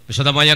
വിശദമായ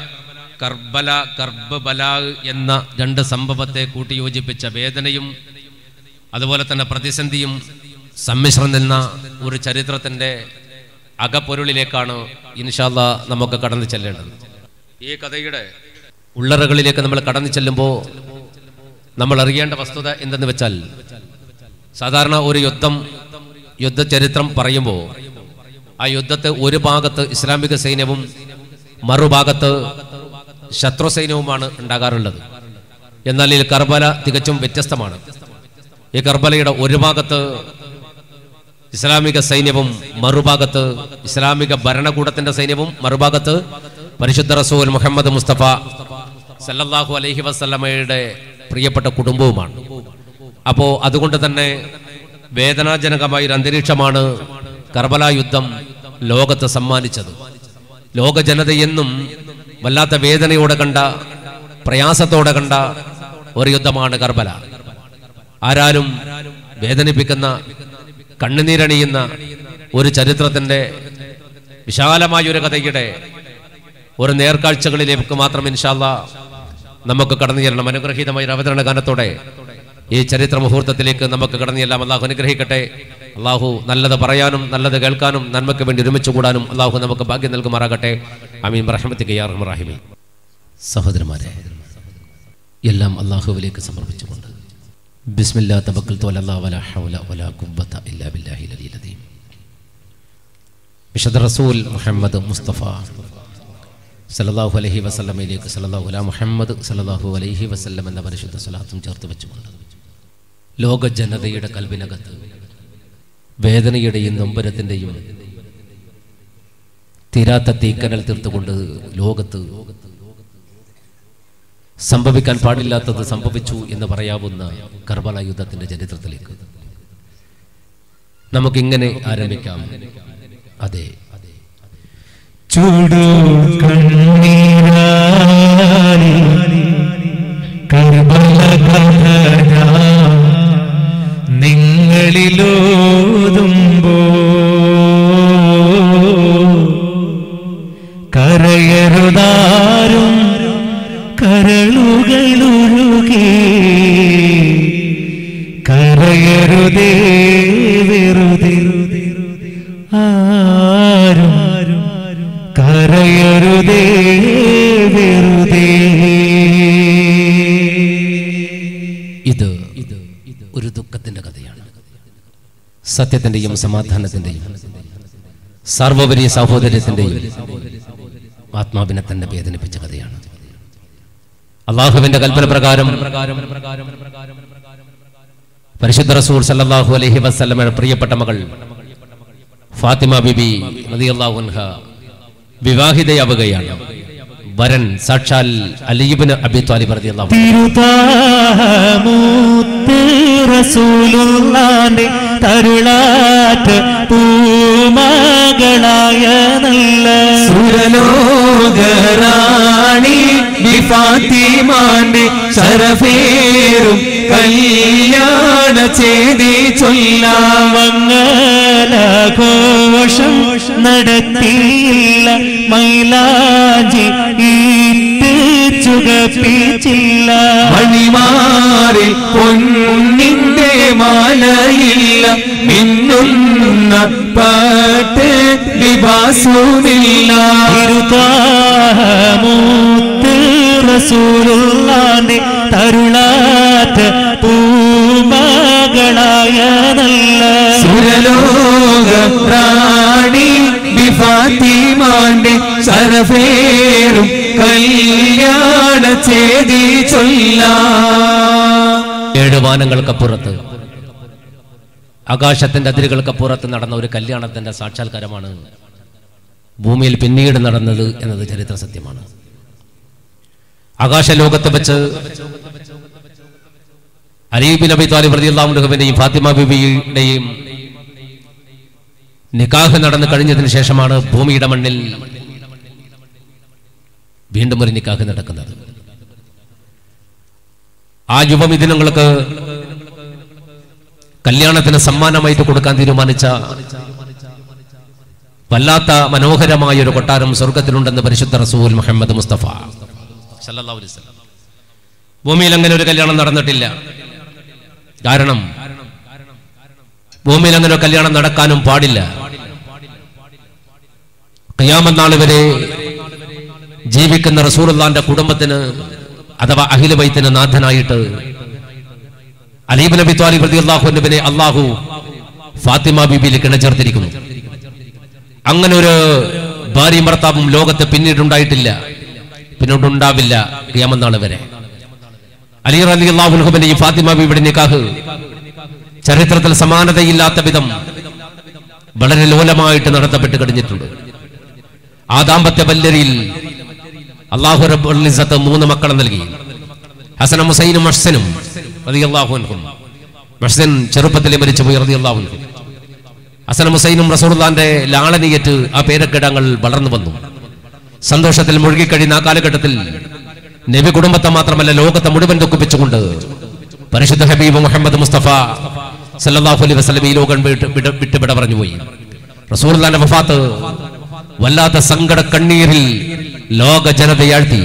കർബല എന്ന രണ്ട് സംഭവത്തെ കൂട്ടിയോജിപ്പിച്ച വേദനയും അതുപോലെ തന്നെ പ്രതിസന്ധിയും സമ്മിശ്രം നിന്ന ഒരു ചരിത്രത്തിൻ്റെ അകപ്പൊരുളിലേക്കാണ് ഇൻഷാ അല്ലാഹ് നമുക്ക് കടന്നു ചെല്ലേണ്ടത്. ഈ കഥയുടെ ഉള്ളറകളിലേക്ക് നമ്മൾ കടന്നു ചെല്ലുമ്പോൾ നമ്മൾ അറിയേണ്ട വസ്തുത എന്തെന്ന് വെച്ചാൽ, സാധാരണ ഒരു യുദ്ധ ചരിത്രം പറയുമ്പോൾ ആ യുദ്ധത്തെ ഒരു ഭാഗത്ത് ഇസ്ലാമിക സൈന്യവും മറുഭാഗത്ത് ശത്രു സൈന്യവുമാണ് ഉണ്ടാകാറുള്ളത്. എന്നാൽ ഈ കർബല തികച്ചും വ്യത്യസ്തമാണ്. ഈ കർബലയുടെ ഒരു ഭാഗത്ത് ഇസ്ലാമിക സൈന്യവും മറുഭാഗത്ത് ഇസ്ലാമിക ഭരണകൂടത്തിന്റെ സൈന്യവും മറുഭാഗത്ത് പരിശുദ്ധ റസൂൽ മുഹമ്മദ് മുസ്തഫ സല്ലല്ലാഹു അലൈഹി വസല്ലമയുടെ പ്രിയപ്പെട്ട കുടുംബവുമാണ്. അപ്പോൾ അതുകൊണ്ട് തന്നെ വേദനാജനകമായ ഒരു അന്തരീക്ഷമാണ് കർബല യുദ്ധം ലോകത്ത് സമ്മാനിച്ചത്. ലോക ജനതയെന്നും വല്ലാത്ത വേദനയോടെ കണ്ട, പ്രയാസത്തോടെ കണ്ട ഒരു യുദ്ധമാണ് കർബല. ആരാലും വേദനിപ്പിക്കുന്ന, കണ്ണുനീരണിയുന്ന ഒരു ചരിത്രത്തിന്റെ വിശാലമായ ഒരു കഥയുടെ ഒരു നേർക്കാഴ്ചകളിലേക്ക് മാത്രം ഇൻഷാ അല്ലാഹ് നമുക്ക് കടന്നു ചെല്ലണം. അനുഗ്രഹീതമായ ഒരു അവതരണ ഗാനത്തോടെ ഈ ചരിത്ര മുഹൂർത്തത്തിലേക്ക് നമുക്ക് കടന്നു ചെല്ലാം. അള്ളാഹു അനുഗ്രഹിക്കട്ടെ. അള്ളാഹു നല്ലത് പറയാനും നല്ലത് കേൾക്കാനും നന്മയ്ക്ക് വേണ്ടി ഒരുമിച്ച് കൂടാനും അള്ളാഹു നമുക്ക് ഭാഗ്യം നൽകുമാറാകട്ടെ. ആമീൻ ബിറഹ്മതിക യാ അർഹമർ റഹീമീൻ. സഹോദരന്മാരെ, എല്ലാം അള്ളാഹുവിലേക്ക് സമർപ്പിച്ചുകൊണ്ട് ബിസ്മില്ലാ തവക്കൽതു അലല്ലാഹ് വലാ ഹൗല വലാ ഖുവത ഇല്ലാ ബില്ലാഹിൽ അലിയിൽ അദീം. വിശുദ്ധ റസൂൽ മുഹമ്മദ് മുസ്തഫ സല്ലല്ലാഹു അലൈഹി വസല്ലമയിലേക്ക് സല്ലല്ലാഹു അലാ മുഹമ്മദ് സല്ലല്ലാഹു അലൈഹി വസല്ലം എന്ന പരിശുദ്ധ സ്വലാത്തും ചേർത്ത് വെച്ചുകൊണ്ട് ലോക ജനതയുടെ കൽബിനകത്ത് വേദനയുടെയും നൊമ്പരത്തിൻ്റെയും തീരാത്ത തീക്കനൽ തീർത്തുകൊണ്ട് ലോകത്ത് സംഭവിക്കാൻ പാടില്ലാത്തത് സംഭവിച്ചു എന്ന് പറയാവുന്ന കർബല യുദ്ധത്തിന്റെ ചരിത്രത്തിലേക്ക് നമുക്കിങ്ങനെ ആരംഭിക്കാം. അതെ, ചൂടു കണ്ണീരാലി കർബല കഥ നിങ്ങളിലോതുമ്പോ കരയരുതാരും കരളുകളുരുകി കരയരുതേ വെറുതെ ആരും കരയരുതേ വെറുതെ. ഇത് ഒരു ദുഃഖത്തിന്റെ കഥയാണ്. സത്യത്തിന്റെയും സമാധാനത്തിന്റെയും സർവോപരി സഹോദര്യത്തിന്റെയും ആത്മാവിനെ തന്നെ വേദനിപ്പിച്ച കഥയാണ്. അള്ളാഹുവിന്റെ കൽപ്പന പ്രകാരം പരിശുദ്ധ റസൂൽ സല്ലല്ലാഹു അലൈഹി വസല്ലമയുടെ പ്രിയപ്പെട്ട മകൾ ഫാത്തിമ ബിബി റളിയല്ലാഹു അൻഹ വിവാഹിതയാവുകയാണ്. വരൻ സാക്ഷാൽ അലി ഇബ്നു അബി ത്വാലിബ് റളിയല്ലാഹു അൻഹു. റസൂലുള്ളാന്റെ തരുളാറ്റ് പൂമകളായ നല്ല സുരലോകറാണി ഫാത്തിമാന്റെ ശരഫേറും കല്യാണ ചേതി ചൊല്ലാമംഗലഘോഷം നടത്തിയില്ല, മൈലാഞ്ചി ചുകപ്പിച്ചില്ല, മണിമാറിൽ പൊന്നിന്റെ മാലയില്ല, മിന്നുന്ന പാട്ട് ലിബാസുമില്ല. ഇരുതാമൂത്ത് റസൂലുള്ളാന്റെ തരുളാറ്റ് പൂമകളായ നല്ല സുരലോക പ്രാണി ഫാത്തിമാന്റെ ശരഫേറും കല്യാണ ചേതി ചൊല്ലാം. 7 വാനങ്ങൾക്കപ്പുറത്ത്, ആകാശത്തിന്റെ അതിരുകൾക്കപ്പുറത്ത് നടന്ന ഒരു കല്യാണത്തിന്റെ സാക്ഷാത്കാരമാണ് ഭൂമിയിൽ പിന്നീട് നടന്നത് എന്നത് ചരിത്ര സത്യമാണ്. ആകാശലോകത്ത് വെച്ച് അലി ഇബ്നു അബി ത്വാലിബ് റളിയല്ലാഹു അൻഹുവിന്റെയും ഫാത്തിമ ബീവിയുടെയും നിക്കാഹ് നടന്നു കഴിഞ്ഞതിന് ശേഷമാണ് ഭൂമിയുടെ മണ്ണിൽ വീണ്ടും ഒരു നിക്കാഹ് നടക്കുന്നത്. ആ യുവമിഥുനങ്ങൾക്ക് കല്യാണത്തിന് സമ്മാനമായിട്ട് കൊടുക്കാൻ തീരുമാനിച്ച വല്ലാത്ത മനോഹരമായ ഒരു കൊട്ടാരം സ്വർഗത്തിലുണ്ടെന്ന് പരിശുദ്ധ റസൂൽ മുഹമ്മദ് മുസ്തഫ സല്ലല്ലാഹു അലൈഹി വസല്ലം. ഭൂമിയിൽ അങ്ങനെ ഒരു കല്യാണം നടന്നിട്ടില്ല. കാരണം ഭൂമിയിൽ അങ്ങനെ ഒരു കല്യാണം നടക്കാനും പാടില്ല. ഖിയാമത്ത് നാൾ വരെ ജീവിക്കുന്ന റസൂലുള്ളാഹിന്റെ കുടുംബത്തിന് അഥവാ അഹ്ലു ബൈത്തിന് നാഥനായിട്ട് അലി ഇബ്നു അബി ത്വാലിബ് റളിയല്ലാഹു അൻഹുവിനെ അല്ലാഹു ഫാത്തിമ ബീബിയിലേക്ക് ഇണചേർത്തിരിക്കുന്നു. അങ്ങനെ ഒരു ഭാര്യയും ഭർത്താവും ലോകത്ത് പിന്നീടുണ്ടായിട്ടില്ല, പിന്നീടുണ്ടാവില്ല ഖിയാമത്ത് നാൾ വരെ. അലി റളിയല്ലാഹു അൻഹുവിന്റെ ഈ ഫാത്തിമ ബീബിയുടെ നിക്കാഹ് ചരിത്രത്തിൽ സമാനതയില്ലാത്ത വിധം വളരെ ലോലമായിട്ട് നടത്തപ്പെട്ട് കഴിഞ്ഞിട്ടുണ്ട്. ആ ദാമ്പത്യ വല്ലരിയിൽ അല്ലാഹു റബ്ബുൽ ഇസ്സത്ത് 3 മക്കളെ നൽകി. ഹസനും ഹുസൈനും മഹ്സനും റളിയല്ലാഹു അൻഹും. മഹ്സൻ ചെറുപ്പത്തിലെ മരിച്ചുപോയി റളിയല്ലാഹു അൻഹു. ഹസനും ഹുസൈനും റസൂലുള്ളാഹിന്റെ ലാളനയേറ്റ് ആ പേരക്കിടങ്ങൾ വളർന്നു വന്നു. സന്തോഷത്തിൽ മുഴുകിക്കഴിയുന്ന ആ കാലഘട്ടത്തിൽ നബി കുടുംബത്തെ മാത്രമല്ല ലോകത്തെ മുഴുവൻ ദുഃഖിപ്പിച്ചുകൊണ്ട് പരിശുദ്ധ ഹബീബ് മുഹമ്മദ് മുസ്തഫ സല്ലല്ലാഹു അലൈഹി വസല്ലം ഈ ലോകം വിട്ടുവിട പറഞ്ഞുപോയി. റസൂലുള്ളാഹിന്റെ വഫാത്ത് വല്ലാത്ത സങ്കട കണ്ണീരിൽ ലോക ജനതയെ ആഴ്ത്തി.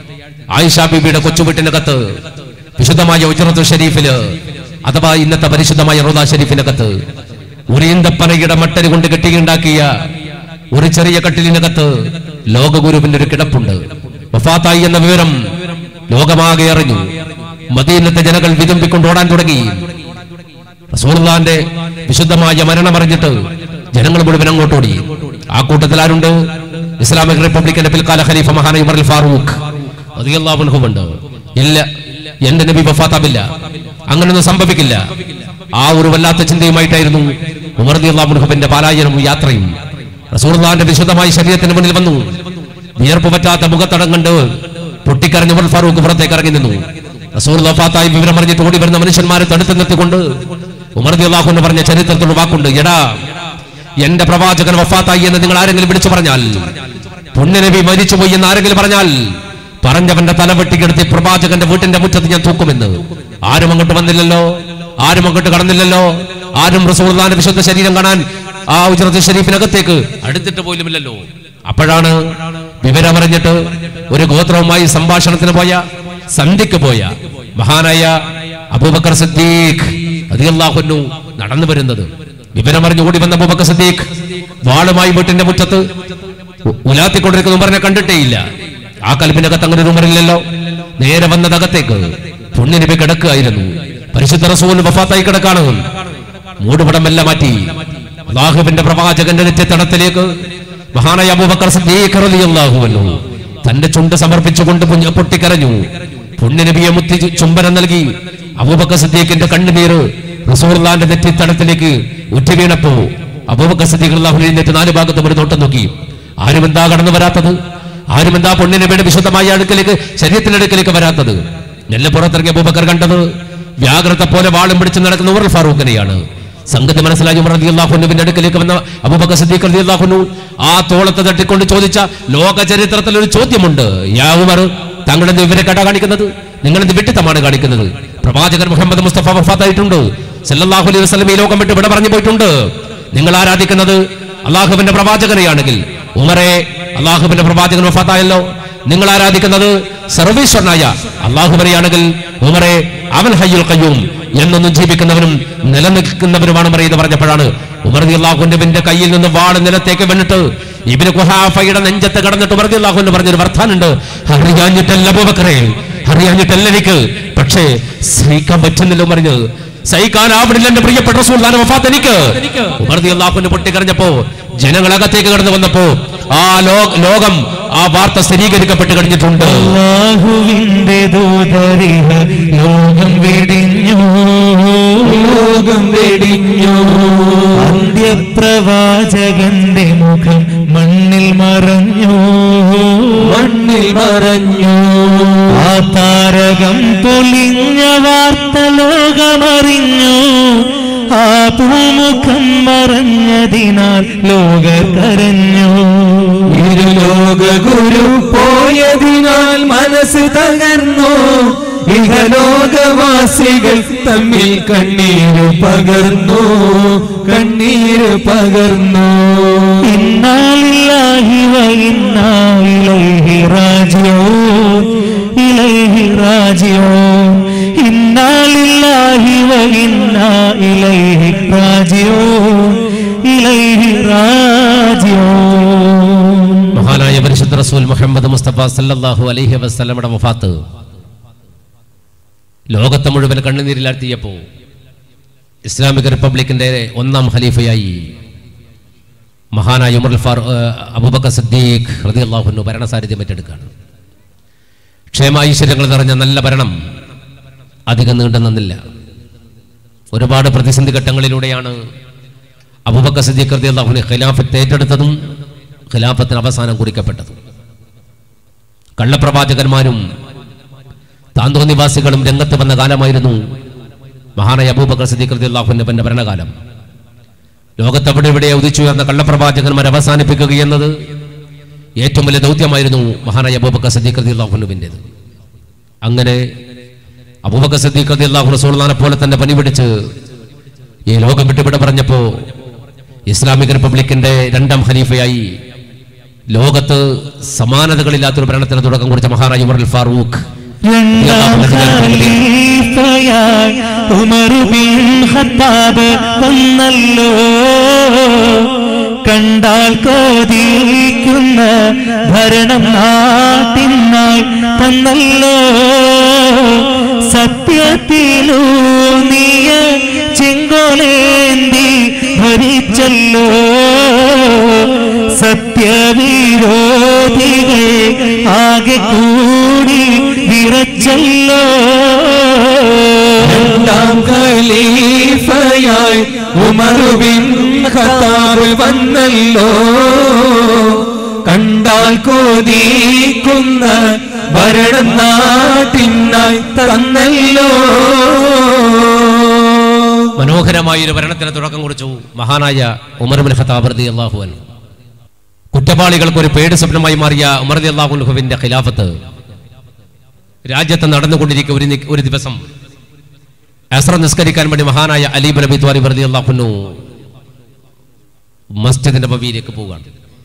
ആയിഷ ബീബിയുടെ കൊച്ചുവീട്ടിനകത്ത് വിശുദ്ധമായ ഉജ്റത്തുൽ ഷരീഫില് അഥവാ ഇന്നത്തെ പരിശുദ്ധമായ റൗദ ഷരീഫിനകത്ത് ഒരു ഈന്തപ്പനയുടെ മട്ടരി കൊണ്ട് കെട്ടിയുണ്ടാക്കിയ ഒരു ചെറിയ കട്ടിലിനകത്ത് ലോകഗുരുവിന്റെ ഒരു കിടപ്പുണ്ട്. വഫാത്തായി എന്ന വിവരം ലോകമാകെ അറിഞ്ഞു. മദീനത്തെ ജനങ്ങൾ വിതുമ്പിക്കൊണ്ട് ഓടാൻ തുടങ്ങി. റസൂലുള്ളാഹിന്റെ വിശുദ്ധമായ മരണം അറിഞ്ഞിട്ട് ജനങ്ങൾ മുഴുവൻ അങ്ങോട്ടോടി. ആ കൂട്ടത്തിൽ ആരുണ്ട്? ഇസ്ലാമിക് റിപ്പബ്ലിക്കിന്റെ പിൽക്കാല ഖലീഫ മഹാനായ ഉമർ ഫാറൂഖ് റളിയല്ലാഹു അൻഹു ഉണ്ട്. ഇല്ല, എന്റെ നബി വഫാത്താവില്ല, അങ്ങനെയൊന്നും സംഭവിക്കില്ല. ആ ഒരു വല്ലാത്ത ചിന്തയുമായിട്ടായിരുന്നു ഉമർ റളിയല്ലാഹു അൻഹുവിന്റെ പലായനവും യാത്രയും. റസൂലുള്ളാഹിന്റെ വിശുദ്ധമായ ശരീരത്തിന് മുന്നിൽ വന്നു. വിയർപ്പ് പറ്റാത്ത മുഖത്തടം കണ്ട് പൊട്ടിക്കരഞ്ഞ ഉമർ ഫാറൂഖ് പുറത്തേക്ക് ഇറങ്ങി നിന്നു. റസൂൽ വഫാത്തായി വിവരം അറിഞ്ഞിട്ട് ഓടി വരുന്ന മനുഷ്യന്മാരെ തടുത്തു നിർത്തിക്കൊണ്ട് ഉമർ റളിയല്ലാഹു അൻഹു പറഞ്ഞ ചരിത്രത്തിലുള്ള വാക്കുണ്ട്, എടാ, എന്റെ പ്രവാചകൻ വഫാത്തായി എന്ന് നിങ്ങൾ ആരെങ്കിലും വിളിച്ചു പറഞ്ഞാൽ, പുണ്യനബി മരിച്ചുപോയി എന്ന് ആരെങ്കിലും പറഞ്ഞാൽ, പറഞ്ഞവന്റെ തല വെട്ടിക്കെടുത്ത് പ്രവാചകന്റെ വീട്ടിന്റെ മുറ്റത്ത് ഞാൻ തൂക്കുമെന്ന്. ആരും അങ്ങോട്ട് വന്നില്ലല്ലോ, ആരും അങ്ങോട്ട് കടന്നില്ലല്ലോ, ആരും റസൂലുള്ളാഹിന്റെ വിശുദ്ധ ശരീരം കാണാൻ ആ ഉജ്റത്തുൽ ഷരീഫിനകത്തേക്ക് അടുത്തിട്ട് പോലുമില്ലല്ലോ. അപ്പോഴാണ് വിവരമറിഞ്ഞിട്ട് ഒരു ഗോത്രവുമായി സംഭാഷണത്തിന് പോയ, സന്ധിക്ക് പോയ മഹാനായ അബൂബക്കർ സിദ്ദീഖ് റളിയല്ലാഹു അൻഹു നടന്നു വരുന്നത്. വിവരമറിഞ്ഞ് ഓടി വന്ന അബൂബക്കർ സിദ്ദീഖ് വാളുമായി വീട്ടിന്റെ മുറ്റത്ത് ഉലാത്തിക്കൊണ്ടിരിക്കുന്ന ഉമറിനെ കണ്ടിട്ടേയില്ല. ആ കൽബിനകത്ത് അങ്ങനെ ഒരു ഉമറില്ലല്ലോ. നേരെ വന്നതകത്തേക്ക് പുണ്യനബി കിടക്കുകയായിരുന്നു. പരിശുദ്ധ റസൂൽ വഫാത്തായി കിടക്കാണ്. മൂടുപടമെല്ലാം മാറ്റി അല്ലാഹുവിന്റെ പ്രവാചകന്റെ നെറ്റിത്തടത്തിലേക്ക് മഹാനായ അബൂബക്കർ സിദ്ദീഖ് റളിയല്ലാഹു അൻഹു തന്റെ ചുണ്ട് സമർപ്പിച്ചുകൊണ്ട് പൊട്ടിക്കരഞ്ഞു. പുണ്യനബിയെ മുത്തി ചുംബനം നൽകി. അബൂബക്കർ സിദ്ദീഖിന്റെ കണ്ണുനീര് റസൂലുള്ളാഹിന്റെ നെറ്റിത്തടത്തിലേക്ക് ഉറ്റി വീണപ്പോ അബൂബക്കർ സിദ്ദീഖ് റളിയല്ലാഹു അൻഹു എഴുന്നേറ്റ് 4 ഭാഗത്തും ഒരു നോട്ടം നോക്കി. ആരും എന്താ കടന്നു വരാത്തത്? ആരും എന്താ പുണ്യനബിയുടെ വിശുദ്ധമായ അടുക്കലേക്ക്, ശരീരത്തിന്റെ അടുക്കലേക്ക് വരാത്തത്? നെല്ല് പുറത്തിറങ്ങിയ അബൂബക്കർ കണ്ടത് വ്യാഘ്രത്തെ പോലെ വാളും പിടിച്ച് നടക്കുന്ന ഉമർ ഫാറൂഖിനെയാണ്. സംഗതി മനസ്സിലായി ഉമർ റളിയല്ലാഹു അൻഹുവിന്റെ അടുക്കലേക്ക് വന്ന അബൂബക്കർ സിദ്ദീഖ് റളിയല്ലാഹു അൻഹു ആ തോളത്തെ തട്ടിക്കൊണ്ട് ചോദിച്ച ലോക ചരിത്രത്തിൽ ഒരു ചോദ്യമുണ്ട്. യാ ഉമർ, താങ്കളെന്ത് ഇവരെ കട കാണിക്കുന്നത്? നിങ്ങളെന്ത് വിട്ടിത്തമാണ് കാണിക്കുന്നത്? പ്രവാചകൻ മുഹമ്മദ് മുസ്തഫ വഫാത്തായിട്ടുണ്ട്. സല്ലല്ലാഹു അലൈഹി വസല്ലം ഈ ലോകം വിട്ട് വിട പറഞ്ഞു പോയിട്ടുണ്ട്. നിങ്ങൾ ആരാധിക്കുന്നത് അള്ളാഹുവിന്റെ പ്രവാചകനെയാണെങ്കിൽ, ഉമറെ, അള്ളാഹുവിന്റെ പ്രവാചകൻ വഫാത്തായല്ലോ. നിങ്ങൾ ആരാധിക്കുന്നത് സർവീശ്വരനായ അള്ളാഹുവിനെയാണെങ്കിൽ, ഉമറെ, അവൻ ഹയ്യുൽ ഖയ്യൂം, എന്നൊന്നും ജീവിക്കുന്നവനും നിലനിൽക്കുന്നവനുമാണ് എന്ന് പറഞ്ഞപ്പോഴാണ് ഉമർ റളിയല്ലാഹു അൻഹുവിന്റെ കയ്യിൽ നിന്ന് വാള് നിലത്തേക്ക് വീണിട്ട് ഇബ്നു ഖുഹാഫയുടെ നെഞ്ചത്ത് കടന്നിട്ട് ഉമർ റളിയല്ലാഹു അൻഹു പറഞ്ഞൊരു വർത്താനുണ്ട്. അറിയാഞ്ഞിട്ടല്ല അബൂബക്കറേ, അറിയാഞ്ഞിട്ടല്ല എനിക്ക്, പക്ഷേ സഹിക്കാൻ പറ്റുന്നില്ല. ഉമറിന് സഹിക്കാനാവിടില്ല എന്റെ പ്രിയപ്പെട്ട റസൂലുള്ളാഹിന്റെ വഫാത്ത് എനിക്ക്. ഉമർ റളിയല്ലാഹു അൻഹു പൊട്ടിക്കരഞ്ഞപ്പോ ജനങ്ങളകത്തേക്ക് കടന്നു വന്നപ്പോ ആ ലോകം ആ വാർത്ത സ്ഥിരീകരിക്കപ്പെട്ട് കഴിഞ്ഞിട്ടുണ്ട്. അല്ലാഹുവിന്റെ ദൂതരിഹ ലോകം വെടിഞ്ഞു, ലോകം വെടിഞ്ഞു. അന്ത്യപ്രവാചകന്റെ മുഖം മണ്ണിൽ മറഞ്ഞു, മണ്ണിൽ മറഞ്ഞു. ആ താരകം പൊളിഞ്ഞ വാർത്ത ലോകമറിഞ്ഞു. ആ പൂമുഖം മറഞ്ഞതിനാൽ ലോകർ കരഞ്ഞു. ഇരുലോക ഗുരു പോയതിനാൽ മനസ്സ് തകർന്നു. ഇഹലോകവാസികൾ തമ്മിൽ കണ്ണീര് പകർന്നു ഇന്നാ ലില്ലാഹി വ ഇന്നാ ഇലൈഹി റാജിഊൻ ഇന്നാ ലില്ലാഹി വ ഇന്നാ ഇലൈഹി റാജിഊൻ മഹാനായ പരിശുദ്ധ റസൂൽ മുഹമ്മദ് മുസ്തഫ സല്ലല്ലാഹു അലൈഹി വസല്ലമയുടെ വഫാത്ത് ലോകത്തെ മുഴുവൻ കണ്ണുനീരിലാഴ്ത്തിയപ്പോൾ ഇസ്ലാമിക് റിപ്പബ്ലിക്കിന്റെ 1ാം ഖലീഫയായി മഹാനായ അബൂബക്കർ സിദ്ദീഖ് റളിയല്ലാഹു അൻഹു ഭരണസാരഥ്യം ഏറ്റെടുക്കുകയാണ്. ക്ഷേമൈശ്വര്യങ്ങൾ നിറഞ്ഞ നല്ല ഭരണം അധികം നീണ്ടു നിന്നില്ല. ഒരുപാട് പ്രതിസന്ധി ഘട്ടങ്ങളിലൂടെയാണ് അബൂബക്കർ സിദ്ദീഖ് റളിയല്ലാഹു അൻഹു ഖിലാഫത്ത് ഏറ്റെടുത്തതും ഖിലാഫത്തിന് അവസാനം കുറിക്കപ്പെട്ടതും. കള്ളപ്രവാചകന്മാരും താന്തോന്നിവാസികളും രംഗത്ത് വന്ന കാലമായിരുന്നു മഹാനായ അബൂബക്കർ സിദ്ദീഖ് റളിയല്ലാഹു അൻഹുവിന്റെ ഭരണകാലം. ലോകത്തെവിടെ ഇവിടെ ഉദിച്ചുയർന്ന കള്ളപ്രവാചകന്മാർ അവസാനിപ്പിക്കുക എന്നത് ഏറ്റവും വലിയ ദൗത്യമായിരുന്നു മഹാനായ അബൂബക്കർ സിദ്ദീഖ് റളിയല്ലാഹു അൻഹുവിൻ്റെത്. അങ്ങനെ അബൂബക്കർ സിദ്ദീഖ് റളിയല്ലാഹു അൻഹു റസൂലുള്ളാഹിനെ പോലെ തന്നെ പനി പിടിച്ച് ഈ ലോകം വിട്ടുവിട പറഞ്ഞപ്പോൾ ഇസ്ലാമിക് റിപ്പബ്ലിക്കിന്റെ 2ാം ഖലീഫയായി ലോകത്ത് സമാനതകളില്ലാത്തൊരു ഭരണത്തിന് തുടക്കം കുറിച്ച മഹാനായ Umar Farooq Umar bin Khattab വന്നല്ലോ, കണ്ടാൽ കൊതിക്കുന്ന ഭരണം നാട്ടിനായി തന്നല്ലോ, സത്യത്തിലൂന്നിയ ചെങ്കോലേന്തി ഭരിച്ചല്ലോ, സത്യവിരോധികൾ ആകെ കൂടി വിറച്ചല്ലോ. 2ാം ഖലീഫയായി ഉമർ ബിൻ ഖത്താബ് വന്നല്ലോ, കണ്ടാൽ കൊതിക്കുന്ന ഭരണം നാട്ടിനായി തന്നല്ലോ. മനോഹരമായൊരു ഭരണത്തിന് തുടക്കം കുറിച്ചു മഹാനായ ഉമർ ബിൻ ഖത്താബ് റളിയല്ലാഹു അൻഹു. കുറ്റവാളികൾക്ക് ഒരു പേടി സ്വപ്നമായി മാറിയ ഉമർ റളിയല്ലാഹു അൻഹുവിന്റെ ഖിലാഫത്ത് രാജ്യത്ത് നടന്നുകൊണ്ടിരിക്കുക ഒരു ദിവസം അസ്ർ നിസ്കരിക്കാൻ വേണ്ടി മഹാനായ അലി ഇബ്നു അബീ ത്വാലിബ് റളിയല്ലാഹു അൻഹു മസ്ജിദ് നബവിയിലേക്ക് പോവുകയാണ്.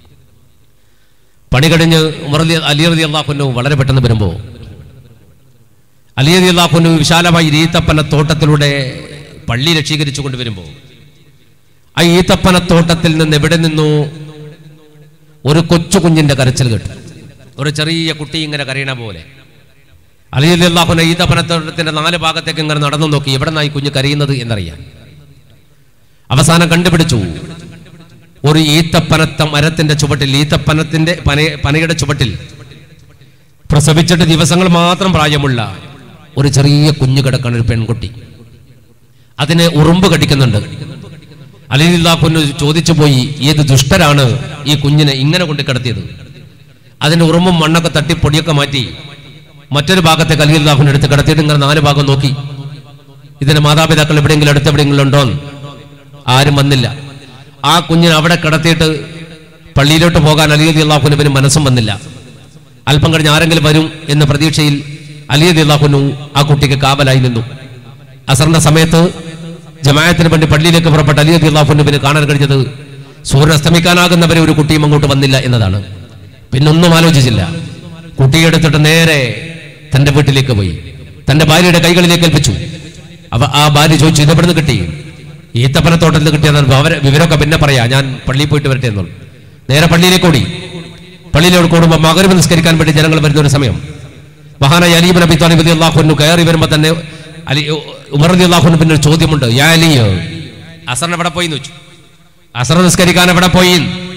പണി കഴിഞ്ഞ് അലി റളിയല്ലാഹു അൻഹു വളരെ പെട്ടെന്ന് വരുമ്പോൾ അലി റളിയല്ലാഹു അൻഹു വിശാലമായി ഈത്തപ്പന തോട്ടത്തിലൂടെ പള്ളി രക്ഷീകരിച്ചു കൊണ്ടുവരുമ്പോൾ ആ ഈത്തപ്പന തോട്ടത്തിൽ നിന്ന് എവിടെ നിന്നു ഒരു കൊച്ചു കുഞ്ഞിന്റെ കരച്ചിൽ കേട്ടു. ഒരു ചെറിയ കുട്ടി ഇങ്ങനെ കരയണ പോലെ. അലി റളിയല്ലാഹു അൻഹു ഈത്തപ്പനത്തോട്ടത്തിന്റെ 4 ഭാഗത്തേക്ക് ഇങ്ങനെ നടന്നു നോക്കി എവിടെ നിന്നായി കുഞ്ഞ് കരയുന്നത് എന്നറിയാൻ. അവസാനം കണ്ടുപിടിച്ചു, ഒരു ഈത്തപ്പനത്ത മരത്തിന്റെ ചുവട്ടിൽ, ഈത്തപ്പനത്തിന്റെ പനയുടെ ചുവട്ടിൽ പ്രസവിച്ചിട്ട് ദിവസങ്ങൾ മാത്രം പ്രായമുള്ള ഒരു ചെറിയ കുഞ്ഞു കിടക്കുന്ന ഒരു പെൺകുട്ടി. അതിനെ ഉറുമ്പ് കടിക്കുന്നുണ്ട്. അലി റളിയല്ലാഹു അൻഹു ചോദിച്ചു പോയി, ഏത് ദുഷ്ടരാണ് ഈ കുഞ്ഞിനെ ഇങ്ങനെ കൊണ്ട് കിടത്തിയത്? അതിന്റെ ഉറുമ്പും മണ്ണൊക്കെ തട്ടി പൊടിയൊക്കെ മാറ്റി മറ്റൊരു ഭാഗത്തേക്ക് അലി റളിയല്ലാഹു അൻഹു എടുത്ത് കിടത്തിയിട്ട് ഇങ്ങനെ 4 ഭാഗം നോക്കി. ഇതിന്റെ മാതാപിതാക്കൾ എവിടെയെങ്കിലും അടുത്തെവിടെയെങ്കിലും ഉണ്ടോ? ആരും വന്നില്ല. ആ കുഞ്ഞിനെ അവിടെ കിടത്തിയിട്ട് പള്ളിയിലോട്ട് പോകാൻ അലി റളിയല്ലാഹു അൻഹുവിന് മനസ്സും വന്നില്ല. അല്പം കഴിഞ്ഞ് ആരെങ്കിലും വരും എന്ന പ്രതീക്ഷയിൽ അലി റളിയല്ലാഹു അൻഹു ആ കുട്ടിക്ക് കാവലായി നിന്നു. അസറിന്റെ സമയത്ത് ജമാഅത്തിന് വേണ്ടി പള്ളിയിലേക്ക് പുറപ്പെട്ട അലി റളിയല്ലാഹു അൻഹുവിനെ കാണാൻ കഴിഞ്ഞത് സൂര്യൻ അസ്തമിക്കാനാകുന്നവരെ ഒരു കുട്ടിയും അങ്ങോട്ട് വന്നില്ല എന്നതാണ്. പിന്നൊന്നും ആലോചിച്ചില്ല. കുട്ടിയെടുത്തിട്ട് നേരെ തന്റെ വീട്ടിലേക്ക് പോയി തന്റെ ഭാര്യയുടെ കൈകളിലേക്ക് ഏൽപ്പിച്ചു. ആ ഭാര്യ ചോദിച്ചു, ഇതെവിടുന്ന് കിട്ടി? ഈത്തപ്പനത്തോട്ടത്തിൽ കിട്ടിയെന്ന് വിവരമൊക്കെ പിന്നെ പറയാ, ഞാൻ പള്ളിയിൽ പോയിട്ട് വരട്ടെ എന്നുള്ളു. നേരെ പള്ളിയിലേക്ക് ഓടി. പള്ളിയിലോട്ട് കൂടുമ്പോൾ മഗ്‌രിബ് നിസ്കരിക്കാൻ വേണ്ടി ജനങ്ങൾ വരുന്ന ഒരു സമയം മഹാനായ അലി ഇബ്നു അബീ ത്വാലിബ് റളിയല്ലാഹു അൻഹു കയറി വരുമ്പോൾ തന്നെ ഉമർ റളിയല്ലാഹു അൻഹു പിന്നെ ചോദ്യമുണ്ട്, യാ അലി, അസറിന് എവിടെ പോയി എന്ന് വെച്ചു. അസർ നിസ്കരിക്കാൻ എവിടെ പോയി?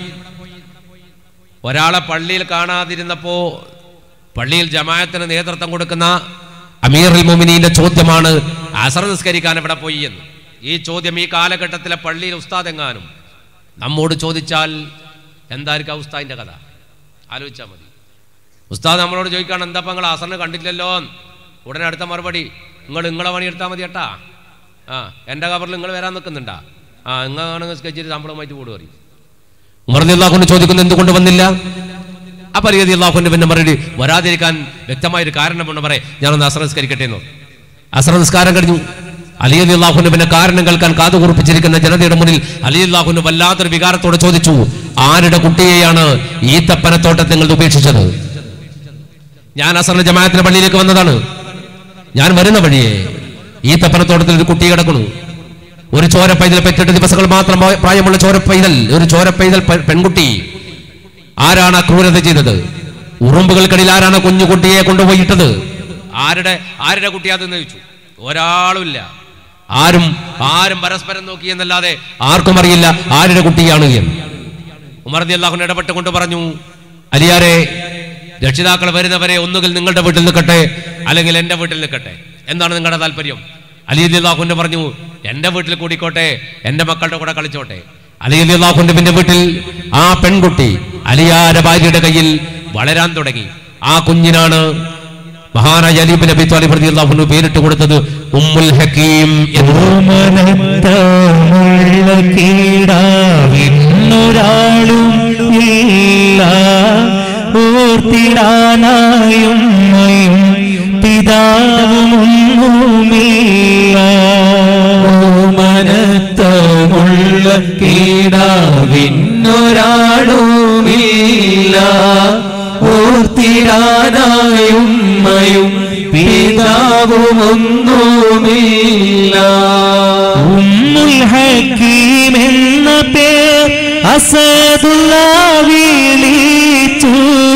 ഒരാളെ പള്ളിയിൽ കാണാതിരുന്നപ്പോ പള്ളിയിൽ ജമാഅത്തിന് നേതൃത്വം കൊടുക്കുന്ന അമീറുൽ മുഅ്മിനീന്റെ ചോദ്യമാണ്, അസർ നിസ്കരിക്കാൻ എവിടെ പോയി എന്ന്. ഈ ചോദ്യം ഈ കാലഘട്ടത്തിലെ പള്ളിയിൽ ഉസ്താദ് എങ്ങാനും നമ്മോട് ചോദിച്ചാൽ എന്തായിരിക്കും ആ ഉസ്താദിന്റെ കഥ? ആലോചിച്ചാൽ മതി. ഉസ്താദ് നമ്മളോട് ചോദിക്കാണ്, എന്താ നിങ്ങൾ അസറിന് കണ്ടില്ലല്ലോ? ഉടനെ അടുത്ത മറുപടി, നിങ്ങളെ പണിയെടുത്താൽ മതി കേട്ടാ. എൻ്റെ കബറിൽ നിങ്ങൾ വരാൻ നിൽക്കുന്നുണ്ടാ? നിങ്ങളാണെങ്കിൽ സ്കെച്ചിൽ ശമ്പളമായിട്ട് കൂടെ പറയും. ഉമർ റളിയല്ലാഹു അൻഹു ചോദിക്കുന്നു, എന്തുകൊണ്ട് വന്നില്ല? അപ്പൊ അലി റളിയല്ലാഹു അൻഹു പിന്നെ മറുപടി വരാതിരിക്കാൻ വ്യക്തമായൊരു കാരണമുണ്ട്, പറയേ ഞാനൊന്ന് അസ്ർ നിസ്കരിക്കട്ടെ എന്ന്. അസ്ർ നിസ്കാരം കഴിഞ്ഞു. അലി റളിയല്ലാഹു അൻഹു പിന്നെ കാരണം കേൾക്കാൻ കാതുകുറിപ്പിച്ചിരിക്കുന്ന ജനതയുടെ മുന്നിൽ അലി റളിയല്ലാഹു അൻഹു വല്ലാത്തൊരു വികാരത്തോടെ ചോദിച്ചു, ആരുടെ കുട്ടിയെയാണ് ഈത്തപ്പനത്തോട്ടത്തിൽ നിങ്ങൾ ഉപേക്ഷിച്ചത്? ഞാൻ അസ്റിന്റെ ജമാഅത്തിന്റെ പള്ളിയിലേക്ക് വന്നതാണ്. ഞാൻ വരുന്ന വഴിയെ ഈത്തപ്പനത്തോട്ടത്തിൽ ഒരു കുട്ടി കിടക്കുന്നു. ഒരു ചോര പൈതൽ, 8 ദിവസങ്ങൾ മാത്രം പ്രായമുള്ള ചോര പൈതൽ, ഒരു ചോര പൈതൽ പെൺകുട്ടി. ആരാണ് ക്രൂരത ചെയ്തത്? ഉറുമ്പുകൾക്കിടയിൽ ആരാണ് കുഞ്ഞുകുട്ടിയെ കൊണ്ടുപോയിട്ടത്? ആരുടെ കുട്ടിയാതെന്ന് ചോദിച്ചു. ഒരാളുമില്ല. ആരും പരസ്പരം നോക്കി എന്നല്ലാതെ ആർക്കും അറിയില്ല ആരുടെ കുട്ടിയാണ് എന്ന്. ഉമർ റളിയല്ലാഹു അൻഹു ഇടപെട്ടുകൊണ്ട് പറഞ്ഞു, അലിയാരെ, രക്ഷിതാക്കൾ വരുന്നവരെ ഒന്നുകിൽ നിങ്ങളുടെ വീട്ടിൽ നിൽക്കട്ടെ, അല്ലെങ്കിൽ എന്റെ വീട്ടിൽ നിൽക്കട്ടെ. എന്താണ് നിങ്ങളുടെ താല്പര്യം? അലി റളിയല്ലാഹു അൻഹു പറഞ്ഞു, എന്റെ വീട്ടിൽ കൂടിക്കോട്ടെ, എന്റെ മക്കളുടെ കൂടെ കളിച്ചോട്ടെ. അലി റളിയല്ലാഹു അൻഹുവിന്റെ വീട്ടിൽ ആ പെൺകുട്ടി അലിയാരുടെ ഭാര്യയുടെ കയ്യിൽ വളരാൻ തുടങ്ങി. ആ കുഞ്ഞിനാണ് മഹാനായ അലി ഇബ്നു അബീ ത്വാലിബ് റളിയല്ലാഹു അൻഹു പേരിട്ട് കൊടുത്തത് ഉമ്മുൽ ഹകീം എന്നൊരാളും ഇല്ല, ഓർത്തിടാനായും പിതാവുമൊന്നുമില്ല. മനത്തമുള്ള കീടാവിന്നൊരാളുമില്ല, ഓർത്തിടാനായുമ്മയും പിതാവുമൊന്നുമില്ല. ഉമ്മുൽ ഹകീം എന്ന പേർ അസദുല്ലാഹ് വിളിച്ചു,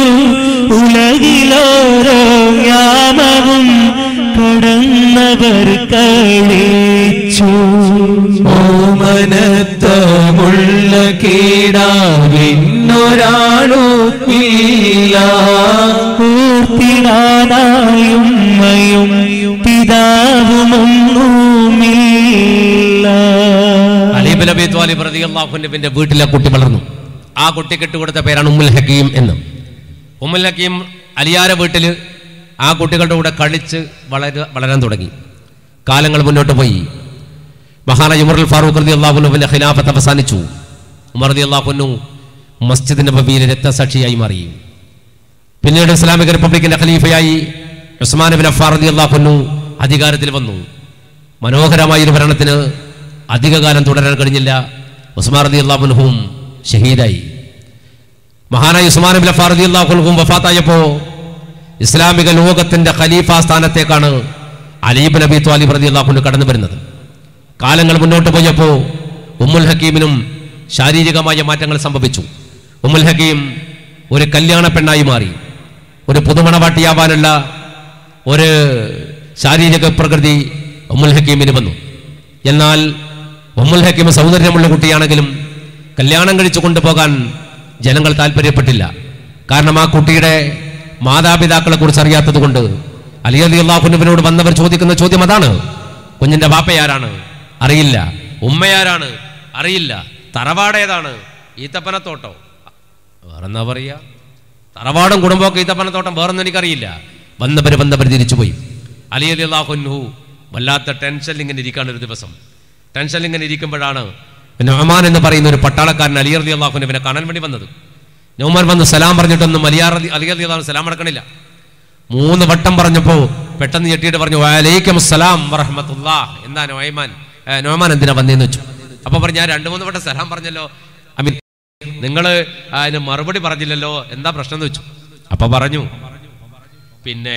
ഉലകിലോരോ യാമവും കടന്നവർ കളിച്ചു. ഓമനത്തമുള്ള കീടാവിന്നൊരാളുമില്ല, ഓർത്തിടാനായുമ്മയും പിതാവുമൊന്നുമില്ല. അലി ഇബ്നു അബീ ത്വാലിബ് റളിയല്ലാഹു അൻഹുവിന്റെ വീട്ടിലെ കുട്ടി വളർന്നു. ആ കുട്ടിക്ക് ഇട്ടുകൊടുത്ത പേരാണ് ഉമ്മുൽ ഹകീം എന്ന്. ഉമ്മുൽ ഹകീം അലിയാരെ വീട്ടിൽ ആ കുട്ടികളുടെ കൂടെ കളിച്ച് വളരാൻ തുടങ്ങി. കാലങ്ങൾ മുന്നോട്ട് പോയി. മഹാനായ ഉമർ ഫാറൂഖ് റളിയല്ലാഹു അൻഹുവിന്റെ ഖിലാഫത്ത് അവസാനിച്ചു. ഉമർ റളിയല്ലാഹു അൻഹു മസ്ജിദ് നബവിയിലെ രക്തസാക്ഷിയായി മാറി. പിന്നീട് ഇസ്ലാമിക റിപ്പബ്ലിക്കിന്റെ ഖലീഫയായി ഉസ്മാൻ ഇബ്നു അഫ്ഫാൻ റളിയല്ലാഹു അൻഹു അധികാരത്തിൽ വന്നു. മനോഹരമായൊരു ഭരണത്തിന് അധികകാലം തുടരാൻ കഴിഞ്ഞില്ല. ഉസ്മാൻ റളിയല്ലാഹു അൻഹുവും ഷഹീദായി. മഹാനായ ഉസ്മാൻ ഇബ്നു അഫ്ഫാൻ റളിയല്ലാഹു അൻഹു വഫാത്തായപ്പോൾ ഇസ്ലാമിക ലോകത്തിന്റെ ഖലീഫ സ്ഥാനത്തേക്കാണ് അലി ഇബ്നു അബീ ത്വാലിബ് റളിയല്ലാഹു അൻഹു കടന്നു വരുന്നത്. കാലങ്ങൾ മുന്നോട്ട് പോയപ്പോൾ ഉമ്മുൽ ഹകീമിനും ശാരീരികമായ മാറ്റങ്ങൾ സംഭവിച്ചു. ഉമ്മുൽ ഹകീം ഒരു കല്യാണ പെണ്ണായി മാറി. ഒരു പുതുമണവാട്ടിയാവാനുള്ള ഒരു ശാരീരിക പ്രകൃതി ഉമ്മുൽ ഹകീമിന് വന്നു. എന്നാൽ ഉമ്മുൽ ഹകീം സൗന്ദര്യമുള്ള കുട്ടിയാണെങ്കിലും കല്യാണം കഴിച്ചു കൊണ്ടുപോകാൻ ജനങ്ങൾ താല്പര്യപ്പെട്ടില്ല. കാരണം ആ കുട്ടിയുടെ മാതാപിതാക്കളെ കുറിച്ച് അറിയാത്തത് കൊണ്ട് അലി റളിയല്ലാഹു അൻഹുവിനോട് വന്നവർ ചോദിക്കുന്ന ചോദ്യം അതാണ്. കുഞ്ഞിന്റെ ബാപ്പയാരാണ്? അറിയില്ല. ഉമ്മയാരാണ്? അറിയില്ല. തറവാടേതാണ്? ഈത്തപ്പനത്തോട്ടോ? വേറെന്താ പറയാ? തറവാടും കുടുംബമൊക്കെ ഈത്തപ്പനത്തോട്ടം, വേറൊന്നും എനിക്കറിയില്ല. വന്നവർ തിരിച്ചുപോയി. അലി റളിയല്ലാഹു അൻഹു വല്ലാത്ത ടെൻഷനിൽ ഇങ്ങനെ ഇരിക്കാണ്. ഒരു ദിവസം ടെൻഷനിൽ ഇങ്ങനെ ഇരിക്കുമ്പോഴാണ് നൊമാൻ എന്ന് പറയുന്ന ഒരു പട്ടാളക്കാരൻ അലി റളിയല്ലാഹു അൻഹുവിനെ കാണാൻ വേണ്ടി വന്നത്. നൊമാൻ വന്ന് സലാം പറഞ്ഞിട്ടൊന്നും അലി റളിയല്ലാഹു സലാം അടക്കണില്ല. 3 വട്ടം പറഞ്ഞപ്പോൾ പെട്ടെന്ന് ഞെട്ടിയിട്ട് പറഞ്ഞു, വഅലൈക്കും അസ്സലാം വറഹ്മത്തുള്ളാഹ്. എന്താ നൊമാൻ എന്തിനാ വന്നേന്ന് വെച്ചു. അപ്പൊ പറഞ്ഞു, ഞാൻ 2-3 വട്ടം സലാം പറഞ്ഞല്ലോ, നിങ്ങൾ അതിന് മറുപടി പറഞ്ഞില്ലല്ലോ, എന്താ പ്രശ്നം എന്ന് വെച്ചു. അപ്പൊ പറഞ്ഞു, പിന്നെ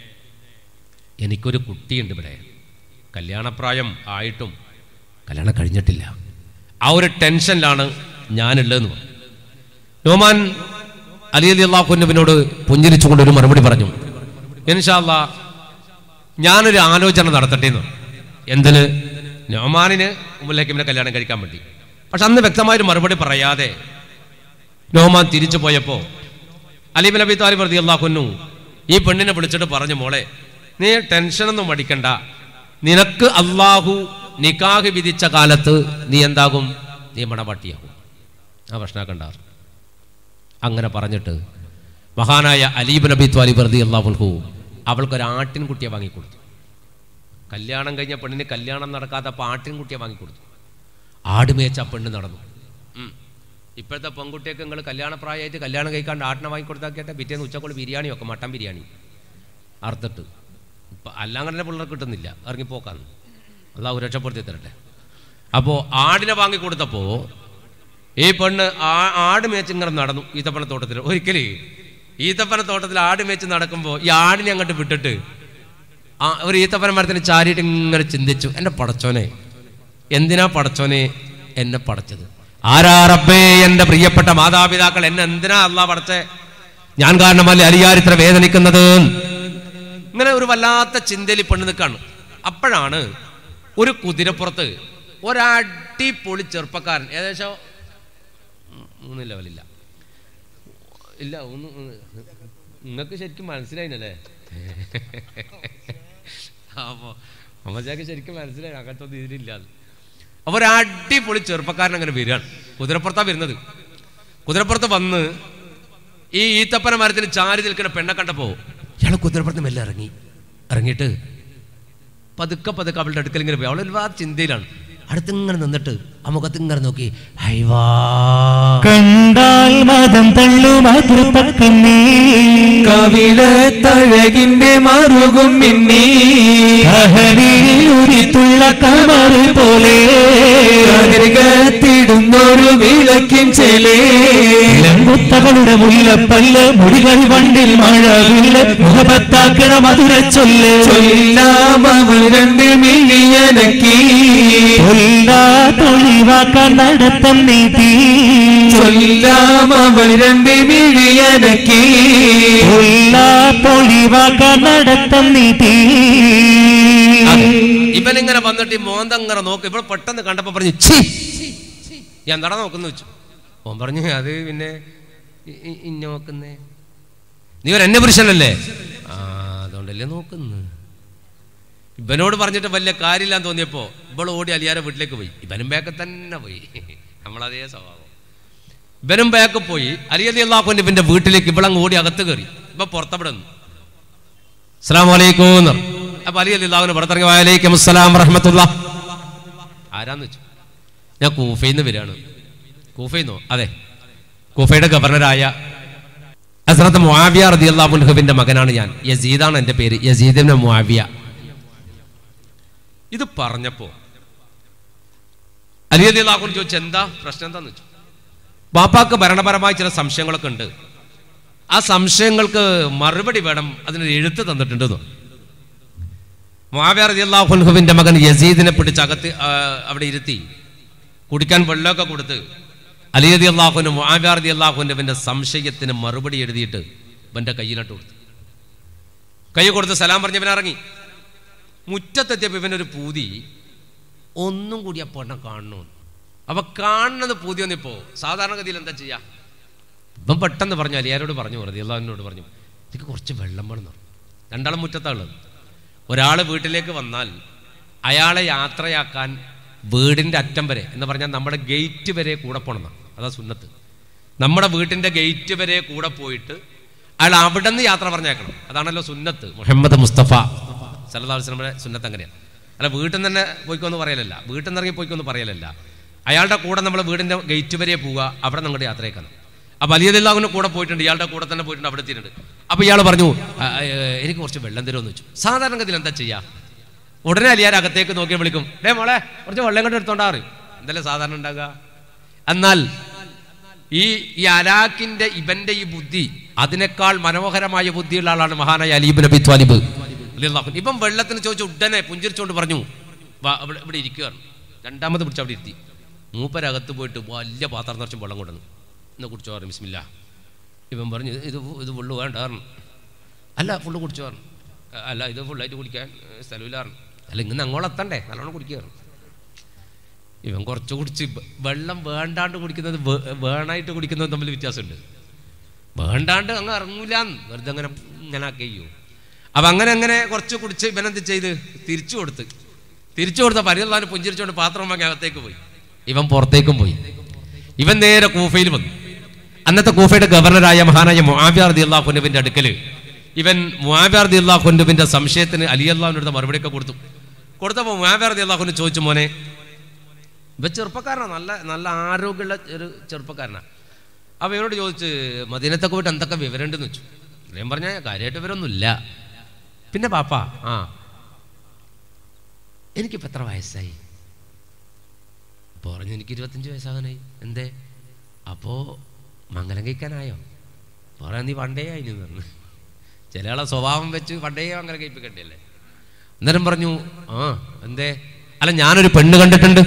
എനിക്കൊരു കുട്ടിയുണ്ട് ഇവിടെ, കല്യാണപ്രായം ആയിട്ടും കല്യാണം കഴിഞ്ഞിട്ടില്ല. ആ ഒരു ടെൻഷനിലാണ് ഞാനുള്ളതെന്ന് പറഞ്ഞു. നൊമാൻ അലി റളിയല്ലാഹു അൻഹുവിനോട് പുഞ്ചിരിച്ചുകൊണ്ട് ഒരു മറുപടി പറഞ്ഞു, ഇൻഷാ അല്ലാഹ് ഞാനൊരു ആലോചന നടത്തട്ടെ എന്ന്. എന്തിന്? നൊമാനിന് ഉമ്മുൽ ഹകീമിനെ കല്യാണം കഴിക്കാൻ വേണ്ടി. പക്ഷെ അന്ന് വ്യക്തമായൊരു മറുപടി പറയാതെ നൊമാൻ തിരിച്ചു പോയപ്പോൾ അലി ഇബ്നു അബീ ത്വാലിബ് റളിയല്ലാഹു അൻഹു ഈ പെണ്ണിനെ വിളിച്ചിട്ട് പറഞ്ഞു, മോളെ, നീ ടെൻഷനൊന്നും അടിക്കണ്ട, നിനക്ക് അള്ളാഹു നിക്കാഹ് വിധിച്ച കാലത്ത് നീ എന്താകും? നീ മണവാട്ടിയാകും. ആ പ്രശ്നമാക്കണ്ട. അങ്ങനെ പറഞ്ഞിട്ട് മഹാനായ അലി ഇബ്നു അബീ ത്വാലിബ് റളിയല്ലാഹു അൻഹു അവൾക്കൊരു ആട്ടിൻകുട്ടിയെ വാങ്ങിക്കൊടുത്തു. കല്യാണം കഴിഞ്ഞ പെണ്ണിന് കല്യാണം നടക്കാത്ത ആട്ടിൻകുട്ടിയെ വാങ്ങിക്കൊടുത്തു. ആടുമേച്ച പെണ്ണ് നടന്നു. ഇപ്പോഴത്തെ പെൺകുട്ടിയൊക്കെ നിങ്ങൾ കല്യാണപ്രായമായിട്ട് കല്യാണം കഴിക്കാണ്ട് ആട്ടിനെ വാങ്ങിക്കൊടുത്താക്കിയിട്ട് പിറ്റേന്ന് ഉച്ചക്കോള് ബിരിയാണി വെക്കും, മട്ടൻ ബിരിയാണി അറുത്തിട്ട്. ഇപ്പം അല്ലാങ്ങനെ പിള്ളേർ കിട്ടുന്നില്ല, ഇറങ്ങിപ്പോക്കാന്ന്. അള്ളാഹു രക്ഷപ്പെടുത്തി തരട്ടെ. അപ്പോൾ ആടിനെ വാങ്ങിക്കൊടുത്തപ്പോൾ ഈ പെണ്ണ് ആട് മേച്ച് ഇങ്ങനെ നടന്നു ഈത്തപ്പനത്തോട്ടത്തിൽ. ഒരിക്കൽ ഈത്തപ്പനത്തോട്ടത്തിൽ ആട് മേച്ച് നടക്കുമ്പോൾ ഈ ആടിനെ അങ്ങോട്ട് വിട്ടിട്ട് ഒരു ഈത്തപ്പന മരത്തിന് ചാരിയിട്ട് ഇങ്ങനെ ചിന്തിച്ചു, എൻ്റെ പടച്ചോനെ, എന്തിനാ പടച്ചോനെ എന്നെ പടച്ചത്? ആരാ റബ്ബേ എൻ്റെ പ്രിയപ്പെട്ട മാതാപിതാക്കൾ എന്നെ എന്തിനാ അള്ളാഹ് പടച്ചേ? ഞാൻ കാരണമല്ലേ അലിയാർ ഇത്ര വേദനിക്കുന്നത്? ഇങ്ങനെ ഒരു വല്ലാത്ത ചിന്തയിൽ പെണ്ണ് നിൽക്കാണ്. അപ്പോഴാണ് ഒരു കുതിരപ്പുറത്ത് ഒരടിപൊളി ചെറുപ്പക്കാരൻ, ഏകദേശം 3 ലെവലില്ല ഇല്ല, ഒന്ന് നിങ്ങൾക്ക് ശരിക്കും മനസ്സിലായില്ലേ? അപ്പോൾ അമ്മച്ചാക്ക് ശരിക്കും മനസ്സിലായി അങ്ങനത്തെ ഒന്നും ഇതിലില്ല. അപ്പോൾ ഒരു അടിപൊളി ചെറുപ്പക്കാരൻ അങ്ങനെ വരികയാണ്. കുതിരപ്പുറത്താണ് വരുന്നത്. കുതിരപ്പുറത്ത് വന്ന് ഈ ഈത്തപ്പന മരത്തിന് ചാരി നിൽക്കുന്ന പെണ്ണെ കണ്ടപ്പോൾ ഇയാൾ കുതിരപ്പുറത്ത് മെല്ലെ ഇറങ്ങിയിട്ട് പതുക്കെ അവളുടെ അടുക്കൽ ഇങ്ങനെ പോയി. അവൾ ഒരുപാട് ചിന്തയിലാണ്. അടുത്തിങ്ങനെ നിന്നിട്ട് ആ മുഖത്ത് ഇങ്ങനെ നോക്കി, ഹൈവാ കണ്ടാൽ മതം തള്ളും അതിർപ്പക്കണ്ണീ, കവിളത്തഴകിന്റെ മറുകും മിന്നി, കഹനിയിലുരിത്തുള്ള കമറ് പോലെ കതിർകത്തിടുന്നൊരു വിളക്കിൻ ചെലേ, മുത്തകളുടെ മുല്ലപ്പല്ല്, മുടികൾ വണ്ടിൽ മഴവില്ല്, മുഖപത്താക്കണ മധുര ചൊല്ല്, ചൊല്ലാമവൾ 2 മില്ലിയനക്കി, തൊഴിവാക്കാൻ നടത്തം നീട്ടി, ചൊല്ലാമവൾ 2 മില്ലിയനക്കി, പൊളിവാക്കാൻ നടത്തം നീട്ടി. ഇവനിങ്ങനെ വന്നിട്ട് ഈ മോന്തങ്ങനെ നോക്കി. ഇവിടെ പെട്ടെന്ന് കണ്ടപ്പോ പറഞ്ഞു, ഛീ എന്താടാ നോക്കുന്നു വെച്ചു. ഓൻ പറഞ്ഞു, അത് പിന്നെ ഇന്ന നോക്കുന്നേ, നീ ഒരു എന്നെ പുരുഷനല്ലേ? അതുകൊണ്ടല്ലേ നോക്കുന്നു. ഇവനോട് പറഞ്ഞിട്ട് വലിയ കാര്യമില്ലാന്ന് തോന്നിയപ്പോ ഇവൾ ഓടി അലിയാരെ വീട്ടിലേക്ക് പോയി. ഇവനും ബാക്ക് തന്നെ പോയി. നമ്മളതേ സ്വഭാവം. ഇവനും ബാക്ക് പോയി. അലി റളിയല്ലാഹു അൻഹു ഇവന്റെ വീട്ടിലേക്ക് ഇവളങ്ങ് ഓടി അകത്ത് കയറി. ഇപ്പൊ പുറത്തവിടുന്നു. അസ്സലാമു അലൈക്കും. അപ്പൊ അലി റളിയല്ലാഹു അൻഹു പുറത്തിറങ്ങി, വഅലൈക്കും അസ്സലാം വറഹ്മത്തുള്ളാഹ്. ആരാന്ന് വെച്ചു. ഞാൻ കൂഫയിൽ നിന്ന് വരികയാണ്. കൂഫയിന്നോ? അതെ, കൂഫയുടെ ഗവർണറായ ഹസ്രത്ത് മുആവിയ റളിയല്ലാഹു അൻഹുവിന്റെ മകനാണ് ഞാൻ. യസീദാണ് എൻ്റെ പേര്, യസീദ് ഇബ്നു മുആവിയ. ഇത് പറഞ്ഞപ്പോ അലി റളിയല്ലാഹു അൻഹു ചോദിച്ചു, എന്താ പ്രശ്നം എന്താന്ന് വെച്ചു. ബാപ്പാക്ക് ഭരണപരമായ ചില സംശയങ്ങളൊക്കെ ഉണ്ട്, ആ സംശയങ്ങൾക്ക് മറുപടി വേണം, അതിനൊരു എഴുത്ത് തന്നിട്ടുണ്ടെന്ന്. മുആവിയ റളിയല്ലാഹു അൻഹുവിന്റെ മകൻ യസീദിനെ പിടിച്ച് അകത്ത് അവിടെ ഇരുത്തി കുടിക്കാൻ വെള്ളമൊക്കെ കൊടുത്ത് അലി റളിയല്ലാഹു അൻഹു മുആവിയ റളിയല്ലാഹു അൻഹുവിന്റെ സംശയത്തിന് മറുപടി എഴുതിയിട്ട് ഇവന്റെ കയ്യിലിട്ട് കൊടുത്തു. കൈ കൊടുത്ത് സലാം പറഞ്ഞവൻ ഇറങ്ങി. മുറ്റത്തെത്തിയപ്പോൾ ഇവനൊരു പൂതി, ഒന്നും കൂടി ആ പെണ്ണെ കാണണു. അപ്പൊ കാണുന്നത് പൂതി വന്നിപ്പോ സാധാരണഗതിയിൽ എന്താ ചെയ്യാ? ഇപ്പം പെട്ടെന്ന് പറഞ്ഞു, അലിയാരോട് പറഞ്ഞു, റളിയല്ലാഹു അൻഹുവിനോട് പറഞ്ഞു, എനിക്ക് കുറച്ച് വെള്ളം വേണം. രണ്ടാളും മുറ്റത്താണുള്ളത്. ഒരാൾ വീട്ടിലേക്ക് വന്നാൽ അയാളെ യാത്രയാക്കാൻ വീടിൻ്റെ അറ്റം വരെ എന്ന് പറഞ്ഞാൽ നമ്മുടെ ഗേറ്റ് വരെ കൂടെ പോകണം. അതാ സുന്നത്ത്. നമ്മുടെ വീട്ടിൻ്റെ ഗേറ്റ് വരെ കൂടെ പോയിട്ട് അയാൾ അവിടെ നിന്ന് യാത്ര പറഞ്ഞേക്കണം. അതാണല്ലോ സുന്നത്ത്. മുഹമ്മദ് മുസ്തഫ സല്ലല്ലാഹു അലൈഹി വസല്ലമയുടെ സുന്നത്ത് അങ്ങനെയാണ്. അല്ല വീട്ടിൽ നിന്ന് തന്നെ പോയിക്കൊന്ന് പറയലല്ല, വീട്ടിൽ നിന്ന് ഇറങ്ങി പോയിക്കൊന്ന് പറയലല്ല. അയാളുടെ കൂടെ നമ്മൾ വീടിൻ്റെ ഗേറ്റ് വരെ പോവുക, അവിടെ നിങ്ങളുടെ യാത്രയേക്കണം. അപ്പോൾ അലി റളിയല്ലാഹു അൻഹു കൂടെ പോയിട്ടുണ്ട്, ഇയാളുടെ കൂടെ തന്നെ പോയിട്ടുണ്ട്, അവിടെ എത്തിയിട്ടുണ്ട്. അപ്പോൾ ഇയാൾ പറഞ്ഞു, എനിക്ക് കുറച്ച് വെള്ളം തരുമെന്ന് വെച്ചു. സാധാരണഗതിയിൽ എന്താ ചെയ്യുക? ഉടനെ അലിയാർ അകത്തേക്ക് നോക്കി വിളിക്കും, മോളെ കുറച്ച് വെള്ളം കൊണ്ട് എടുത്തോണ്ടാറ്. എന്തല്ലേ സാധാരണ ഉണ്ടാകുക? എന്നാൽ ഈ അലാക്കിന്റെ ഇവന്റെ ഈ ബുദ്ധി അതിനേക്കാൾ മനോഹരമായ ബുദ്ധിയുള്ള ആളാണ് മഹാനായ അലി ഇബ്നു അബീ ത്വാലിബ്. ഇപ്പം വെള്ളത്തിന് ചോദിച്ചു ഉടനെ പുഞ്ചിരിച്ചുകൊണ്ട് പറഞ്ഞു, ഇവിടെ ഇരിക്കുകയാണ്. രണ്ടാമത് പിടിച്ച് അവിടെ ഇരുത്തി. മൂപ്പരകത്ത് പോയിട്ട് വലിയ പാത്രം നിറച്ചും വെള്ളം കൊണ്ടുവന്നു. ഇന്ന് കുടിച്ചോ പറഞ്ഞു. ബിസ്മില്ലാ. ഇവൻ പറഞ്ഞു, ഇത് ഫുള്ള് വേണ്ട പറഞ്ഞു. അല്ല ഫുള്ള് കുടിച്ചോ പറഞ്ഞു. അല്ല ഇത് ഫുള്ളായിട്ട് കുടിക്കാൻ സ്ഥലമില്ലായിരുന്നു. അല്ല ഇങ്ങനെ അങ്ങോട്ടെത്തണ്ടേ, നല്ലോണം കുടിക്കുകയാണ്. ഇവൻ കുറച്ച് കുടിച്ച്. വെള്ളം വേണ്ടാണ്ട് കുടിക്കുന്നത് വേണായിട്ട് കുടിക്കുന്നത് തമ്മിൽ വ്യത്യാസമുണ്ട്. വേണ്ടാണ്ട് അങ്ങ് ഇറങ്ങൂലാന്ന് വെറുതെ ഇങ്ങനെ ആക്കിയോ. അപ്പം അങ്ങനെ കുറച്ച് കുടിച്ച് ഇവനെന്ത് ചെയ്ത് തിരിച്ചു കൊടുത്ത പരിധി പുഞ്ചിരിച്ചുകൊണ്ട് പാത്രം വാങ്ങി അകത്തേക്ക് പോയി. ഇവൻ പുറത്തേക്കും പോയി. ഇവൻ നേരെ കൂഫയിൽ വന്നു. അന്നത്തെ കൂഫയുടെ ഗവർണറായ മഹാനായ മുആവിയ റളിയല്ലാഹു അൻഹുവിന്റെ അടുക്കൽ ഇവൻ മുആവിയ റളിയല്ലാഹു അൻഹുവിന്റെ സംശയത്തിന് അലി റളിയല്ലാഹു അൻഹു മറുപടിയൊക്കെ കൊടുത്തപ്പോൾ മുആവിയ റളിയല്ലാഹു അൻഹു ചോദിച്ചു, മോനെ ഇപ്പം ചെറുപ്പക്കാരനാണ്, നല്ല നല്ല ആരോഗ്യമുള്ള ഒരു ചെറുപ്പക്കാരനാണ്. അപ്പോൾ ഇവനോട് ചോദിച്ച് മദീനത്തൊക്കെ പോയിട്ട് എന്തൊക്കെ വിവരമുണ്ടെന്ന് വെച്ചു. ഞാൻ പറഞ്ഞ കാര്യമായിട്ട് വിവരമൊന്നുമില്ല. പിന്നെ പാപ്പാ എനിക്കിപ്പോൾ എത്ര വയസ്സായി? അപ്പോൾ പറഞ്ഞു എനിക്ക് 25 വയസ്സാകാനായി. എന്തേ? അപ്പോൾ മംഗലം കഴിക്കാനായോ? പറയാൻ നീ പണ്ടേ ആയിന്ന് പറഞ്ഞു. ചില ആളെ സ്വഭാവം വെച്ച് പണ്ടേ മംഗലം കഴിപ്പിക്കണ്ടല്ലേ. അന്നേരം പറഞ്ഞു എന്തേ? അല്ല ഞാനൊരു പെണ്ണ് കണ്ടിട്ടുണ്ട്.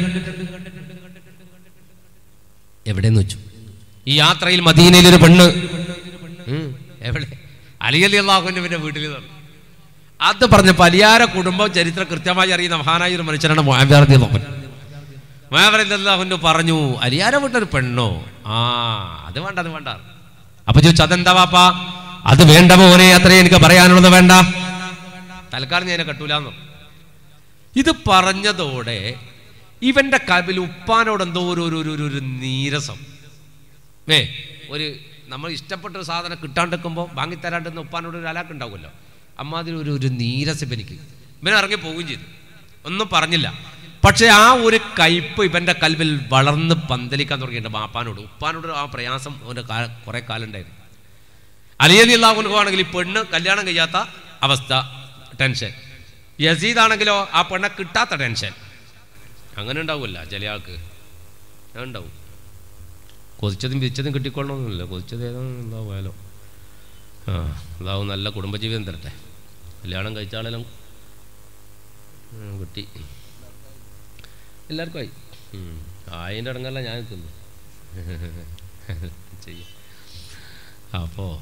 എവിടെയെന്ന് വെച്ചു. ഈ യാത്രയിൽ മദീനയിലൊരു പെണ്ണ്. എവിടെ? അലി റളിയല്ലാഹു അൻഹുവിന്റെ വീട്ടിൽ നിന്ന്. അത് പറഞ്ഞപ്പോൾ അലിയാരെ കുടുംബം ചരിത്രം കൃത്യമായി അറിയുന്ന മഹാനായ ഒരു മനുഷ്യനാണ് മുആവിയ റളിയല്ലാഹു അൻഹു. മുആവിയ റളിയല്ലാഹു അൻഹു പറഞ്ഞു അലിയാരെ വീട്ടിലൊരു പെണ്ണോ? അത് വേണ്ട, അത് വേണ്ട. അപ്പൊ ചോദിച്ചു അതെന്താ വാപ്പാ? അത് വേണ്ട മോനെ, അത്രേ എനിക്ക് പറയാനുള്ളത്. വേണ്ട, തൽക്കാലം ഞാൻ കെട്ടൂലെന്നു. ഇത് പറഞ്ഞതോടെ ഇവന്റെ കൽബിൽ ഉപ്പാനോട് എന്തോ ഒരു നീരസം. ഒരു നമ്മൾ ഇഷ്ടപ്പെട്ട ഒരു സാധനം കിട്ടാണ്ടിരിക്കുമ്പോൾ വാങ്ങിത്തരാണ്ടെന്ന് ഉപ്പാനോട് ഒരു അലാക്ക് ഉണ്ടാവുമല്ലോ. അമ്മാതിരി ഒരു നീരസം എനിക്ക്. ഇവൻ ഇറങ്ങി പോവുകയും ചെയ്തു, ഒന്നും പറഞ്ഞില്ല. പക്ഷെ ആ ഒരു കയ്പ് ഇവന്റെ കൽബിൽ വളർന്ന് പന്തലിക്കാൻ തുടങ്ങിയിട്ടുണ്ട്. ബാപ്പാനോട് ഉപ്പാനോട് ആ പ്രയാസം അവൻ്റെ കുറെ കാലം ഉണ്ടായിരുന്നു. അലി റളിയല്ലാഹു അൻഹു ആണെങ്കിൽ ഈ പെണ്ണ് കല്യാണം കഴിയാത്ത അവസ്ഥ, ടെൻഷൻ. യസീദ് ആണെങ്കിലോ ആ പെണ്ണെ കിട്ടാത്ത ടെൻഷൻ. അങ്ങനെ ഉണ്ടാവില്ല ചില ആൾക്ക്, ഞാൻ ഉണ്ടാവും. കൊതിച്ചതും വിരിച്ചതും കിട്ടിക്കൊള്ളണമെന്നില്ല. കൊതിച്ചത് ഏതാ പോയാലോ. അതാവും. നല്ല കുടുംബജീവിതം തരട്ടെ. കല്യാണം കഴിച്ചാളെല്ലാം കിട്ടി, എല്ലാവർക്കും ആയി. ആയിൻ്റെ അടങ്ങല്ല ഞാൻ നിൽക്കുന്നു ചെയ്യും. അപ്പോൾ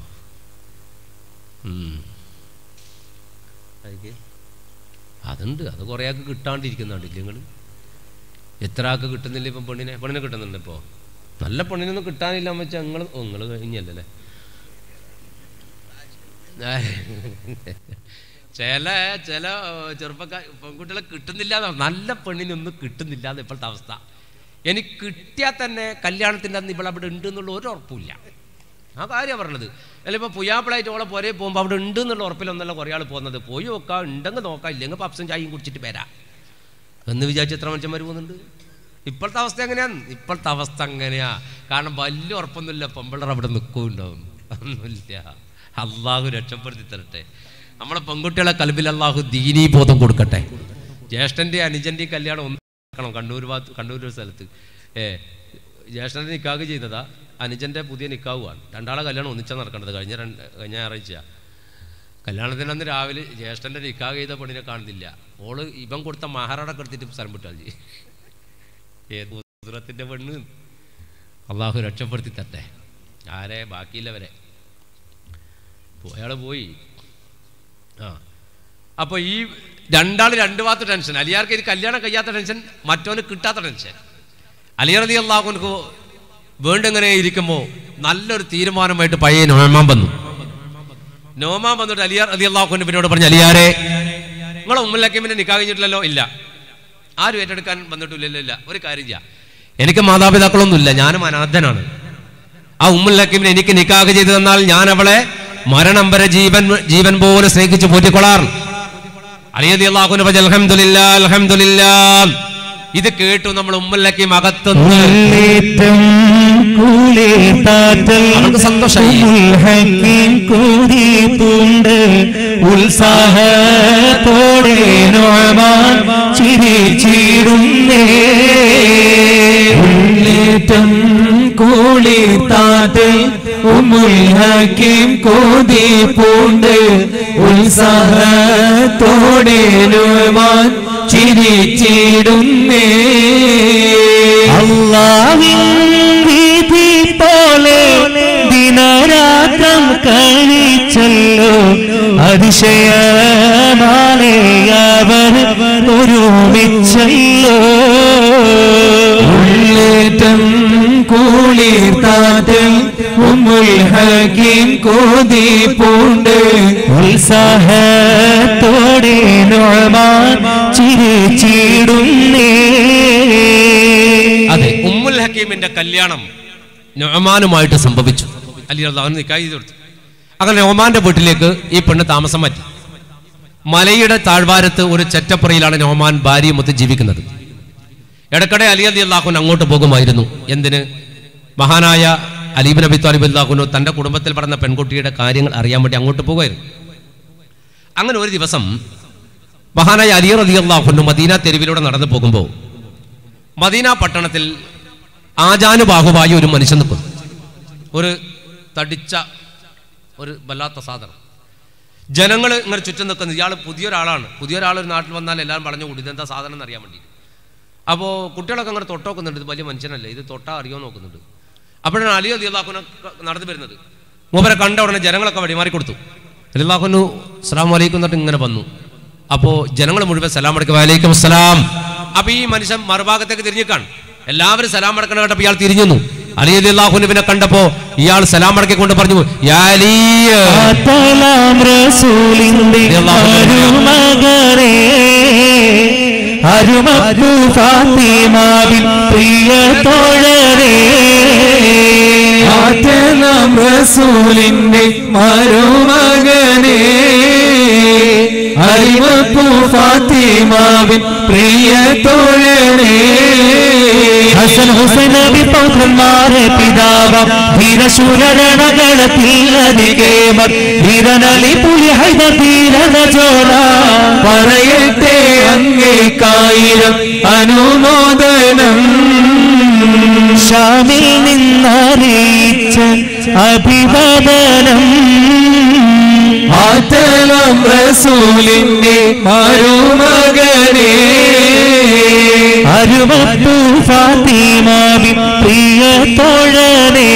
അതുണ്ട്. അത് കുറേ ആൾക്ക് കിട്ടാണ്ടിരിക്കുന്നുണ്ടില്ല. നിങ്ങൾ എത്ര ആൾക്ക് കിട്ടുന്നില്ല? ഇപ്പം പെണ്ണിനെ കിട്ടുന്നുണ്ട്. ഇപ്പോൾ നല്ല പെണ്ണിനൊന്നും കിട്ടാനില്ല എന്ന് വെച്ചാൽ നിങ്ങൾ കഴിഞ്ഞല്ലേ. ചില ചെറുപ്പക്കാർ പെൺകുട്ടികളെ കിട്ടുന്നില്ല, നല്ല പെണ്ണിനൊന്നും കിട്ടുന്നില്ല എന്ന് ഇപ്പോഴത്തെ അവസ്ഥ. എനിക്ക് കിട്ടിയാൽ തന്നെ കല്യാണത്തിൻ്റെ അന്ന് ഇവിടെ അവിടെ ഉണ്ട് എന്നുള്ള ഒരു ഉറപ്പില്ല. ആ കാര്യമാണ് പറഞ്ഞത്. അല്ല ഇപ്പോൾ പുയ്യാപ്പിളായിട്ട് ഓളെ പുരയിൽ പോകുമ്പോൾ അവിടെ ഉണ്ട് എന്നുള്ള ഉറപ്പിലൊന്നല്ല കുറേ ആൾ പോകുന്നത്. പോയി നോക്കാം, ഉണ്ടെങ്കിൽ നോക്കാം, ഇല്ലെങ്കിൽ പപ്സും ചായയും കുടിച്ചിട്ട് വരാം എന്ന് വിചാരിച്ച് എത്ര മനുഷ്യന്മാർ പോകുന്നുണ്ട്. ഇപ്പോഴത്തെ അവസ്ഥ എങ്ങനെയാണ്? ഇപ്പോഴത്തെ അവസ്ഥ അങ്ങനെയാ. കാരണം വലിയ ഉറപ്പൊന്നുമില്ല പെമ്പിള്ളർ അവിടെ നിൽക്കുന്നുണ്ടാവും, ഒന്നുമില്ല. അള്ളാഹു രക്ഷപ്പെടുത്തി തരട്ടെ. നമ്മളെ പെൺകുട്ടികളെ കൽബിൽ അള്ളാഹു ദീനീ ബോധം കൊടുക്കട്ടെ. ജ്യേഷ്ഠൻ്റെ അനുജൻ്റെയും കല്യാണം ഒന്നും കണ്ണൂർ സ്ഥലത്ത് ജ്യേഷ്ഠൻ്റെ നിക്കാഹ് ചെയ്തതാ, അനുജൻ്റെ പുതിയ നിക്കാഹുമാണ്. രണ്ടാളെ കല്യാണം ഒന്നിച്ചാൽ നടക്കേണ്ടത്. കഴിഞ്ഞ ഞായറാഴ്ച കല്യാണത്തിന് അന്ന് രാവിലെ ജ്യേഷ്ഠൻ്റെ നിക്കാഹ് ചെയ്ത പെണ്ണിനെ കാണുന്നില്ല. ഓള് ഇവൻ കൊടുത്ത മഹാറാടൊക്കെ എടുത്തിട്ട് സ്ഥലം വിട്ടാൽ ചെയ്യും. ഏത് ദൂരത്തിൻ്റെ പെണ്ണ്. അള്ളാഹു രക്ഷപ്പെടുത്തി തട്ടെ. ആരെ ബാക്കിയില്ലവരെ അയാൾ പോയി. അപ്പോൾ ഈ രണ്ടാൾ രണ്ട് ഭാഗത്ത് ടെൻഷൻ. അലിയാർക്ക് ഇത് കല്യാണം കഴിയാത്ത ടെൻഷൻ, മറ്റവന് കിട്ടാത്ത ടെൻഷൻ. അലി റളിയല്ലാഹു അൻഹു വേണ്ടിങ്ങനെ ഇരിക്കുമ്പോൾ നല്ലൊരു തീരുമാനമായിട്ട് പയ്യെ നോമാൻ വന്നു. നോമാൻ വന്നിട്ട് അലി റളിയല്ലാഹു അൻഹുവിനോട് പറഞ്ഞു, അലിയാരെ നിങ്ങളെ ഉമ്മുൽ ഹക്കീമിനെ നിക്കാഹ് കഴിഞ്ഞിട്ടില്ലല്ലോ? ഇല്ല. ആരും ഏറ്റെടുക്കാൻ വന്നിട്ടില്ലല്ലോ? ഇല്ല. ഒരു കാര്യം ചെയ്യാം, എനിക്ക് മാതാപിതാക്കളൊന്നുമില്ല, ഞാനും അനാഥനാണ്. ആ ഉമ്മുൽ ഹക്കീമിനെ എനിക്ക് നിക്കാഹ് ചെയ്തു തന്നാൽ ഞാൻ അവളെ മരണം വരെ ജീവൻ പോലെ സ്നേഹിച്ച് പോറ്റിക്കൊള്ളാർ. അലി റളിയല്ലാഹു അൻഹു പറഞ്ഞു അൽഹംദുലില്ലാഹ് അൽഹംദുലില്ലാഹ്. ഇത് കേട്ടു നമ്മൾ ഉമ്മുൽ ഹക്കീം അകത്തുനിന്ന് അവർക്ക് സന്തോഷമായി. ഉത്സാഹത്തോടെ നോമാൻ ചിരിച്ചിടുന്നേ. ഉള്ളേറ്റം കൂളിത്താറ്റ് ഉമ്മുൽ ഹക്കീം കോതി പൂണ്ട് ഉത്സാഹത്തോടെ നോമാൻ ചിരിച്ചിടുന്നേ. അല്ലാഹുവിൻ വിധി പോലെ ദിനരാത്രം കഴിച്ചല്ലോ, അതിശയമാലേ അവർ ഒരുമിച്ചല്ലോ. ഉള്ളേറ്റം കൂളിത്താറ്റ് ഉമ്മുൽ ഹക്കീം കോതി പൂണ്ട് ഉത്സാഹത്തോടെ നോമാൻ ചിരിച്ചിടുന്നേ. അതെ, ഉമ്മുൽ ഹക്കീമിന്റെ കല്യാണം നൊമാനുമായിട്ട് സംഭവിച്ചു. അലി റളിയല്ലാഹു അൻഹു നിക്കാഹ് ചെയ്തു കൊടുത്തു. അങ്ങനെ നൊമാന്റെ വീട്ടിലേക്ക് ഈ പെണ്ണ് താമസം മാറ്റി. മലയുടെ താഴ്വാരത്ത് ഒരു ചെറ്റപ്പുറയിലാണ് നൊമാൻ ഭാര്യയുമൊത്ത് ജീവിക്കുന്നത്. ഇടയ്ക്കിടെ അലി റളിയല്ലാഹു അൻഹു അങ്ങോട്ട് പോകുമായിരുന്നു. എന്തിന്? മഹാനായ അലി ഇബ്നു അബീ ത്വാലിബ് റളിയല്ലാഹു അൻഹു തൻ്റെ കുടുംബത്തിൽ പറഞ്ഞ പെൺകുട്ടിയുടെ കാര്യങ്ങൾ അറിയാൻ വേണ്ടി അങ്ങോട്ട് പോകുമായിരുന്നു. അങ്ങനെ ഒരു ദിവസം മഹാനായ അലി റളിയല്ലാഹു അൻഹു മദീന തെരുവിലൂടെ നടന്നു പോകുമ്പോൾ മദീന പട്ടണത്തിൽ ആജാനുബാഹുവായി ഒരു മനുഷ്യൻ നിൽക്കുന്നു. ഒരു തടിച്ച ഒരു വല്ലാത്ത സാധനം. ജനങ്ങൾ ഇങ്ങനെ ചുറ്റും നിൽക്കുന്നത്. ഇയാൾ പുതിയൊരാളാണ്. പുതിയൊരാൾ ഒരു നാട്ടിൽ വന്നാൽ എല്ലാവരും പറഞ്ഞു കൂടി ഇതെന്താ സാധനം എന്നറിയാൻ വേണ്ടി. അപ്പോൾ കുട്ടികളൊക്കെ അങ്ങനെ തൊട്ടോക്കുന്നുണ്ട്. ഇത് വലിയ മനുഷ്യനല്ലേ, ഇത് തൊട്ടാ അറിയോ നോക്കുന്നുണ്ട്. അപ്പോഴാണ് അലി റളിയല്ലാഹു അൻഹു നടന്നു വരുന്നത്. മൂപ്പരെ കണ്ട ഉടനെ ജനങ്ങളൊക്കെ വഴിമാറി കൊടുത്തു. റളിയല്ലാഹു അൻഹു അസ്സലാമു അലൈക്കും എന്നിട്ട് ഇങ്ങനെ വന്നു. അപ്പോൾ ജനങ്ങൾ മുഴുവൻ സലാം അടയ്ക്കും, വലൈക്കും അസ്സലാം. അപ്പോൾ ഈ മനുഷ്യൻ മറുഭാഗത്തേക്ക് തിരിഞ്ഞേക്കാണ്. എല്ലാവരും സലാം അടക്കണം കേട്ടപ്പോൾ ഇയാൾ തിരിഞ്ഞു. അലി റളിയല്ലാഹു അൻഹുവിനെ കണ്ടപ്പോൾ ഇയാൾ സലാം അടക്കിക്കൊണ്ട് പറഞ്ഞു, യാ അലി അരുമത്തു ഫാത്തിമാവിൻ പ്രിയ തോഴരേ, ആറ്റലാം റസൂലിന്റെ മരുമകനേ, അരുമത്തു ഫാത്തിമാവിൻ പ്രിയ തോഴരേ, ഹസൻ ഹുസൈൻ നബി പൗത്രന്മാരെ പിതാവ് ധീരശൂരരണകളത്തിൽ അധികേമർ ധീരനലി പുലി ഹൈദർ ധീരന ചോര പറയട്ടെ അങ്ങേക്കായിരം അനുമോദനം. ഷാമിൽ നിന്നറിയിച്ച അഭിവാദനം, ആറ്റലാം റസൂലിന്റെ മരുമകനേ, അരുമത്തു ഫാത്തിമാവിൻ പ്രിയ തോഴരേ.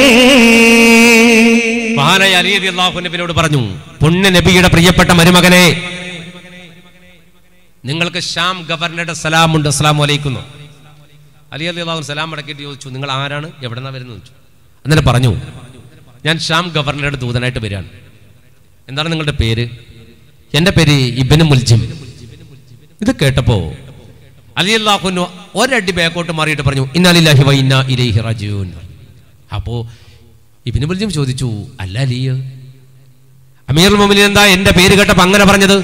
മഹാനായ അലി റളിയല്ലാഹു അൻഹുവിനോട് പറഞ്ഞു, പുണ്യ നബിയുടെ പ്രിയപ്പെട്ട മരുമകനെ, നിങ്ങൾക്ക് ഷാം ഗവർണറുടെ സലാമുണ്ട്, അസ്സലാമു അലൈക്കും. അലി റളിയല്ലാഹു അൻഹു സലാം അടക്കിയിട്ട് ചോദിച്ചു, നിങ്ങൾ ആരാണ്, എവിടെ നിന്നാണ് വരുന്നത് ചോദിച്ചു. അങ്ങനെ പറഞ്ഞു, ഞാൻ ഷാം ഗവർണറുടെ ദൂതനായിട്ട് വരികയാണ്. എന്താണ് നിങ്ങളുടെ പേര്? എൻ്റെ പേര് ഇബ്നു മുൽജിം. ഇത് കേട്ടപ്പോൾ അലി റളിയല്ലാഹു അൻഹു ഒരടി ബാക്കോട്ട് മാറിയിട്ട് പറഞ്ഞു, ഇന്നാ ലില്ലാഹി വ ഇന്നാ ഇലൈഹി റാജിഊൻ. അപ്പോൾ ഇബ്നു മുൽജിം ചോദിച്ചു, അല്ല അലി, അമീറുൽ മുഅ്മിനീൻ എന്താ എൻ്റെ പേര് കേട്ടപ്പോൾ അങ്ങനെ പറഞ്ഞത്?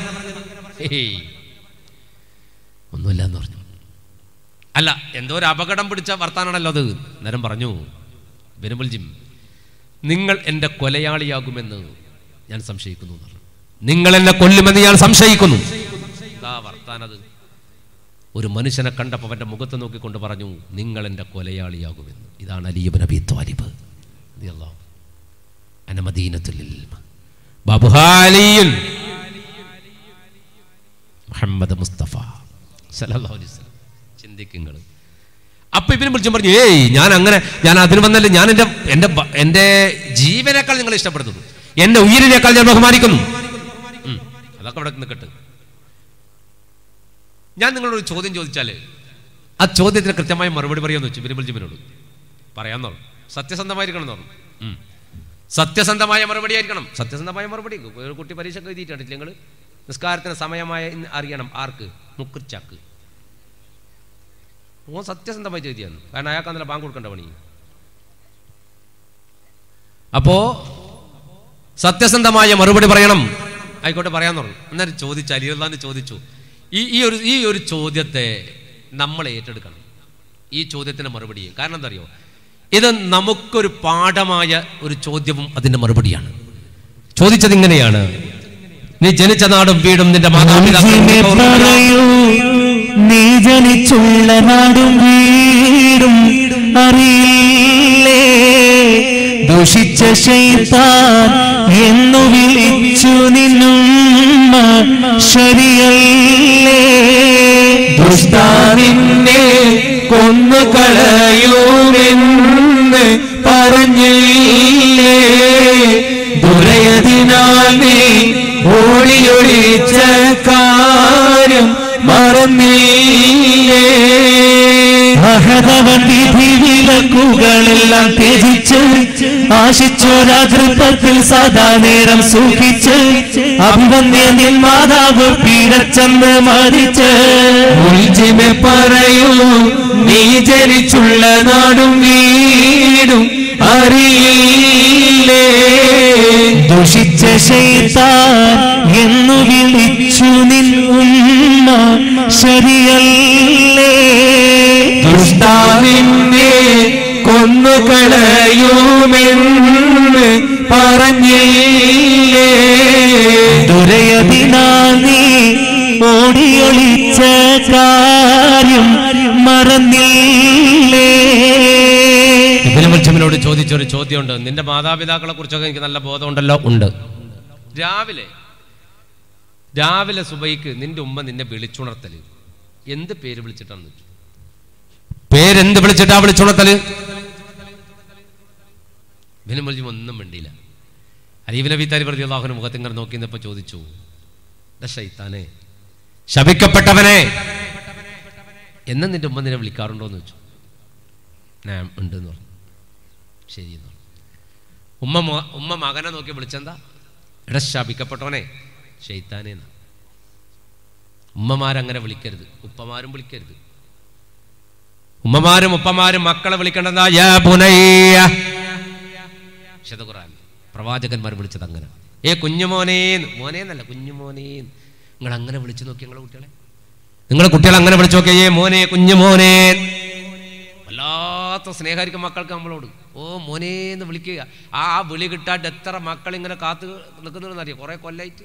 ഒന്നുമില്ല എന്ന് പറഞ്ഞു. അല്ല, എന്തോ ഒരു അപകടം പിടിച്ച വർത്താനാണല്ലോ അത്. നേരം പറഞ്ഞു ഇബ്നു മുൽജിം, നിങ്ങൾ എൻ്റെ കൊലയാളിയാകുമെന്ന് ഞാൻ സംശയിക്കുന്നു. നിങ്ങൾ എന്നെ കൊല്ലുമെന്ന് ഞാൻ സംശയിക്കുന്നു. എന്താ വർത്താനത്? ഒരു മനുഷ്യനെ കണ്ടപ്പോൾ അവൻ്റെ മുഖത്ത് നോക്കിക്കൊണ്ട് പറഞ്ഞു, നിങ്ങൾ എൻ്റെ കൊലയാളിയാകുമെന്ന്. ഇതാണ് അലി ഇബ്നു അബീ ത്വാലിബ് റളിയല്ലാഹു അൻഹു. മദീനത്തുൽ ഇൽമ ബാബുഹാലിയുൻ മുഹമ്മദ് മുസ്തഫ സല്ലല്ലാഹു അലൈഹി വസല്ലം. ചിന്തിക്കുക. അപ്പൊ ഇബ്നു മുൽജിം പറഞ്ഞു, ഞാൻ അതിന് വന്നല്ല, ഞാൻ എൻ്റെ ജീവനേക്കാൾ നിങ്ങൾ ഇഷ്ടപ്പെടുന്നു, എൻ്റെ ഉയിരിനേക്കാൾ ഞാൻ ബഹുമാനിക്കുന്നു. അതൊക്കെ അവിടെ നിൽക്കട്ടെ. ഞാൻ നിങ്ങളോട് ചോദ്യം ചോദിച്ചാൽ ആ ചോദ്യത്തിന് കൃത്യമായി മറുപടി പറയാമെന്ന് വെച്ചു ഇബ്നു മുൽജിമിനോട്. പറയാമെന്ന് പറഞ്ഞു. സത്യസന്ധമായിരിക്കണം എന്ന് പറഞ്ഞു. സത്യസന്ധമായ മറുപടി ആയിരിക്കണം. സത്യസന്ധമായ മറുപടി. ഒരു കുട്ടി പരീക്ഷയ്ക്ക് എഴുതിയിട്ടില്ല, നിങ്ങൾ നിസ്കാരത്തിന് സമയമായ അറിയണം. ആർക്ക്? മുക്കുച്ചാക്ക്. ഓ സത്യസന്ധമായി ചോദിയാണ്. കാരണം അയാൾക്ക് അന്നേരം ബാങ്ക് കൊടുക്കേണ്ട പണി. അപ്പോ സത്യസന്ധമായ മറുപടി പറയണം. ആയിക്കോട്ടെ, പറയാന്ന് പറഞ്ഞു. അന്നേരം ചോദിച്ചു, അലി റളിയല്ലാഹു അൻഹു ചോദിച്ചു, ഈ ഒരു ചോദ്യത്തെ നമ്മൾ ഏറ്റെടുക്കണം. ഈ ചോദ്യത്തിന് മറുപടി. കാരണം എന്താ അറിയോ, ഇത് നമുക്കൊരു പാഠമായ ഒരു ചോദ്യവും അതിന്റെ മറുപടിയാണ്. ചോദിച്ചത് ഇങ്ങനെയാണ്, നീ ജനിച്ച നാടും വീടും നിന്റെ മാതാപിതാക്കളും നീ ജനിച്ചുള്ള നാടും വീടും അറിയില്ലേ, ദുഷിച്ച ശൈത്താൻ എന്നു വിളിച്ചു നിന്നും ശരിയല്ലേ, ദുഷ്ടാനിന്നെ കൊന്നു കളയുമെന്ന് പറഞ്ഞില്ലേ, ദുരയതിനാൽ നീ ഓടിയൊളിച്ച കാര്യം മറന്നില്ലേ, അഹദവൻ വിധി വിലക്കുകളെല്ലാം ത്യജിച്ച് ആശിച്ചോരാതൃത്വത്തിൽ സദാ നേരം സൂക്ഷിച്ച് അഭിവന്യ നിൻ മാതാവ് പീഡച്ചെന്ന് മരിച്ച് മുൽജിമെ പറയൂ, നീ ജനിച്ചുള്ള നാടും വീടും അറിയില്ലേ, ദുഷിച്ച ശൈത്താൻ എന്നു വിളിച്ചു നിൻ ഉമ്മ ശരിയല്ലേ, നിന്നെ കൊന്നുകളയുമെന്ന് പറഞ്ഞില്ലേ ദുരയതിനാൽ നീ ഓടിയൊളിച്ച കാര്യം മറന്നില്ലേ? ഇബ്നു മുൽജിമിനോട് ചോദിച്ചൊരു ചോദ്യമുണ്ട്. നിന്റെ മാതാപിതാക്കളെ കുറിച്ചൊക്കെ എനിക്ക് നല്ല ബോധമുണ്ടല്ലോ. ഉണ്ട്. രാവിലെ സുബൈക്ക് നിന്റെ ഉമ്മ നിന്നെ വിളിച്ചുണർത്തല് എന്ത് പേര് വിളിച്ചിട്ടാന്ന് വെച്ചു? പേരെന്ത് വിളിച്ചിട്ടാ വിളിച്ചുണർത്തല്? ഇബ്നു മുൽജിം ഒന്നും മിണ്ടിയില്ല. അലി ഇബ്നു അബീ താലിബ് റളിയല്ലാഹു അൻഹു മുഖത്തിങ്ങനെ നോക്കി നിന്നപ്പോൾ ചോദിച്ചു, ശൈത്താനെ, ശപിക്കപ്പെട്ടവനെ, എന്ന് നിന്റെ ഉമ്മ നിന്നെ വിളിക്കാറുണ്ടോ എന്ന് വെച്ചു. ഞാൻ ഉണ്ട് എന്ന് പറഞ്ഞു. ശരി എന്ന് പറഞ്ഞു. ഉമ്മ മകനെ നോക്കി വിളിച്ചെന്താ? എടാ ശപിക്കപ്പെട്ടവനെ, ശൈത്താനെ. ഉമ്മമാരങ്ങനെ വിളിക്കരുത്, ഉപ്പമാരും വിളിക്കരുത്. ഉമ്മമാരും ഉപ്പമാരും മക്കളെ വിളിക്കേണ്ടതാ യാ ബുനയ്യ. വിശുദ്ധ ഖുർആൻ പ്രവാചകന്മാർ വിളിച്ചത് അങ്ങനെ. കുഞ്ഞുമോനേന്ന്, മോനേന്നല്ല കുഞ്ഞുമോനേന്ന്. നിങ്ങൾ അങ്ങനെ വിളിച്ചു നോക്കി നിങ്ങളെ കുട്ടികളെ അങ്ങനെ വിളിച്ചു നോക്കിയേ മോനെ, കുഞ്ഞുമോനേ. വല്ലാത്ത സ്നേഹമായിരിക്കും മക്കൾക്ക് നമ്മളോട്. ഓ മോനേന്ന് വിളിക്കുക. ആ വിളി കിട്ടാട്ട് എത്ര മക്കൾ ഇങ്ങനെ കാത്തു നിൽക്കുന്നതെന്നറിയാം. കുറെ കൊല്ലായിട്ട്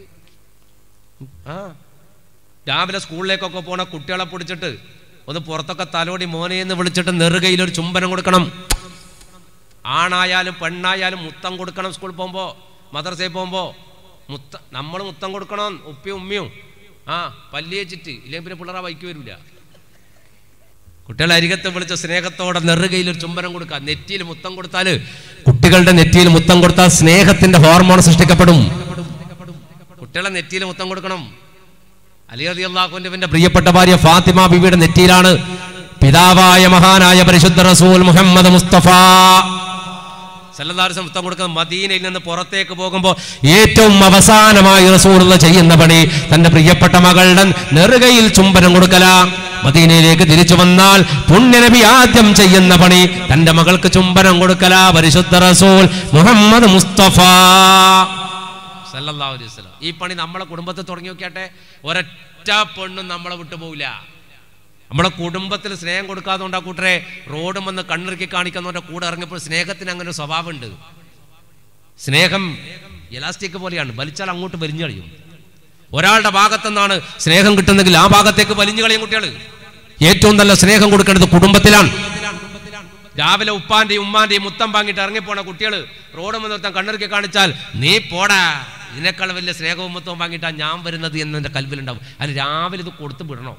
രാവിലെ സ്കൂളിലേക്കൊക്കെ പോണ കുട്ടികളെ പിടിച്ചിട്ട് ഒന്ന് പുറത്തൊക്കെ തലോടി മോനേന്ന് വിളിച്ചിട്ട് നെറുകയിലൊരു ചുംബനം കൊടുക്കണം. ആണായാലും പെണ്ണായാലും മുത്തം കൊടുക്കണം. സ്കൂളിൽ പോകുമ്പോൾ, മദ്രസയിൽ പോകുമ്പോൾ നമ്മൾ മുത്തം കൊടുക്കണം. ഉപ്പയും ഉമ്മയും പല്ലി വെച്ചിട്ട്, ഇല്ലെങ്കിൽ പിന്നെ പിള്ളേർ വൈക്ക് വരില്ല. കുട്ടികളെ അരികത്ത് വിളിച്ച സ്നേഹത്തോടെ നെറുകയിലൊരു ചുംബനം കൊടുക്കുക. നെറ്റിയിൽ മുത്തം കൊടുത്താൽ, കുട്ടികളുടെ നെറ്റിയിൽ മുത്തം കൊടുത്താൽ സ്നേഹത്തിന്റെ ഹോർമോൺ സൃഷ്ടിക്കപ്പെടും. കുട്ടികളെ നെറ്റിയിൽ മുത്തം കൊടുക്കണം. അലി റളിയല്ലാഹു അൻഹുവിന്റെ പ്രിയപ്പെട്ട ഭാര്യ ഫാത്തിമ ബീവിയുടെ നെറ്റിയിലാണ് പിതാവായ മഹാനായ പരിശുദ്ധ റസൂൽ മുഹമ്മദ് മുസ്തഫ സല്ലല്ലാഹു അലൈഹി വസല്ലം മുത്തം കൊടുക്കുന്നത്. മദീനയിൽ നിന്ന് പുറത്തേക്ക് പോകുമ്പോൾ ഏറ്റവും അവസാനമായി റസൂലുള്ള ചെയ്യുന്ന പണി തന്റെ പ്രിയപ്പെട്ട മകളുടെ നെറുകയിൽ ചുംബനം കൊടുക്കല. മദീനയിലേക്ക് തിരിച്ചു വന്നാൽ പുണ്യനബി ആദ്യം ചെയ്യുന്ന പണി തന്റെ മകൾക്ക് ചുംബനം കൊടുക്കല. പരിശുദ്ധ റസൂൽ മുഹമ്മദ് മുസ്തഫ സല്ലല്ലാഹു അലൈഹി വസല്ലം. ഈ പണി നമ്മളെ കുടുംബത്തിൽ തുടങ്ങി നോക്കിയാട്ടെ, ഒരൊറ്റ പെണ്ണും നമ്മളെ വിട്ടു പോവില്ല. നമ്മളെ കുടുംബത്തിൽ സ്നേഹം കൊടുക്കാതുകൊണ്ട് ആ കൂട്ടരെ റോഡും വന്ന് കണ്ണിറുക്കി കാണിക്കുന്നവരുടെ കൂടെ ഇറങ്ങിയപ്പോൾ സ്നേഹത്തിന് അങ്ങനെ ഒരു സ്വഭാവമുണ്ട്. സ്നേഹം എലാസ്റ്റിക് പോലെയാണ്, വലിച്ചാൽ അങ്ങോട്ട് വലിഞ്ഞു കളയും. ഒരാളുടെ ഭാഗത്തു നിന്നാണ് സ്നേഹം കിട്ടുന്നെങ്കിൽ ആ ഭാഗത്തേക്ക് വലിഞ്ഞു കളയും കുട്ടികൾ. ഏറ്റവും നല്ല സ്നേഹം കൊടുക്കേണ്ടത് കുടുംബത്തിലാണ്. രാവിലെ ഉപ്പാന്റെയും ഉമ്മാന്റെയും മുത്തം വാങ്ങിയിട്ട് ഇറങ്ങിപ്പോണ കുട്ടികൾ റോഡ് വന്ന് കണ്ണിറുക്കി കാണിച്ചാൽ നീ പോടാ, ഇതിനേക്കാൾ വലിയ സ്നേഹവും മുത്തവും വാങ്ങിയിട്ടാണ് ഞാൻ വരുന്നത് എന്നെ കൽവിലുണ്ടാവും. അതിന് രാവിലെ ഇത് കൊടുത്തു വിടണോ?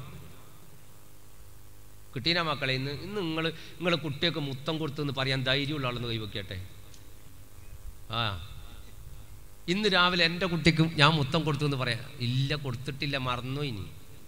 കിട്ടീന മക്കളെ, ഇന്ന് നിങ്ങൾ കുട്ടിയൊക്കെ മുത്തം കൊടുത്തെന്ന് പറയാൻ ധൈര്യമുള്ള ആളെന്ന് കൈവയ്ക്കട്ടെ. ഇന്ന് രാവിലെ എൻ്റെ കുട്ടിക്ക് ഞാൻ മുത്തം കൊടുത്തു എന്ന് പറയാം. ഇല്ല, കൊടുത്തിട്ടില്ല, മറന്നോ. ഇനി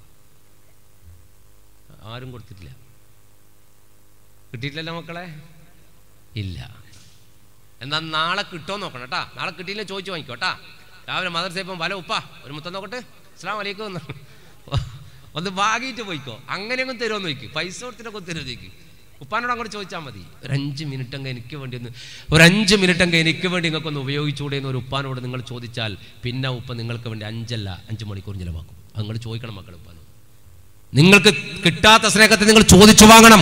ആരും കൊടുത്തിട്ടില്ല. കിട്ടിയിട്ടില്ലല്ലോ മക്കളെ, ഇല്ല. എന്നാൽ നാളെ കിട്ടുമോ നോക്കണം കേട്ടാ. നാളെ കിട്ടിയില്ല ചോദിച്ചു വാങ്ങിക്കോ കേട്ടാ. രാവിലെ മദർസയിൽ പോകുമ്പോൾ വല ഉപ്പാ ഒരു മുത്തം നോക്കട്ടെ, അസ്സലാമു അലൈക്കും ഒന്ന് വാങ്ങിയിട്ട് പോയിക്കോ. അങ്ങനെയൊന്നും തരുമോ നോക്കി, പൈസ കൊടുത്തിട്ടൊക്കെ തരുമോ നോക്കി. ഉപ്പാനോട് അങ്ങോട്ട് ചോദിച്ചാൽ മതി. ഒരു 5 മിനിറ്റെങ്കിൽ എനിക്ക് വേണ്ടി നിങ്ങൾക്കൊന്ന് ഉപയോഗിച്ചുകൂടെ എന്ന് ഒരു ഉപ്പാനോട് നിങ്ങൾ ചോദിച്ചാൽ പിന്നെ ഉപ്പ നിങ്ങൾക്ക് വേണ്ടി 5 മണിക്കൂർ ചിലവാക്കും. അങ്ങോട്ട് ചോദിക്കണം മക്കൾ. ഉപ്പാനോട് നിങ്ങൾക്ക് കിട്ടാത്ത സ്നേഹത്തെ നിങ്ങൾ ചോദിച്ചു വാങ്ങണം.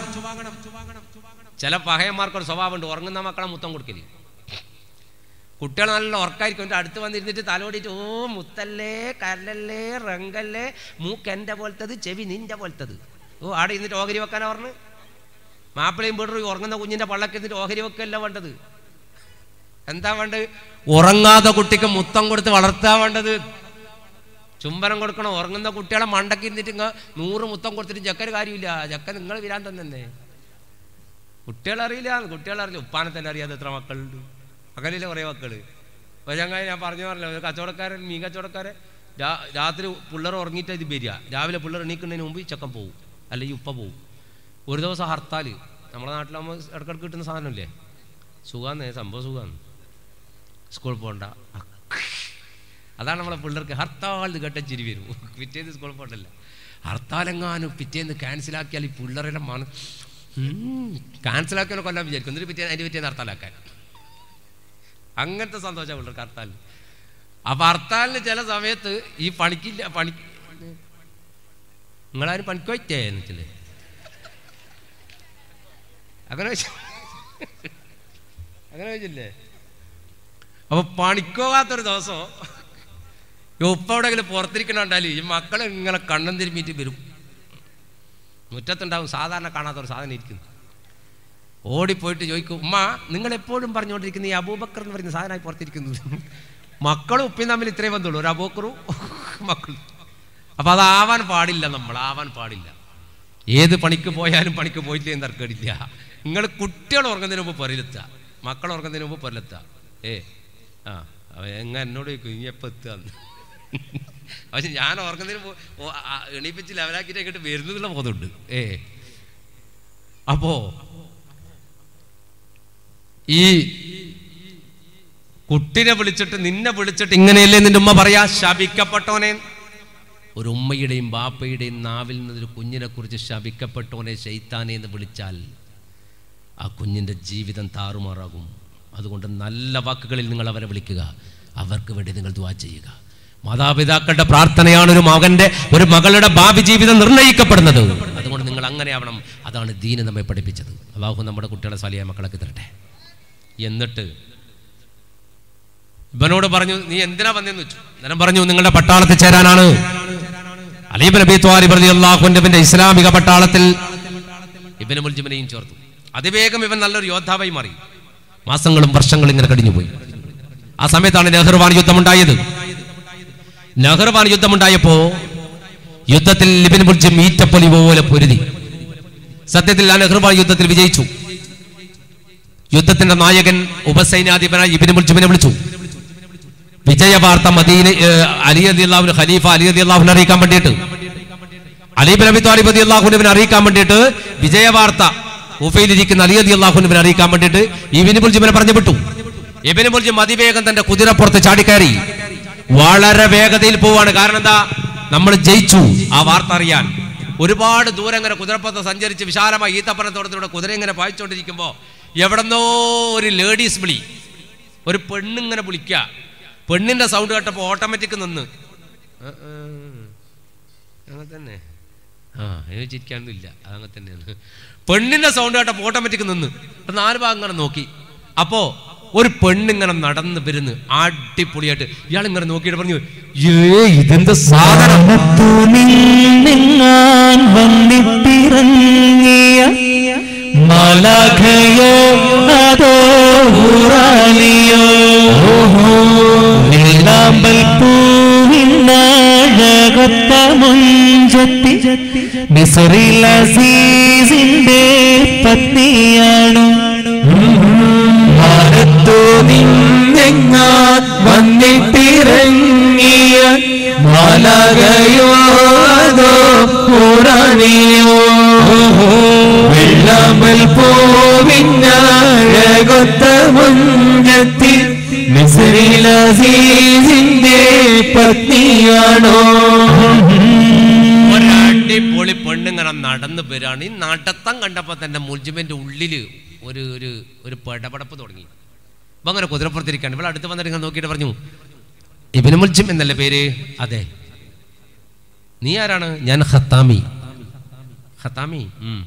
ചില പഹയന്മാർക്കൊരു സ്വഭാവമുണ്ട്, ഉറങ്ങുന്ന മക്കളെ മുത്തം കൊടുക്കല്. കുട്ടികൾ നല്ല ഉറക്കായിരിക്കും, എൻ്റെ അടുത്ത് വന്നിരുന്നിട്ട് തലോടിയിട്ട് ഓ മുത്തല്ലേ, കരലല്ലേ, റങ്കല്ലേ, മൂക്കെൻ്റെ പോലത്തത്, ചെവി നിൻ്റെ പോലത്തത്. ഓ ആടെ ഇരുന്നിട്ട് ഓഹരി വെക്കാനാ പറഞ്ഞു. മാപ്പിളയും വീടും ഉറങ്ങുന്ന കുഞ്ഞിൻ്റെ പള്ളക്ക് ഇരുന്നിട്ട് ഓഹരി വെക്കല്ല വേണ്ടത്. എന്താ വേണ്ടത്? ഉറങ്ങാത്ത കുട്ടിക്ക് മുത്തം കൊടുത്ത് വളർത്താൻ വേണ്ടത്. ചുംബനം കൊടുക്കണം. ഉറങ്ങുന്ന കുട്ടികളെ മണ്ടക്ക് ഇരുന്നിട്ട് 100 മുത്തം കൊടുത്തിട്ട് ചക്കര് കാര്യമില്ല. ചക്ക നിങ്ങൾ വിരാന്തം തന്നെ. കുട്ടികളറിയില്ല. ഉപ്പാനെ തന്നെ അറിയാതെ എത്ര മക്കളുണ്ട്. മക്കളില്ല കുറേ മക്കള്. അപ്പോൾ ചങ്ങായി ഞാൻ പറഞ്ഞല്ലോ, ഒരു കച്ചവടക്കാരൻ, മീൻ കച്ചവടക്കാരൻ രാത്രി പിള്ളേർ ഉറങ്ങിയിട്ട് ഇത് വരിക. രാവിലെ പിള്ളേർ എണീക്കുന്നതിന് മുമ്പ് ചക്കൻ പോവും, അല്ലെങ്കിൽ ഉപ്പ പോവും. ഒരു ദിവസം ഹർത്താൽ. നമ്മുടെ നാട്ടിലാകുമ്പോൾ ഇടയ്ക്കിടയ്ക്ക് കിട്ടുന്ന സാധനമില്ലേ, സുഖാന്ന്, സംഭവം സുഖാന്ന്. സ്കൂളിൽ പോകണ്ട. അതാണ് നമ്മളെ പിള്ളേർക്ക് ഹർത്താൽ കേട്ട ചിരി വരും. പിറ്റേന്ന് സ്കൂളിൽ പോകണ്ടല്ല. ഹർത്താലെങ്ങാനും പിറ്റേന്ന് ക്യാൻസലാക്കിയാൽ ഈ പിള്ളേരെല്ലാം ക്യാൻസലാക്കിയാലോ കൊല്ലാൻ വിചാരിക്കും. എന്നിട്ട് അതിൻ്റെ പിറ്റേന്ന് ഹർത്താലാക്കാൻ. അങ്ങനത്തെ സന്തോഷം പിള്ളേർക്ക് ഹർത്താലിന്. അപ്പം ഹർത്താലിന് ചില സമയത്ത് ഈ പണിക്കില്ല, നിങ്ങളാരും പണിക്ക് പോയിട്ടേ എന്ന് വെച്ചില്ലേ, അങ്ങനെ വെച്ചില്ലേ? അപ്പൊ പണിക്കോകാത്തൊരു ദിവസം ഉപ്പ എവിടെയെങ്കിലും പുറത്തിരിക്കണുണ്ടാല് ഈ മക്കളെ ഇങ്ങനെ കണ്ണും തിരുമ്മിയിട്ട് വരും. മുറ്റത്തുണ്ടാവും സാധാരണ കാണാത്തൊരു സാധനം ഇരിക്കുന്നു. ഓടിപ്പോയിട്ട് ചോദിക്കും, ഉമ്മ നിങ്ങൾ എപ്പോഴും പറഞ്ഞുകൊണ്ടിരിക്കുന്ന ഈ അബൂബക്കർ എന്ന് പറയുന്ന സാധനമായി പുറത്തിരിക്കുന്നത്. മക്കളും ഉപ്പയും തമ്മിൽ ഇത്രയും ബന്ധമുള്ളൂ, ഒരു അബൂബക്കറും മക്കളും. അപ്പൊ അതാവാൻ പാടില്ല, നമ്മളാവാൻ പാടില്ല. ഏത് പണിക്ക് പോയാലും പണിക്ക് പോയില്ലേ എന്ന് തർക്കമില്ല. നിങ്ങൾ കുട്ടികൾ ഉറങ്ങുന്നതിന് മുമ്പ് പൊരലെത്തുക, മക്കൾ ഉറങ്ങുന്നതിന് മുമ്പ് പൊരലെത്തുക. എന്നോട് ചോദിക്കും ഇനി എപ്പോൾ എത്തുക. പക്ഷെ ഞാൻ ഉറങ്ങുന്നതിന് എണീപ്പിച്ച് ലെവലാക്കിയിട്ട് ഇങ്ങോട്ട് വരുന്നതിനുള്ള ബോധമുണ്ട്. അപ്പോ ഈ കുട്ടിനെ വിളിച്ചിട്ട് നിന്നെ വിളിച്ചിട്ട് ഇങ്ങനെയല്ലേ നിന്റെ ഉമ്മ പറയാ, ശപിക്കപ്പെട്ടോനെ. ഒരു ഉമ്മയുടെയും ബാപ്പയുടെയും നാവിൽ നിന്നൊരു കുഞ്ഞിനെ കുറിച്ച് ശപിക്കപ്പെട്ടോനെ ശൈത്താനെ എന്ന് വിളിച്ചാൽ ആ കുഞ്ഞിൻ്റെ ജീവിതം താറുമാറാകും. അതുകൊണ്ട് നല്ല വാക്കുകളിൽ നിങ്ങൾ അവരെ വിളിക്കുക, അവർക്ക് വേണ്ടി നിങ്ങൾ ദുആ ചെയ്യുക. മാതാപിതാക്കളുടെ പ്രാർത്ഥനയാണ് ഒരു മകളുടെ ഭാവി ജീവിതം നിർണ്ണയിക്കപ്പെടുന്നത്. അതുകൊണ്ട് നിങ്ങൾ അങ്ങനെ ആവണം. അതാണ് ദീന് നമ്മെ പഠിപ്പിച്ചത്. അല്ലാഹു നമ്മുടെ കുട്ടികളെ സാലിയായ മക്കളൊക്കെ തരട്ടെ. എന്നിട്ട് ഇവനോട് പറഞ്ഞു, നീ എന്തിനാ വന്നെന്ന് വെച്ചു. ഞാൻ പറഞ്ഞു, നിങ്ങളുടെ പട്ടാളത്തിൽ ചേരാനാണ്. അലി ഇബ്നു അബീ ത്വാലിബ് റളിയല്ലാഹു അൻഹുവിന്റെ ഇസ്ലാമിക പട്ടാളത്തിൽ ഇബ്നു മുൽജിമിനെയും ചേർത്തു. അതിവേഗം ഇവൻ നല്ലൊരു യോദ്ധാവായി മാറി. മാസങ്ങളും വർഷങ്ങളും ഇങ്ങനെ കഴിഞ്ഞുപോയി. ആ സമയത്താണ് നെഹ്റുവാൻ യുദ്ധമുണ്ടായത്. നെഹ്റുവാൻ യുദ്ധമുണ്ടായപ്പോ യുദ്ധത്തിൽ ഇബ്നു മുൽജിം ഈറ്റപ്പൊലി പോലെ പൊരുതി. സത്യത്തിൽ ആ നെഹ്റുവാൻ യുദ്ധത്തിൽ വിജയിച്ചു. യുദ്ധത്തിന്റെ നായകൻ ഉപസൈന്യാധിപനായ ഇബ്നു മുൽജിമിനെ വിളിച്ചു. വിജയ വാർത്ത അലി റളിയല്ലാഹു അൻഹു ഖലീഫ അലി റളിയല്ലാഹു അൻഹു അറിയിക്കാൻ വേണ്ടിയിട്ട്, അലി ഇബ്നു അബീ ത്വാലിബ് റളിയല്ലാഹു അൻഹുവിനെ അറിയിക്കാൻ വേണ്ടിയിട്ട്, വിജയ വാർത്ത ഉഫയിലിരിക്കുന്ന അലി റളിയല്ലാഹു അൻഹുവിനെ അറിയിക്കാൻ വേണ്ടിയിട്ട് ഇബ്നു മുൽജിമിനെ പറഞ്ഞു വിട്ടു. ഇബ്നു മുൽജിം അതിവേഗം തന്റെ കുതിരപ്പുറത്ത് ചാടിക്കയറി വളരെ വേഗതയിൽ പോവാണ്. കാരണം എന്താ, നമ്മൾ ജയിച്ചു. ആ വാർത്ത അറിയാൻ ഒരുപാട് ദൂരം ഇങ്ങനെ കുതിരപ്പുറത്ത് സഞ്ചരിച്ച് വിശാലമായ ഈത്തപ്പനത്തോടത്തിലൂടെ കുതിര ഇങ്ങനെ പായിച്ചുകൊണ്ടിരിക്കുമ്പോ എവിടെന്നോ ഒരു ലേഡീസ് വിളി, ഒരു പെണ്ണിങ്ങനെ വിളിക്കുക. പെണ്ണിന്റെ സൗണ്ട് കേട്ടപ്പോൾ ഓട്ടോമാറ്റിക് നിന്ന് അങ്ങനെ തന്നെ ചിരിക്കാനൊന്നുമില്ല, അതങ്ങനെ തന്നെയാണ്. പെണ്ണിന്റെ സൗണ്ട് കേട്ടപ്പോൾ ഓട്ടോമാറ്റിക് നിന്ന് 4 ഭാഗം ഇങ്ങനെ നോക്കി. അപ്പോ ഒരു പെണ്ണിങ്ങനെ നടന്ന് വരുന്നു അടിപൊളിയായിട്ട്. ഇയാൾ ഇങ്ങനെ നോക്കിയിട്ട് പറഞ്ഞു, ഇതെന്താ സാധനം? മലഖയോ അതോ ഉറാലിയോ നീലാമ്പൽ പൂവിനഴകൊത്ത മുഞ്ചത്തി മിസ്റിൽ അസീസിന്റെ പത്നിയാണു. ഭാരത്തു നിന്നെങ്ങാൻ വന്നിട്ടിറങ്ങിയ മലഖയോ അതോ ഉറാലിയോ വെള്ളാമ്പൽ പൂവിനഴകൊത്ത മുഞ്ചത്തി മിസ്റിൽ അസീസിന്റെ പത്നിയാണോ. ഒരടിപൊളി പെണ്ണിങ്ങനെ നടന്നു വരികയാണ്. ഈ നടത്തം കണ്ടപ്പോ തന്നെ മുൽജിമിന്റെ ഉള്ളില് ഒരു പടപടപ്പ് തുടങ്ങി. അപ്പൊ അങ്ങനെ കുതിരപ്പുറത്തിരിക്കാണ്. ഇവിടെ അടുത്ത് വന്നിട്ട് ഇങ്ങനെ നോക്കിയിട്ട് പറഞ്ഞു, ഇബ്നു മുൽജിം എന്നല്ലേ പേര്? അതെ. നീ ആരാണ്? ഞാൻ ഖത്താമി. ഖത്താമി,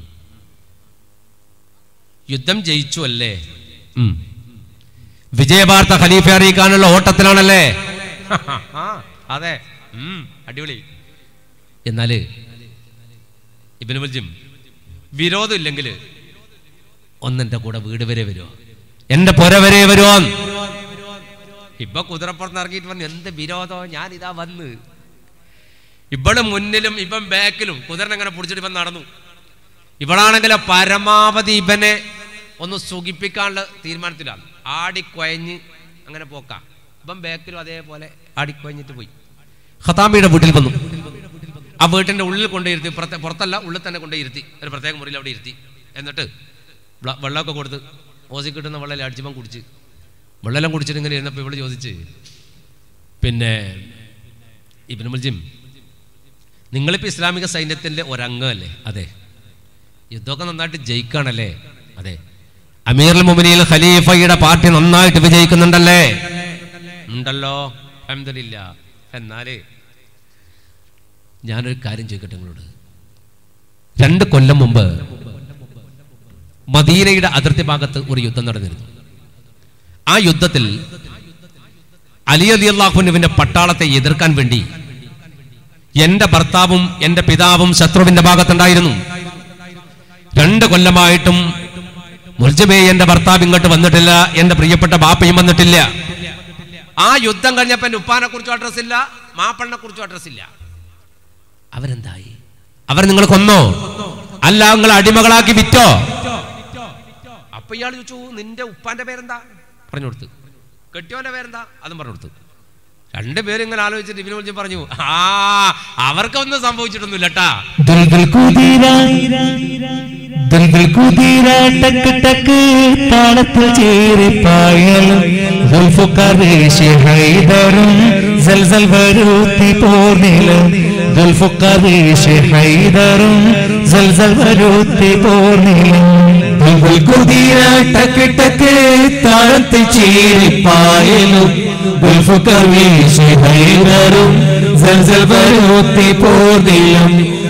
യുദ്ധം ജയിച്ചു അല്ലേ? വിജയവാർത്ത ഖലീഫ അറിയിക്കാനുള്ള ഓട്ടത്തിലാണല്ലേ? അതെ. അടിപൊളി. എന്നാല് ഇബ്നു മുൽജിം, വിരോധം ഇല്ലെങ്കിൽ ഒന്നെന്റെ കൂടെ വീട് വരെ വരുമോ, എന്റെ പുര വരെ വരുമോ? ഇപ്പൊ കുതിരപ്പുറത്ത് ഇറങ്ങിയിട്ട് പറഞ്ഞു, എന്ത് വിരോധം, ഞാൻ ഇതാ വന്ന്. ഇവിടെ മുന്നിലും ഇവൻ ബാക്കിലും കുതിരനെങ്ങനെ പിടിച്ചിട്ട് ഇവൻ നടന്നു. ഇവളാണെങ്കിലോ പരമാവധി ഇവനെ ഒന്ന് സുഖിപ്പിക്കാനുള്ള തീരുമാനത്തിലാണ്. ആടിക്കൊയഞ്ഞ് അങ്ങനെ പോക്കാം. ഇവൻ ബാക്കിലും അതേപോലെ ആടിക്കൊയഞ്ഞിട്ട് പോയി. ഖത്താമിയുടെ വീട്ടിൽ വന്നു. ആ വീട്ടിന്റെ ഉള്ളിൽ കൊണ്ടുയിരുത്തി, പുറത്തല്ല ഉള്ളിൽ തന്നെ കൊണ്ടുയിരുത്തി, ഒരു പ്രത്യേക മുറിയിൽ അവിടെ ഇരുത്തി. എന്നിട്ട് വെള്ളമൊക്കെ കൊടുത്ത് ഓസി കിട്ടുന്ന വെള്ളം അടിച്ചപ്പം കുടിച്ച്, വെള്ളം കുടിച്ചിട്ട് ഇങ്ങനെ ഇരുന്നപ്പോൾ ഇവള് ചോദിച്ച്, പിന്നെ ഇബ്നു മുൽജിം, നിങ്ങളിപ്പോൾ ഇസ്ലാമിക സൈന്യത്തിൻ്റെ ഒരംഗമല്ലേ? അതെ. യുദ്ധമൊക്കെ നന്നായിട്ട് ജയിക്കുകയാണല്ലേ? അതെ. അമീറുൽ മുഅ്മിനീൻ ഖലീഫയുടെ പാർട്ടി നന്നായിട്ട് വിജയിക്കുന്നുണ്ടല്ലേ? ഉണ്ടല്ലോ, അൽഹംദുലില്ലാ. എന്നാല് ഞാനൊരു കാര്യം ചോദിക്കട്ടെ നിങ്ങളോട്. 2 കൊല്ലം മുമ്പ് മദീനയുടെ അതിർത്തി ഭാഗത്ത് ഒരു യുദ്ധം നടന്നിരുന്നു. ആ യുദ്ധത്തിൽ അലി റളിയല്ലാഹു അൻഹുവിന്റെ പട്ടാളത്തെ എതിർക്കാൻ വേണ്ടി എന്റെ ഭർത്താവും എന്റെ പിതാവും ശത്രുവിന്റെ ഭാഗത്തുണ്ടായിരുന്നു. 2 കൊല്ലമായിട്ടും മുൽജമേ എന്റെ ഭർത്താവ് ഇങ്ങോട്ട് വന്നിട്ടില്ല, എന്റെ പ്രിയപ്പെട്ട ബാപ്പയും വന്നിട്ടില്ല. ആ യുദ്ധം കഴിഞ്ഞപ്പോ എന്റെ ഉപ്പാനെ കുറിച്ചും അഡ്രസ് ഇല്ല, മാപ്പണ്ണെ കുറിച്ചും അഡ്രസ് ഇല്ല. അവരെന്തായി? അവർ നിങ്ങൾ കൊന്നോ? അല്ല, നിങ്ങൾ അടിമകളാക്കി വിറ്റോ? അപ്പൊ ഇയാൾ ചോദിച്ചു, നിന്റെ ഉപ്പാന്റെ പേരെന്താ? പറഞ്ഞു കൊടുത്തു. കെട്ടിയോന്റെ പേരെന്താ? അതും പറഞ്ഞു കൊടുത്തു. 2 പേരും ഇങ്ങനെ ആലോചിച്ചിട്ട് ഇവനെ വിളിച്ച് പറഞ്ഞു, ആ അവർക്കൊന്നും സംഭവിച്ചിട്ടൊന്നുമില്ല ട്ടാ. ടക്ക് ടക്ക് താളത്തിൽ ചേരിപ്പായലും ഹൈദറും സൽസൽ വരൂത്തി പോർനിലും ഹൈദറും സൽസൽ വരൂത്തി പോർനിലും കുതിര ടക്ക് ടക്ക് താളത്തിൽ ചേരിപ്പായലും ഹൈദറും സൽസൽ വരൂത്തി പോർനിലും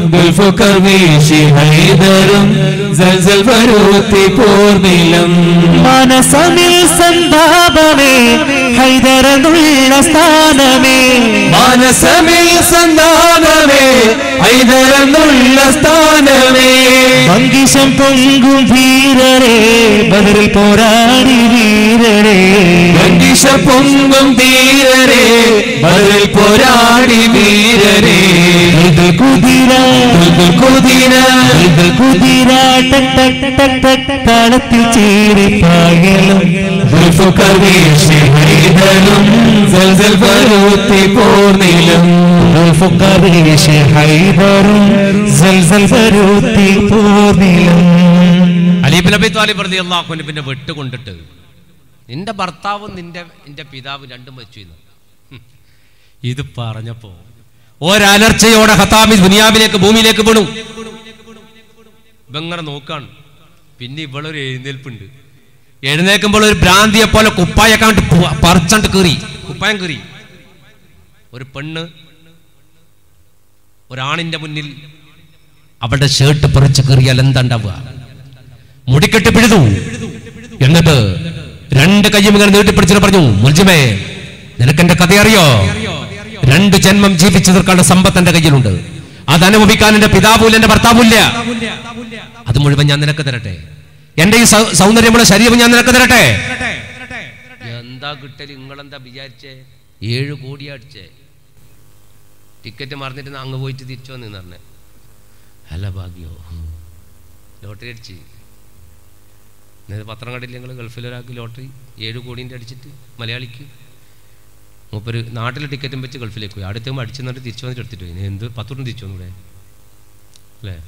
ഹൈദറും സൽസൽ വരൂത്തി പോർനിലും മനസമിൽ സന്താപമേ ഹൈദറനുള്ള സ്ഥാനമേ മനസമിൽ സന്താപമേ ഹൈദറനുള്ള സ്ഥാനമേ മങ്കിശം പൊങ്കും വീരരേ ബദറിൽ പോരാടി വീരരേ മങ്കിശം പൊങ്കും വീരരേ ബദറിൽ പോരാടി വീരരേ ഇത് കുതിര താളത്തിൽ ചേരിപ്പായലും സൽസൽ വരൂത്തി പോർനിലും ഹൈദറും സൽസൽ വരൂത്തി പോർനിലും. അലി ഇബ്നു അബീ ത്വാലിബ് റളിയല്ലാഹു അൻഹുവിനെ വെട്ടുകൊണ്ടിട്ട് നിന്റെ ഭർത്താവും നിന്റെ പിതാവ് രണ്ടും വെച്ചു. ഇത് പറഞ്ഞപ്പോ ഒരലർച്ചയോടെ ഖത്താബി ദുനിയാവിലേക്ക് ഭൂമിയിലേക്ക് വീണു. ഇവങ്ങനെ നോക്കാണ്. പിന്നെ ഇവളൊരു എഴുന്നേൽപ്പുണ്ട്. എഴുന്നേൽക്കുമ്പോൾ ഒരു ഭ്രാന്തിയെ പോലെ കുപ്പായൊക്കെ പറിച്ചണ്ട് കീറി, കുപ്പായം കീറി. ഒരു പെണ്ണ് ഒരാണിന്റെ മുന്നിൽ അവളുടെ ഷർട്ട് പറിച്ച് കീറിയാൽ എന്താണ്ടാവുക? മുടിക്കെട്ടി പിഴുതു. എന്നിട്ട് 2 കയ്യും ഇങ്ങനെ നീട്ടിപ്പിടിച്ചിട്ട് പറഞ്ഞു, മുൽജിമേ നിനക്കെന്റെ കഥ അറിയോ? 2 ജന്മം ജീവിച്ചു തീർക്കാനുള്ള സമ്പത്ത് എന്റെ കയ്യിലുണ്ട്. അത് അനുഭവിക്കാൻ എന്റെ പിതാവൂല്ല, എന്റെ ഭർത്താവൂല്ല. അത് മുഴുവൻ ഞാൻ നിനക്ക് തരട്ടെ. എന്റെ ഈ സൗന്ദര്യമുള്ള ശരീരം ഞാൻ നിനക്ക് തരട്ടെ. എന്താ കിട്ടല്? നിങ്ങളെന്താ വിചാരിച്ചേ? 7 കോടി അടിച്ചേ. ടിക്കറ്റ് മറന്നിട്ട് അങ്ങ് പോയിട്ട് തിരിച്ചു വന്നു പറഞ്ഞേ. അല്ല ഭാഗ്യോ, ലോട്ടറി അടിച്ച്. പത്രം കണ്ടില്ല നിങ്ങൾ? ഗൾഫിലൊരാൾക്ക് ലോട്ടറി 7 കോടിൻ്റെ അടിച്ചിട്ട്, മലയാളിക്ക്. മൂപ്പര് നാട്ടിലെ ടിക്കറ്റും വെച്ച് ഗൾഫിലേക്ക് പോയി. അടുത്തേക്ക് അടിച്ചു നിന്നിട്ട് തിരിച്ചു വന്നിട്ട് എടുത്തിട്ട് പോയി. എന്ത് 10 രൂപ തിരിച്ചു വന്നൂടെ അല്ലേ?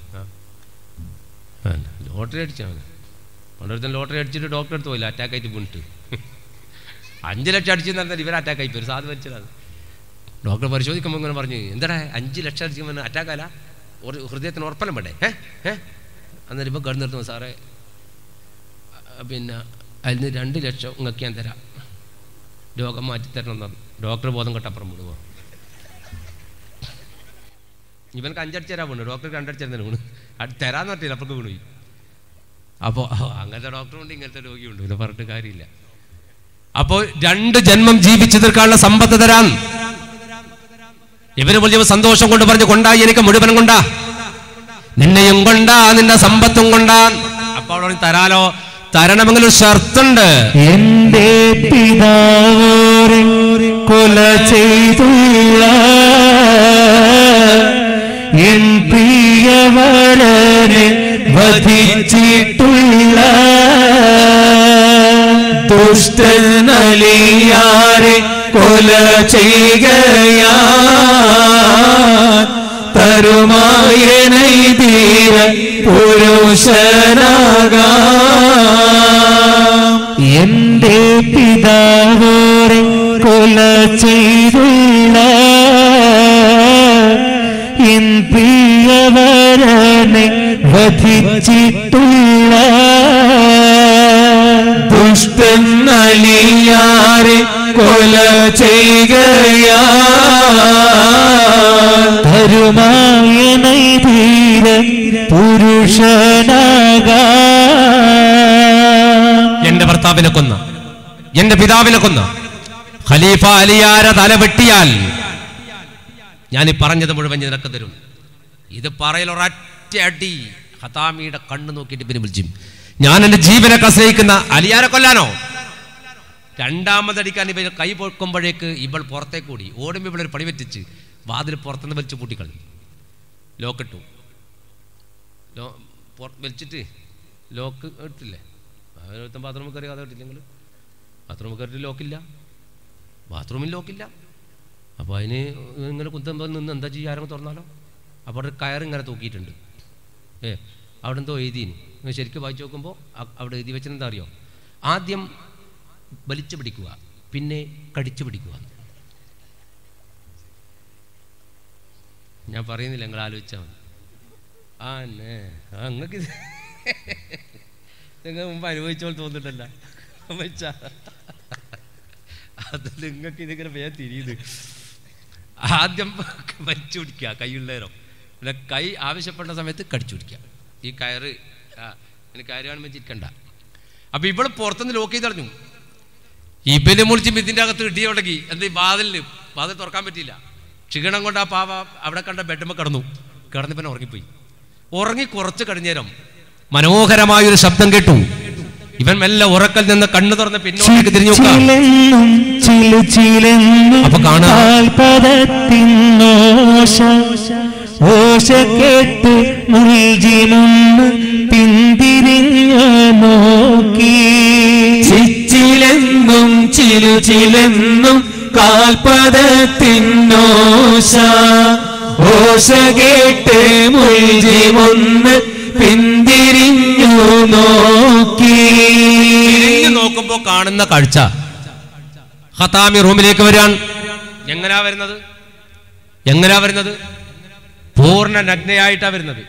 ലോട്ടറി അടിച്ചാണ്. പണ്ടൊരുത്തൻ ലോട്ടറി അടിച്ചിട്ട് ഡോക്ടറെ അടുത്ത് പോയില്ല, അറ്റാക്കായിട്ട് വീണിട്ട്. 5 ലക്ഷം അടിച്ചെന്ന് പറഞ്ഞാൽ ഇവർ അറ്റാക്കായി പോയി. ഒരു സാധനം വെച്ചതാണ്. ഡോക്ടർ പരിശോധിക്കുമ്പോൾ ഇങ്ങനെ പറഞ്ഞു, എന്താ 5 ലക്ഷം അടിക്കുമ്പോൾ അറ്റാക്കല്ല, ഹൃദയത്തിന് ഉറപ്പലം വേണ്ടേ? അന്നേരം ഇപ്പം കടന്നു നിർത്തുന്നു, സാറേ പിന്നെ അതിന് 2 ലക്ഷം നിങ്ങൾക്ക് ഞാൻ തരാം, രോഗം മാറ്റിത്തരണം എന്നാണ്. ഡോക്ടർ ബോധം കെട്ടപ്പുറം വിടുവോ? ഇവനക്ക് 5 അടിച്ചു തരാൻ വീണു, ഡോക്ടർക്ക് 2 അടിച്ചു തരുന്നതിന് വീണു. തരാന്ന് പറഞ്ഞില്ല, അപ്പുറത്ത് വീണുപോയി. അപ്പോൾ അങ്ങനത്തെ ഡോക്ടറുണ്ട്, ഇങ്ങനത്തെ രോഗിയുണ്ട്, പിന്നെ പറഞ്ഞിട്ട് കാര്യമില്ല. അപ്പോൾ 2 ജന്മം ജീവിച്ചു തീർക്കാനുള്ള സമ്പത്ത് തരാൻ ഇവര് വലിയ സന്തോഷം കൊണ്ട് പറഞ്ഞു, കൊണ്ടായി എനിക്ക് മുഴുവൻ കൊണ്ടാ, നിന്നെയും കൊണ്ടാ, നിന്റെ സമ്പത്തും കൊണ്ടാ. അപ്പൊ അവിടെ തരാലോ, തരണമെങ്കിൽ ഒരു ഷർത്തുണ്ട്. എന്റെ പിതാവോരെ കൊല ചെയ്തുള്ള എൻ പ്രിയവരനെ വധിച്ചിട്ടുള്ള ദുഷ്ടനലിയാരെ കൊല ചെയ്യുകയാ തരുമായനൈ ധീര പുരുഷനാകാം. എന്റെ പിതാവോരെ കൊല ചെയ്തുള്ള എൻ പ്രിയവരനെ വധിച്ചിട്ടുള്ള ദുഷ്ടനലിയാരെ കൊല ചെയ്യുകയാ തരുമായനൈ ധീര പുരുഷനാകാം. എന്റെ ഭർത്താവിനെ കൊന്ന, എന്റെ പിതാവിനെ കൊന്ന ഖലീഫ അലിയാര തല വെട്ടിയാൽ ഞാൻ ഈ പറഞ്ഞത് മുഴുവൻ നിനക്ക് തരും. ഇത് പറയലൊരൊറ്റ അടി ഖതാമിയുടെ കണ്ണ് നോക്കിയിട്ട് പിന്നെ വിളിച്ചു, ഞാൻ എന്റെ ജീവനൊക്കെ ആശ്രയിക്കുന്ന അലിയാരെ കൊല്ലാനോ? രണ്ടാമതടിക്കാൻ ഇവർ കൈ പൊക്കുമ്പോഴേക്ക് ഇവൾ പുറത്തേക്ക് ഓടി. ഓടുമ്പോൾ ഇവളൊരു പണി പറ്റിച്ച് വാതിൽ പുറത്തുനിന്ന് വലിച്ചു പൂട്ടിക്കളഞ്ഞു. ലോക്കിട്ടു. വലിച്ചിട്ട് ലോക്ക് ഇട്ടില്ലേ, ബാത്റൂമിൽ കയറി കഥ ഇട്ടില്ലെങ്കിൽ ബാത്റൂമിൽ കയറിയിട്ട് ലോക്കില്ല, ബാത്റൂമിൽ ലോക്കില്ല. അപ്പോൾ അതിന് ഇങ്ങനെ കുത്തുമ്പോൾ നിന്ന് എന്താ ചെയ്യുക, ആരെങ്കിലും തുറന്നാലോ? അപ്പോൾ അവിടെ കയറിങ്ങനെ തൂക്കിയിട്ടുണ്ട്. അവിടെ എന്തോ എഴുതിന് ശരിക്കും വായിച്ചു നോക്കുമ്പോൾ അവിടെ എഴുതി വെച്ചെന്താ അറിയോ? ആദ്യം വലിച്ചു പിടിക്കുക, പിന്നെ കടിച്ചു പിടിക്കുക. ഞാൻ പറയുന്നില്ല, നിങ്ങൾ ആലോചിച്ചാൽ മതി. അങ്ങക്ക് നിങ്ങൾ മുമ്പ് അനുഭവിച്ചോൾ തോന്നിട്ടല്ല വെച്ചാ അത് നിങ്ങൾക്ക് ഇതിങ്ങനെ വേഗം തിരിയുന്നത്. ആദ്യം വലിച്ചു പിടിക്കുക കൈയുള്ളേരോ, പിന്നെ കൈ ആവശ്യപ്പെട്ട സമയത്ത് കടിച്ചു പിടിക്കുക. ഈ കയറ് എനിക്ക് കയറ് കാണുമ്പോൾ ചിരിക്കണ്ട. അപ്പൊ ഇവള് പുറത്തുനിന്ന് ലോക്ക് ചെയ്ത് കളഞ്ഞു. ഇവന് മുളിച്ച് ഇതിൻ്റെ അകത്ത് ഇടിയ തുടങ്ങി. എന്താ ഈ വാതിൽ തുറക്കാൻ പറ്റിയില്ല. ക്ഷീണം കൊണ്ട് ആ പാവ അവിടെ കണ്ട ബെഡ്മ കിടന്നു. കിടന്നിപ്പന്നെ ഉറങ്ങിപ്പോയി. ഉറങ്ങി കുറച്ച് കഴിഞ്ഞേരം മനോഹരമായൊരു ശബ്ദം കേട്ടു. ഇവൻ മെല്ലെ ഉറക്കൽ നിന്ന് കണ്ണു തുറന്ന് പിന്നോട്ടേക്ക് തിരിഞ്ഞു അപ്പൊ കാണാൻ ചിച്ചിലെന്നും ചിലുചിലെന്നും കാൽപദത്തിന്നോശ ഓശ കേട്ട് മുൾജിമൊന്ന് പിന്തിരിഞ്ഞു നോക്കി. നോക്കുമ്പോ കാണുന്ന കാഴ്ച, ഖതാമി റൂമിലേക്ക് വരാൻ. എങ്ങനാ വരുന്നത്? പൂർണ്ണ നഗ്നയായിട്ടാ വരുന്നത്.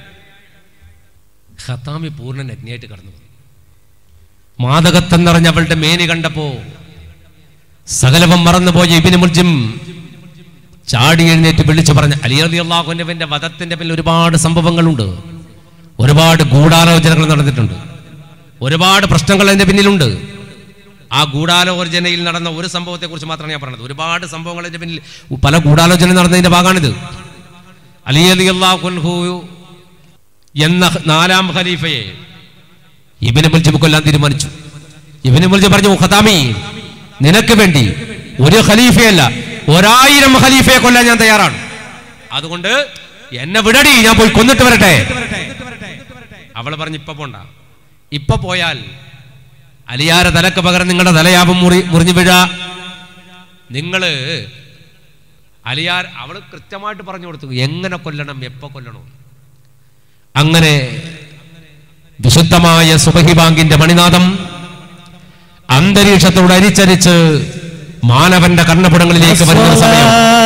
ഖതാമി പൂർണ്ണ നഗ്നയായിട്ട് കടന്നു. മാദകത്വം നിറഞ്ഞ അവളുടെ മേനി കണ്ടപ്പോ സകലവും മറന്നുപോയ ഇബ്നു മുൽജിം ചാടി എഴുന്നേറ്റ് വിളിച്ചു പറഞ്ഞ അലി റളിയല്ലാഹു അൻഹുവിന്റെ വധത്തിന്റെ പിന്നിൽ ഒരുപാട് സംഭവങ്ങളുണ്ട്, ഒരുപാട് ഗൂഢാലോചനകൾ നടന്നിട്ടുണ്ട്, ഒരുപാട് പ്രശ്നങ്ങൾ അതിന്റെ പിന്നിലുണ്ട്. ആ ഗൂഢാലോചനയിൽ നടന്ന ഒരു സംഭവത്തെ കുറിച്ച് മാത്രമാണ് ഞാൻ പറഞ്ഞത്. ഒരുപാട് സംഭവങ്ങൾ അതിന്റെ പിന്നിൽ, പല ഗൂഢാലോചന നടന്നതിന്റെ ഭാഗമാണിത്. അലി റളിയല്ലാഹു അൻഹു എന്ന 4ാം ഖലീഫയെ ഇബ്നു മുൽജിം കൊല്ലാൻ തീരുമാനിച്ചു. ഇബ്നു മുൽജിം പറഞ്ഞു, ഖതാമി നിനക്ക് വേണ്ടി ഒരു ഖലീഫയല്ല 1000 ഖലീഫയെ കൊല്ലാൻ ഞാൻ തയ്യാറാണ്. അതുകൊണ്ട് എന്നെ വിടടി, ഞാൻ പോയി കൊന്നിട്ട് വരട്ടെ. അവൾ പറഞ്ഞു, ഇപ്പൊ പോണ്ട. ഇപ്പൊ പോയാൽ അലിയാരെ തലക്ക് പകരം നിങ്ങളുടെ തലയാവും മുറിഞ്ഞു വീഴ. നിങ്ങള് അലിയാർ, അവള് കൃത്യമായിട്ട് പറഞ്ഞു കൊടുത്തു എങ്ങനെ കൊല്ലണം, എപ്പോ കൊല്ലണം. അങ്ങനെ വിശുദ്ധമായ സുബഹി ബാങ്കിന്റെ മണിനാദം അന്തരീക്ഷത്തോട് അരിച്ചരിച്ച് മാനവന്റെ കർണപുടങ്ങളിലേക്ക് വരുന്ന സമയം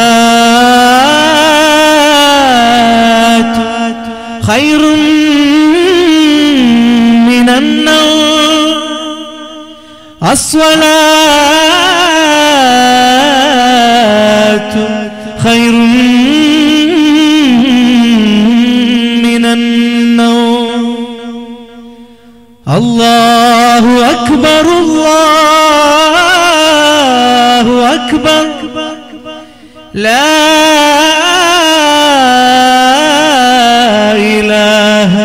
ഖൈറും മിനൻ നൗം അസ്വലാത്തു ഖൈറും മിനൻ നൗം അല്ലാഹു അക്ബർ അല്ലാഹു അക്ബർ ലാ ഇലാഹ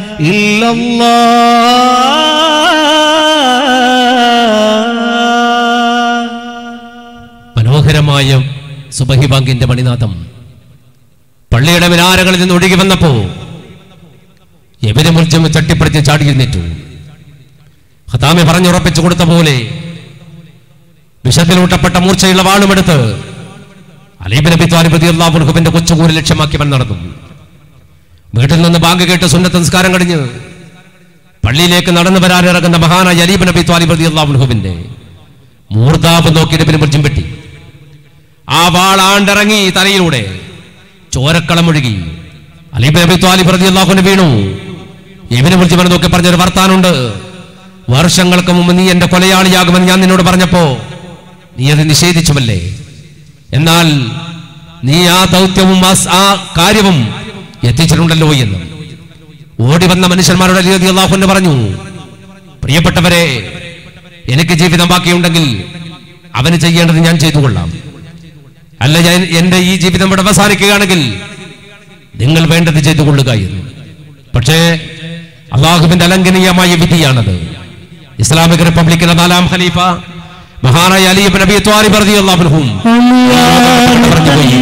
ഇല്ലല്ലാഹ്. മനോഹരമായ സുബഹി ബാങ്കിന്റെ മണിനാദം പള്ളിയുടെ മിനാരകളിൽ നിന്ന് ഒഴുകി വന്നപ്പോ ഇബ്നു മുൽജിം ചട്ടിപ്പടിച്ച് ചാടി എഴുന്നേറ്റു. ഖതാമി പറഞ്ഞുറപ്പിച്ചു കൊടുത്ത പോലെ വിഷത്തിലൂട്ടപ്പെട്ട മൂർച്ചയുള്ള വാളുമെടുത്ത് അലി ഇബ്നു അബീ ത്വാലിബ് റളിയല്ലാഹു അൻഹുവിന്റെ കൊച്ചുകൂര് ലക്ഷ്യമാക്കി അവൻ നടന്നു. വീട്ടിൽ നിന്ന് ബാങ്ക് കേട്ട് സുന്നത്ത് നിസ്കാരം കഴിഞ്ഞ് പള്ളിയിലേക്ക് നടന്നു വരാനിറങ്ങുന്ന മഹാനായ അലി ഇബ്നു അബീ ത്വാലിബ് റളിയല്ലാഹു അൻഹുവിന്റെ മൂർദാബ് നോക്കിയിട്ട് ഇബ്നു മുൽജിം വെട്ടി. ആ വാൾ ആണ്ടിറങ്ങി തലയിലൂടെ ചോരക്കളം ഒഴുകി. അലി ഇബ്നു അബീ ത്വാലിബ് റളിയല്ലാഹു അൻഹു വീണു. ഇബ്നു മുൽജിം നോക്കി പറഞ്ഞൊരു വർത്താനുണ്ട്, വർഷങ്ങൾക്ക് മുമ്പ് നീ എന്റെ കൊലയാളിയാകുമെന്ന് ഞാൻ നിന്നോട് പറഞ്ഞപ്പോ നീ അത് നിഷേധിച്ചുവല്ലേ? എന്നാൽ നീ ആ ദൗത്യവും ആ കാര്യവും എത്തിച്ചിട്ടുണ്ടല്ലോ എന്ന് ഓടി വന്ന മനുഷ്യന്മാരോട് അലി റളിയല്ലാഹു അൻഹു പറഞ്ഞു, പ്രിയപ്പെട്ടവരെ, എനിക്ക് ജീവിതം ബാക്കിയുണ്ടെങ്കിൽ അവന് ചെയ്യേണ്ടത് ഞാൻ ചെയ്തുകൊള്ളാം. അല്ല, ഞാൻ എന്റെ ഈ ജീവിതം ഇവിടെ അവസാനിക്കുകയാണെങ്കിൽ നിങ്ങൾ വേണ്ടത് ചെയ്തുകൊള്ളുക എന്ന്. പക്ഷേ അള്ളാഹുവിന്റെ അലംഘനീയമായ വിധിയാണത്. ഇസ്ലാമിക് റിപ്പബ്ലിക്കിന്റെ 4ാം ഖലീഫ മഹാനായ അലി ഇബ്നു അബീ ത്വാലിബ് റളിയല്ലാഹു അൻഹു പറഞ്ഞുപോയി,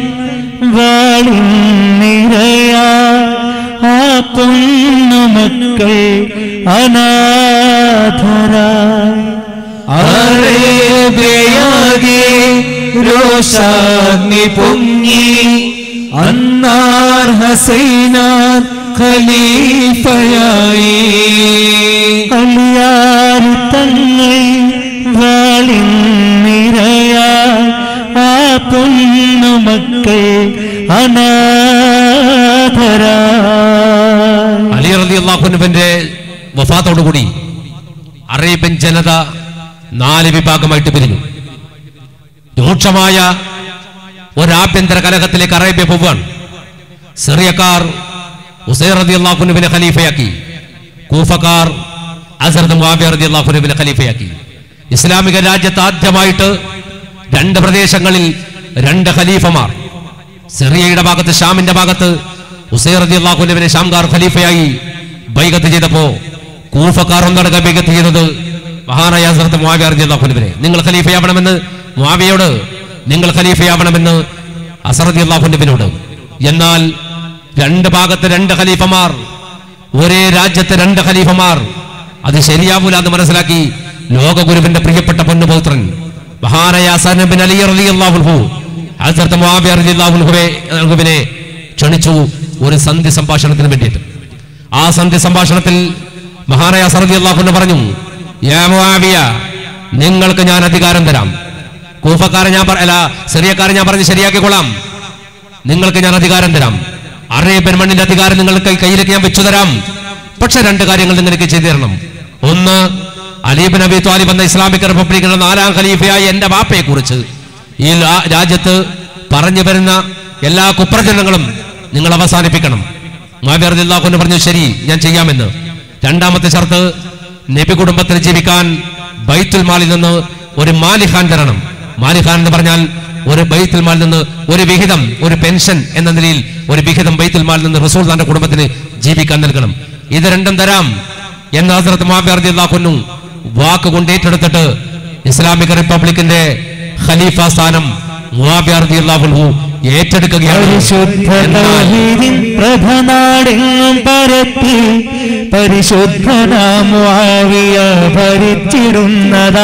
മക്കൾ അനാഥരായി അറേബ്യയാകെ രോഷാഗ്നി പൊങ്ങി അന്നാർ ഹസൈനാൻ ഖലീഫയായി. അലിയാർ തങ്ങൾ വാളിനിരയായി ആ പൊന്നുമക്കൾ അനാഥരായി. അലി റളിയല്ലാഹു അൻഹുവിന്റെ വഫാത്തോടുകൂടി അറേബ്യൻ ജനത 4 വിഭാഗമായിട്ട് പിരിഞ്ഞു. രൂക്ഷമായ ഒരു ആഭ്യന്തര കലഹത്തിലേക്ക് അറേബ്യ പോവുകയാണ്. സിറിയക്കാർ ഉസൈർ റളിയല്ലാഹു അൻഹുവിനെ ഖലീഫയാക്കി, കൂഫക്കാർ ഹസ്രത്ത് മുആവിയ റളിയല്ലാഹു അൻഹുവിനെ ഖലീഫയാക്കി. ഇസ്ലാമിക രാജ്യത്ത് ആദ്യമായിട്ട് 2 പ്രദേശങ്ങളിൽ 2 ഖലീഫമാർ. സിറിയയുടെ ഭാഗത്ത്, ഷാമിന്റെ ഭാഗത്ത് ഉസൈർ റളിയല്ലാഹു അൻഹുവിനെ ഷാംകാർ ഖലീഫയായി ബൈഅത്ത് ചെയ്തപ്പോ കൂഫക്കാർ ഒന്നടങ്കം ബൈഅത്ത് ചെയ്തത് മഹാനായ ഹസ്രത്ത് മുആവിയ റളിയല്ലാഹു അൻഹുവിനെ. നിങ്ങൾ ഖലീഫയാവണമെന്ന് മുആവിയയോട്, നിങ്ങൾ ഖലീഫയാവണമെന്ന് അസ്ർ റളിയല്ലാഹു അൻഹുവിനോട്. എന്നാൽ 2 ഭാഗത്ത് 2 ഖലീഫമാർ, ഒരേ രാജ്യത്ത് 2 ഖലീഫമാർ, അത് ശരിയാവൂല എന്ന് മനസ്സിലാക്കി ലോകഗുരുവിന്റെ പ്രിയപ്പെട്ട പൊന്നുപൗത്രൻ മഹാനായ ഹസൻ ബിൻ അലി റളിയല്ലാഹു അൻഹു ഹസ്രത്ത് മുആവിയ റളിയല്ലാഹു അൻഹുവിനെ ക്ഷണിച്ചു ഒരു സന്ധി സംഭാഷണത്തിന് വേണ്ടിയിട്ട്. ആ സന്ധി സംഭാഷണത്തിൽ മഹാനായ ഹസൻ റളിയല്ലാഹു അൻഹു പറഞ്ഞു, യാ മുആവിയ, നിങ്ങൾക്ക് ഞാൻ അധികാരം തരാം. കൂഫക്കാരെ ഞാൻ സിറിയക്കാരെ ഞാൻ പറഞ്ഞ് ശരിയാക്കിക്കൊള്ളാം. നിങ്ങൾക്ക് ഞാൻ അധികാരം തരാം. അറേബ്യൻ മണ്ണിന്റെ അധികാരം നിങ്ങൾക്ക് കയ്യിലേക്ക് ഞാൻ വെച്ചു തരാം. പക്ഷെ 2 കാര്യങ്ങൾ നിങ്ങൾക്ക് ചെയ്തു തരണം. ഒന്ന്, അലി ഇബ്നു അബീ ത്വാലിബ് എന്ന ഇസ്ലാമിക് റിപ്പബ്ലിക്കിന്റെ 4ാം ഖലീഫയായ എന്റെ വാപ്പയെ കുറിച്ച് ഈ രാജ്യത്ത് പറഞ്ഞു വരുന്ന എല്ലാ കുപ്രചരണങ്ങളും നിങ്ങൾ അവസാനിപ്പിക്കണം. മുആവിയ റളിയല്ലാഹു അൻഹു പറഞ്ഞു, ശരി, ഞാൻ ചെയ്യാമെന്ന്. 2ാമത്തെ ഷർത്ത്, നബി കുടുംബത്തിന് ജീവിക്കാൻ ബൈത്തുൽ മാലിൽ നിന്ന് ഒരു മാലിഖാൻ തരണം. മാലിഖാൻ എന്ന് പറഞ്ഞാൽ ഒരു ബൈത്തുൽ മാലിൽ നിന്ന് ഒരു വിഹിതം, ഒരു പെൻഷൻ എന്ന നിലയിൽ ഒരു വിഹിതം ബൈത്തുൽ മാലിൽ നിന്ന് റസൂൽ തന്റെ കുടുംബത്തിന് ജീവിക്കാൻ നൽകണം. ഇത് 2ഉം തരാം എന്ന് ഹസ്രത്ത് മുആവിയ റളിയല്ലാഹു അൻഹു വാക്കുകൊണ്ട് ഏറ്റെടുത്തിട്ട് ഇസ്ലാമിക് റിപ്പബ്ലിക്കിന്റെ ഖലീഫ സ്ഥാനം മുആവിയ റളിയല്ലാഹു അൻഹു ഏറ്റെടുക്കുകയാണ്. പ്രഭനാടെങ്ങും പരത്തി പരിശുദ്ധനാം മുആവിയ ഭരിച്ചിടുന്നതാ,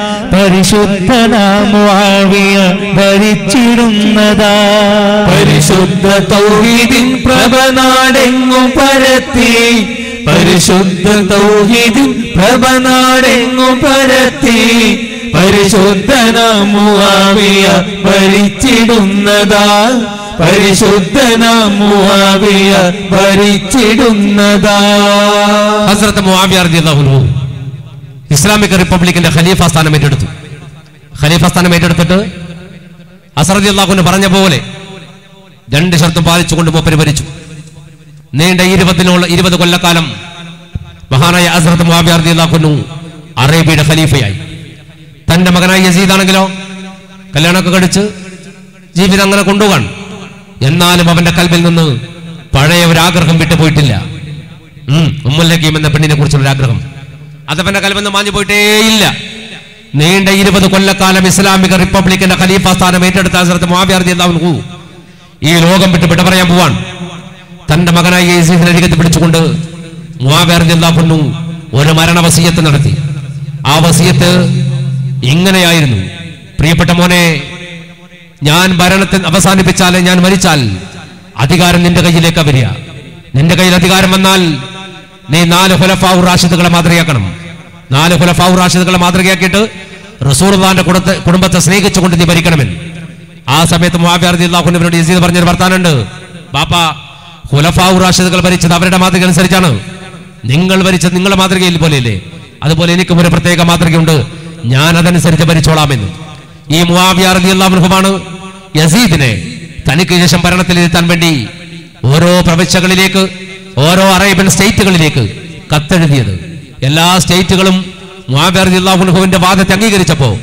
പരിശുദ്ധനാം മുആവിയ ഭരിച്ചിടുന്നതാ. പരിശുദ്ധ തൗഹീദിൻ പ്രഭനാടെങ്ങും പരത്തി, പരിശുദ്ധ തൗഹീദിൻ പ്രഭനാടെങ്ങും പരത്തി, പരിശുദ്ധനാം മുആവിയ ഭരിച്ചിടുന്നതാ, പരിശുദ്ധനാം മുആവിയ ഭരിച്ചിടുന്നതാ. ഹസ്രത്ത് മുആവിയ റളിയല്ലാഹു അൻഹു ഇസ്ലാമിക് റിപ്പബ്ലിക്കിന്റെ ഖലീഫ സ്ഥാനം ഏറ്റെടുത്തു. ഖലീഫ സ്ഥാനം ഏറ്റെടുത്തിട്ട് അസ്ർ റളിയല്ലാഹു അൻഹു പറഞ്ഞ പോലെ 2 ഷർത്തും പാലിച്ചുകൊണ്ട് മൂപ്പര് ഭരിച്ചു. നീണ്ട 20 കൊല്ലക്കാലം മഹാനായ ഹസ്രത്ത് മുആവിയ റളിയല്ലാഹു അൻഹു അറേബ്യയുടെ ഖലീഫയായി. തന്റെ മകനായ യസീദ് ആണെങ്കിലോ കല്യാണമൊക്കെ കഴിച്ച് ജീവിതം അങ്ങനെ കൊണ്ടുപോകാൻ. എന്നാലും അവന്റെ കൽബിൽ നിന്ന് പഴയ ഒരു ആഗ്രഹം വിട്ടുപോയിട്ടില്ല. ഉമ്മുൽ ഹകീം എന്ന പെണ്ണിനെ കുറിച്ചുള്ള ആഗ്രഹം അതവന്റെ കൽബിൽ നിന്ന് മാഞ്ഞു പോയിട്ടേയില്ല. നീണ്ട 20 കൊല്ലക്കാലം ഇസ്ലാമിക റിപ്പബ്ലിക്കിന്റെ ഖലീഫ സ്ഥാനം ഏറ്റെടുത്ത ഹസ്രത്ത് മുആവിയ റളിയല്ലാഹു അൻഹു ഈ ലോകം വിട്ട് വിട പറയാൻ പോവാൻ. തന്റെ മകനായ യസീദിനെ അരികത്ത് പിടിച്ചുകൊണ്ട് മുആവിയ റളിയല്ലാഹു അൻഹു ഒരു മരണ വസിയത്ത് നടത്തി. ആ വസിയത്ത് ഇങ്ങനെയായിരുന്നു: പ്രിയപ്പെട്ട മോനെ, ഞാൻ ഭരണത്തെ അവസാനിപ്പിച്ചാൽ, ഞാൻ മരിച്ചാൽ അധികാരം നിന്റെ കയ്യിലേക്ക് വരിക. നിന്റെ കയ്യിൽ അധികാരം വന്നാൽ നീ 4 ഖുലഫാഉ റാഷിദുകളെ മാതൃകയാക്കണം. 4 ഖുലഫാഉ റാഷിദുകളെ മാതൃകയാക്കിയിട്ട് റസൂലുള്ളാഹിന്റെ കുടുംബത്തെ സ്നേഹിച്ചുകൊണ്ട് നീ ഭരിക്കണമെന്ന്. ആ സമയത്ത് മുആവിയ റളിയല്ലാഹു അൻഹുവിനോട് യസീദ് പറഞ്ഞൊരു വർത്താനുണ്ട്: ബാപ്പ, ഖുലഫാഉ റാഷിദുകൾ ഭരിച്ചത് അവരുടെ മാതൃക അനുസരിച്ചാണ്. നിങ്ങൾ ഭരിച്ചത് നിങ്ങളുടെ മാതൃകയിൽ പോലെയല്ലേ? അതുപോലെ എനിക്കും ഒരു പ്രത്യേക മാതൃകയുണ്ട്, ഞാൻ അതനുസരിച്ച് ഭരിച്ചോളാമെന്ന്. ഈ മുആവിയ റളിയല്ലാഹു അൻഹുവാണ് യസീദിനെ തനിക്ക് ശേഷം ഭരണത്തിലിരുത്താൻ വേണ്ടി ഓരോ പ്രവിശ്യകളിലേക്ക്, ഓരോ അറേബ്യൻ സ്റ്റേറ്റുകളിലേക്ക് കത്തെഴുതിയത്. എല്ലാ സ്റ്റേറ്റുകളും മുആവിയ റളിയല്ലാഹു അൻഹുവിന്റെ വാദത്തെ അംഗീകരിച്ചപ്പോൾ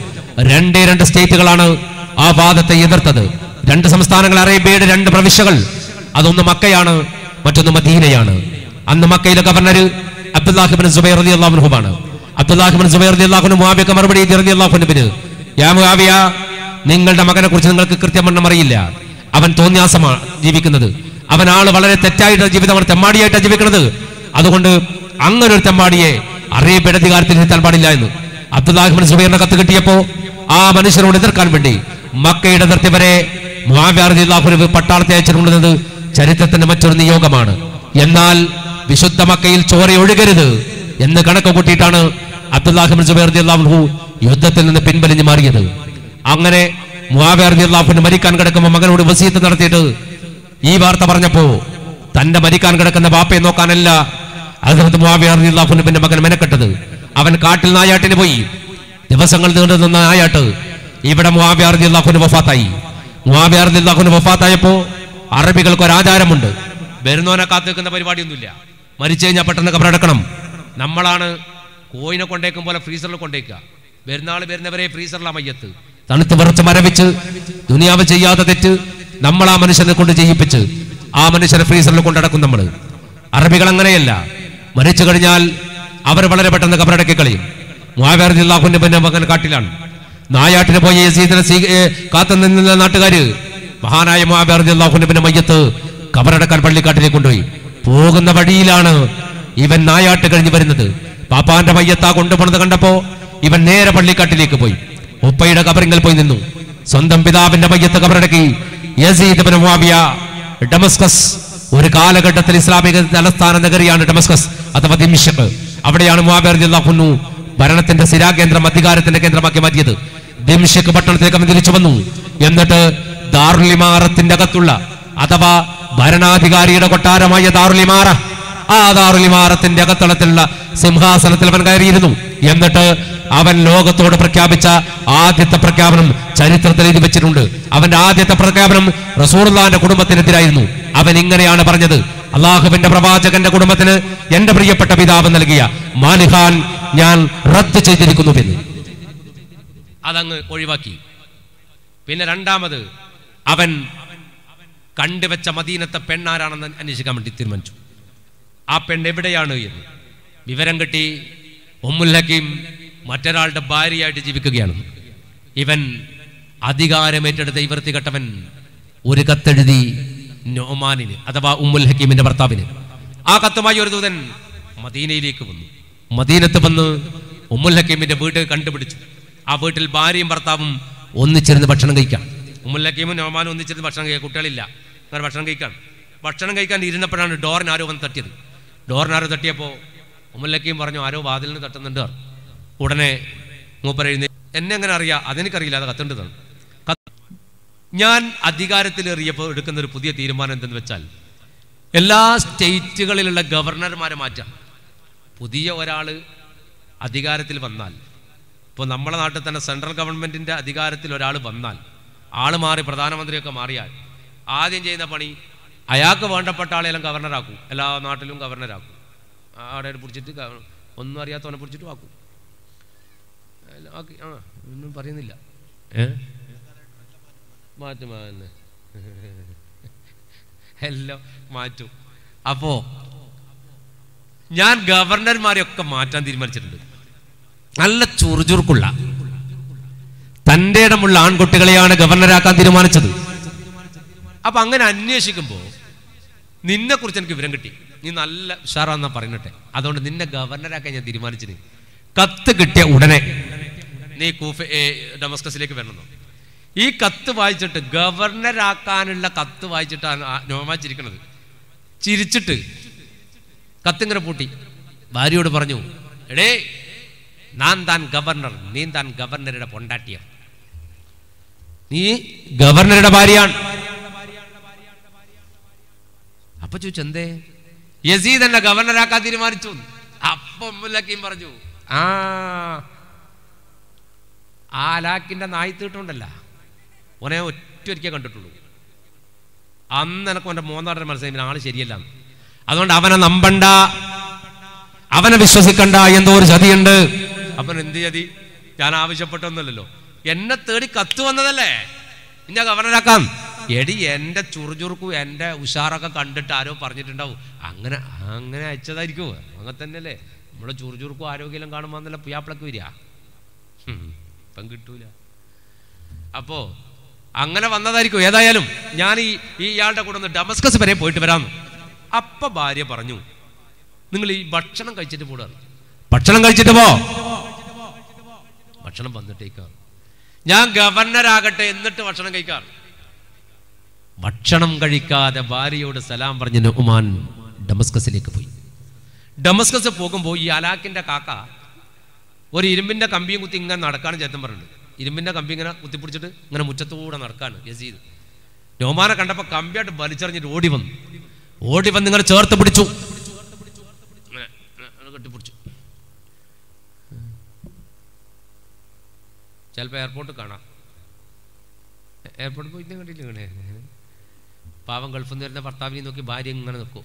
2 സ്റ്റേറ്റുകളാണ് ആ വാദത്തെ എതിർത്തത്. 2 സംസ്ഥാനങ്ങൾ, അറേബ്യയുടെ 2 പ്രവിശ്യകൾ. അതൊന്ന് മക്കയാണ്, മറ്റൊന്ന് മദീനയാണ്. അന്ന് മക്കയിലെ ഗവർണർ അബ്ദുല്ലാഹ് ഇബ്നു സുബൈർ റളിയല്ലാഹു അൻഹുവാണ്. അബ്ദുല്ലാഹ് ഇബ്നു സുബൈർ റളിയല്ലാഹു അൻഹു മുആവിയക്ക് മറുപടി റളിയല്ലാഹു അൻഹുവിന്, യാ മുആവിയ, നിങ്ങളുടെ മകനെ കുറിച്ച് നിങ്ങൾക്ക് കൃത്യമെണ്ണം അറിയില്ല. അവൻ തോന്നിയാസമാണ് ജീവിക്കുന്നത്. അവൻ ആള് വളരെ തെറ്റായിട്ട് ജീവിതമാണ്, തെമ്മാടിയായിട്ടാണ് ജീവിക്കുന്നത്. അതുകൊണ്ട് അങ്ങനെ ഒരു തെമ്മാടിയെ അറേബ്യയുടെ അധികാരത്തിൽ ഇരുത്താൻ പാടില്ല എന്ന് അബ്ദുല്ലാഹ് ഇബ്നു സുബൈറിന്റെ കത്ത് കിട്ടിയപ്പോ ആ മനുഷ്യരോട് എതിർക്കാൻ വേണ്ടി മക്കയുടെ അതിർത്തി വരെ മുആവിയ റളിയല്ലാഹു അൻഹു പട്ടാളത്തെ അയച്ചിട്ടുള്ളത് ചരിത്രത്തിന്റെ മറ്റൊരു നിയോഗമാണ്. എന്നാൽ വിശുദ്ധ മക്കയിൽ ചോര ഒഴുകരുത് എന്ന് കണക്ക് കൂട്ടിയിട്ടാണ് അബ്ദുല്ലാഹ് ഇബ്നു സുബൈർ റളിയല്ലാഹു അൻഹു യുദ്ധത്തിൽ നിന്ന് പിൻവലിഞ്ഞു മാറിയത്. അങ്ങനെ മുആവിയ റളിയല്ലാഹു അൻഹു മരിക്കാൻ കിടക്കുമ്പോൾ മകനോട് വസീയത്ത് നടത്തിയിട്ട് ഈ വാർത്ത പറഞ്ഞപ്പോ തന്റെ മരിക്കാൻ കിടക്കുന്ന ബാപ്പയെ നോക്കാനല്ല ഹദ്റത്ത് മുആവിയ റളിയല്ലാഹു അൻഹുവിന്റെ മകൻ മെനക്കെട്ടത്. അവൻ കാട്ടിൽ നായാട്ടിന് പോയി. ദിവസങ്ങൾ നീണ്ടു നിന്ന നായാട്ട് ഇവിടെ മുആവിയ റളിയല്ലാഹു അൻഹു വഫാത്തായി. മുആവിയ റളിയല്ലാഹു അൻഹു വഫാത്തായപ്പോ അറബികൾക്ക് ഒരു ആചാരമുണ്ട്. വരുന്നവനെ കാത്തു നിൽക്കുന്ന പരിപാടിയൊന്നുമില്ല. മരിച്ചു കഴിഞ്ഞാൽ പെട്ടെന്ന് കബറടക്കണം. നമ്മളാണ് കോയിനെ കൊണ്ടേക്കും പോലെ ഫ്രീസറിൽ കൊണ്ടേക്കുക. വരുന്നവരെ ഫ്രീസറിലാ മയ്യത്ത്. തണുത്ത് വിറച്ച് മരവിച്ച് ദുനിയാവ് ചെയ്യാത്ത തെറ്റ് നമ്മൾ ആ മനുഷ്യനെ കൊണ്ട് ചെയ്യിപ്പിച്ച് ആ മനുഷ്യനെ ഫ്രീസറിൽ കൊണ്ടടക്കും. നമ്മൾ അറബികൾ അങ്ങനെയല്ല. മരിച്ചു കഴിഞ്ഞാൽ അവർ വളരെ പെട്ടെന്ന് കബറടക്കി കളയും. മുആവിയ റളിയല്ലാഹു അൻഹുവിന്റെ മകൻ കാട്ടിലാണ്. നായാട്ടിന് പോയ യസീദിനെ കാത്തു നിന്ന നാട്ടുകാര് മഹാനായ മുആവിയ റളിയല്ലാഹു അൻഹുവിന്റെ മയ്യത്ത് കബറടക്കാൻ പള്ളിക്കാട്ടിലേക്ക് കൊണ്ടുപോയി. പോകുന്ന വഴിയിലാണ് ഇവൻ നായാട്ട് കഴിഞ്ഞ് വരുന്നത്. പാപ്പാന്റെ മയ്യത്താ കൊണ്ടുപോകുന്നത് കണ്ടപ്പോ ഇവൻ നേരെ പള്ളിക്കാട്ടിലേക്ക് പോയി. ഉപ്പയുടെ കബറിങ്കൽ പോയി നിന്നു. സ്വന്തം പിതാവിന്റെ മയ്യത്ത് കബറടക്കി. യസീദ് ഇബ്നു മുആവിയ, ഡമസ്കസ്, ഒരു കാലഘട്ടത്തിൽ ഇസ്ലാമിക തലസ്ഥാന നഗരിയാണ് ഡമസ്കസ് അഥവാ ദിമിഷ്ക്. അവിടെയാണ് മുആവിയ റളിയല്ലാഹു അൻഹു ഭരണത്തിന്റെ സ്ഥിരാകേന്ദ്രം, അധികാരത്തിന്റെ കേന്ദ്രമാക്കി മാറ്റിയത്. ദിമിഷ്ക് പട്ടണത്തിലേക്ക് അവൻ തിരിച്ചു വന്നു. എന്നിട്ട് ദാറുൽ ഇമാറത്തിന്റെ അകത്തുള്ള അഥവാ ഭരണാധികാരിയുടെ കൊട്ടാരമായ ദാറുൽ ഇമാറ, ആ ദാറുൽ ഇമാറത്തിന്റെ അകത്തളത്തിലുള്ള സിംഹാസനത്തിൽ അവൻ കയറിയിരുന്നു. എന്നിട്ട് അവൻ ലോകത്തോട് പ്രഖ്യാപിച്ച ആദ്യത്തെ പ്രഖ്യാപനം ചരിത്രത്തിൽ എഴുതി വെച്ചിട്ടുണ്ട്. അവന്റെ ആദ്യത്തെ പ്രഖ്യാപനം റസൂലുള്ളാഹിന്റെ കുടുംബത്തിനെതിരായിരുന്നു. അവൻ ഇങ്ങനെയാണ് പറഞ്ഞത്: അള്ളാഹുവിന്റെ പ്രവാചകന്റെ കുടുംബത്തിന് എന്റെ പ്രിയപ്പെട്ട പിതാവ് നൽകിയ മാലിഹാൻ ഞാൻ റദ്ദ് ചെയ്തിരിക്കുന്നു എന്ന്. അതങ്ങ് ഒഴിവാക്കി. പിന്നെ രണ്ടാമത് അവൻ കണ്ടുവെച്ച മദീനത്തെ പെണ്ണാരാണെന്ന് അന്വേഷിക്കാൻ വേണ്ടി തീരുമാനിച്ചു. ആ പെണ്ണ് എവിടെയാണ് എന്ന് വിവരം കിട്ടി. ഉമ്മുൽ ഹക്കീം മറ്റൊരാളുടെ ഭാര്യയായിട്ട് ജീവിക്കുകയാണ്. ഇവൻ അധികാരമേറ്റെടുത്ത ഈ വൃത്തികെട്ടവൻ ഒരു കത്തെഴുതി നൊമാനിന് അഥവാ ഉമ്മുൽ ഹക്കീമിന്റെ ഭർത്താവിന്. ആ കത്തുമായി ഒരു ദൂതൻ മദീനയിലേക്ക് വന്നു. മദീനത്ത് വന്ന് ഉമ്മുൽ ഹക്കീമിന്റെ വീട് കണ്ടുപിടിച്ചു. ആ വീട്ടിൽ ഭാര്യയും ഭർത്താവും ഒന്നിച്ചിരുന്ന് ഭക്ഷണം കഴിക്കാം. ഉമ്മുൽ ഹക്കീമും നൊമാനും ഒന്നിച്ചിരുന്ന് ഭക്ഷണം കഴിക്കുക. കുട്ടികളില്ല, അങ്ങനെ ഭക്ഷണം കഴിക്കാൻ ഇരുന്നപ്പോഴാണ് ഡോറിന് ആരോ വന്ന് തട്ടിയത്. ഡോറിനാരോ തട്ടിയപ്പോൾ ഉമ്മുൽ ഹക്കീം പറഞ്ഞു, ആരോ വാതിലിന് തട്ടുന്നുണ്ട്. ഉടനെ മൂപ്പര് എഴുന്നേറ്റ്, എന്നെ എങ്ങനെ അറിയാം? അതെനിക്കറിയില്ല, അത് കത്തുണ്ടെന്നാണ്. ഞാൻ അധികാരത്തിലേറിയപ്പോൾ എടുക്കുന്ന ഒരു പുതിയ തീരുമാനം എന്തെന്ന് വെച്ചാൽ എല്ലാ സ്റ്റേറ്റുകളിലുള്ള ഗവർണർമാരെ മാറ്റാം. പുതിയ ഒരാൾ അധികാരത്തിൽ വന്നാൽ, ഇപ്പോൾ നമ്മളെ നാട്ടിൽ തന്നെ സെൻട്രൽ ഗവൺമെൻറ്റിൻ്റെ അധികാരത്തിൽ ഒരാൾ വന്നാൽ, ആൾ മാറി പ്രധാനമന്ത്രിയൊക്കെ മാറിയാൽ ആദ്യം ചെയ്യുന്ന പണി അയാൾക്ക് വേണ്ടപ്പെട്ട ആളെല്ലാം ഗവർണറാക്കും. എല്ലാ നാട്ടിലും ഗവർണറാക്കും. അവിടെ പിടിച്ചിട്ട് ഒന്നും അറിയാത്തവനെ പിടിച്ചിട്ട് ആക്കും. ഒന്നും പറയുന്നില്ല. മാറ്റും എല്ലാം മാറ്റും. അപ്പോ ഞാൻ ഗവർണർമാരെയൊക്കെ മാറ്റാൻ തീരുമാനിച്ചിട്ടുണ്ട്. നല്ല ചുറുചുറുക്കുള്ള തൻ്റെ ഇടമുള്ള ആൺകുട്ടികളെയാണ് ഗവർണറാക്കാൻ തീരുമാനിച്ചത്. അപ്പൊ അങ്ങനെ അന്വേഷിക്കുമ്പോൾ നിന്നെ കുറിച്ച് എനിക്ക് വിവരം കിട്ടി. നീ നല്ല ഉഷാറാന്നാ പറയുന്നട്ടെ, അതുകൊണ്ട് നിന്നെ ഗവർണറാക്കാൻ ഞാൻ തീരുമാനിച്ചത്. കത്ത് കിട്ടിയ ഉടനെ നീ ഡമസ്കസിലേക്ക് വരണം. ഈ കത്ത് വായിച്ചിട്ട്, ഗവർണറാക്കാനുള്ള കത്ത് വായിച്ചിട്ടാണ് നോമാൻ ചിരിക്കണത്. ചിരിച്ചിട്ട് കത്തിങ്ങനെ പൂട്ടി ഭാര്യയോട് പറഞ്ഞു, എടേ ഞാൻ താൻ ഗവർണർ, നീ താൻ ഗവർണറുടെ പൊണ്ടാട്ടിയ, നീ ഗവർണറുടെ ഭാര്യയാണ്. അപ്പൊ ചോദിച്ചു, എന്തേ? യസീദ് എന്നെ ഗവർണറാക്കാൻ തീരുമാനിച്ചു. അപ്പൊ ഉമ്മുൽ ഹക്കീം പറഞ്ഞു, ആ ലാക്കിന്റെ നായ്ത്തീട്ടുണ്ടല്ല, ഓനെ ഒറ്റൊരിക്കേ കണ്ടിട്ടുള്ളൂ. അന്ന് എനക്ക് അവൻ്റെ 3 മനസ്സിലായി, ആള് ശരിയല്ല. അതുകൊണ്ട് അവനെ നമ്പണ്ട, അവനെ വിശ്വസിക്കണ്ട, എന്തോ ഒരു ചതിയുണ്ട്. അവൻ എന്ത് ചതി? ഞാൻ ആവശ്യപ്പെട്ടൊന്നുമല്ലല്ലോ, എന്നെ തേടി കത്ത് വന്നതല്ലേ, ഞാൻ ഗവർണറാക്കാം. എടി എൻ്റെ ചുറുചുറുക്കും എൻ്റെ ഉഷാറൊക്കെ കണ്ടിട്ട് ആരോ പറഞ്ഞിട്ടുണ്ടാവും, അങ്ങനെ അങ്ങനെ അയച്ചതായിരിക്കും. അങ്ങനെ തന്നെയല്ലേ നമ്മുടെ ചുറുചുറുക്കും ആരോഗ്യം കാണുമ്പോൾ എന്നല്ല പുയാപ്പിളക്ക് വരിക, ഇപ്പം കിട്ടൂല. അപ്പോൾ അങ്ങനെ വന്നതായിരിക്കും. ഏതായാലും ഞാൻ ഇയാളുടെ കൂടെ ഒന്ന് ഡമസ്കസ് വരെ പോയിട്ട് വരാമെന്ന്. അപ്പം ഭാര്യ പറഞ്ഞു, നിങ്ങൾ ഈ ഭക്ഷണം കഴിച്ചിട്ട് പോടാ. ഭക്ഷണം കഴിച്ചിട്ട് പോ. ഭക്ഷണം വന്നിട്ടേക്കാം, ഞാൻ ഗവർണറാകട്ടെ എന്നിട്ട് ഭക്ഷണം കഴിക്കാം. ഭക്ഷണം കഴിക്കാതെ ഭാര്യയോട് സലാം പറഞ്ഞ് നുഅ്മാൻ ഡമസ്കസിലേക്ക് പോയി. ഡമസ്കസ് പോകുമ്പോൾ ഈ അലാക്കിൻ്റെ കാക്ക ഒരു ഇരുമ്പിൻ്റെ കമ്പിയും കുത്തി ഇങ്ങനെ നടക്കാണ് ചേട്ടൻ പറഞ്ഞിട്ടുണ്ട്. ഇരുമ്പിൻ്റെ കമ്പി ഇങ്ങനെ കുത്തിപ്പിടിച്ചിട്ട് ഇങ്ങനെ മുറ്റത്തൂടെ നടക്കാണ് യസീദ്. നുഅ്മാനെ കണ്ടപ്പോൾ കമ്പിയായിട്ട് വലിച്ചെറിഞ്ഞിട്ട് ഓടി വന്ന് ഇങ്ങനെ ചേർത്ത് പിടിച്ചു, കെട്ടിപ്പിടിച്ചു. ചിലപ്പോൾ എയർപോർട്ട് കാണാം, എയർപോർട്ടിൽ പോയിട്ട് കണ്ടില്ല. ഇങ്ങനെ പാവം ഗൾഫിൽ നിന്ന് വരുന്ന ഭർത്താവിനെ നോക്കി ഭാര്യ ഇങ്ങനെ നിൽക്കും,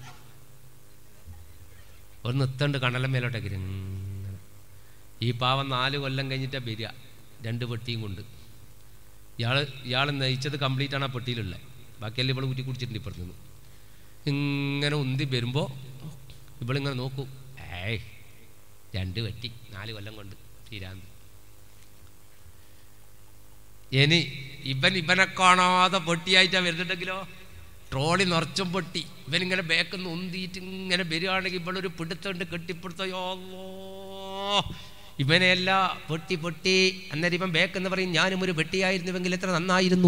ഒരു നിർത്തണ്ട് കണലം മേലോട്ടേക്ക് ഇങ്ങനെ. ഈ പാവം 4 കൊല്ലം കഴിഞ്ഞിട്ടാണ് വരിക 2 പെട്ടിയും കൊണ്ട്. ഇയാൾ നയിച്ചത് കംപ്ലീറ്റ് ആണ് ആ പെട്ടിയിലുള്ളത്, ബാക്കിയെല്ലാം ഇവൾ ഊറ്റി കുടിച്ചിട്ടുണ്ട്. ഇപ്പുറത്ത് നിന്ന് ഇങ്ങനെ ഉന്തി വരുമ്പോൾ ഇവളിങ്ങനെ നോക്കൂ, 2 പെട്ടി 4 കൊല്ലം കൊണ്ട് തീരാന്ത്. ഇനി ഇവനെ കാണാതെ പൊട്ടിയായിട്ടാണ് വരുന്നുണ്ടെങ്കിലോ, ട്രോളി നിറച്ചും പൊട്ടി, ഇവനിങ്ങനെ ബേക്കൊന്ന് ഉന്തിയിട്ട് ഇങ്ങനെ വരികയാണെങ്കിൽ ഇവളൊരു പിടുത്തുണ്ട്, കെട്ടിപ്പിടുത്തോ, ഇവനെല്ലാം പൊട്ടി. അന്നേരം ഇവൻ ബേക്കെന്ന് പറയും, ഞാനും ഒരു വെട്ടിയായിരുന്നുവെങ്കിൽ എത്ര നന്നായിരുന്നു.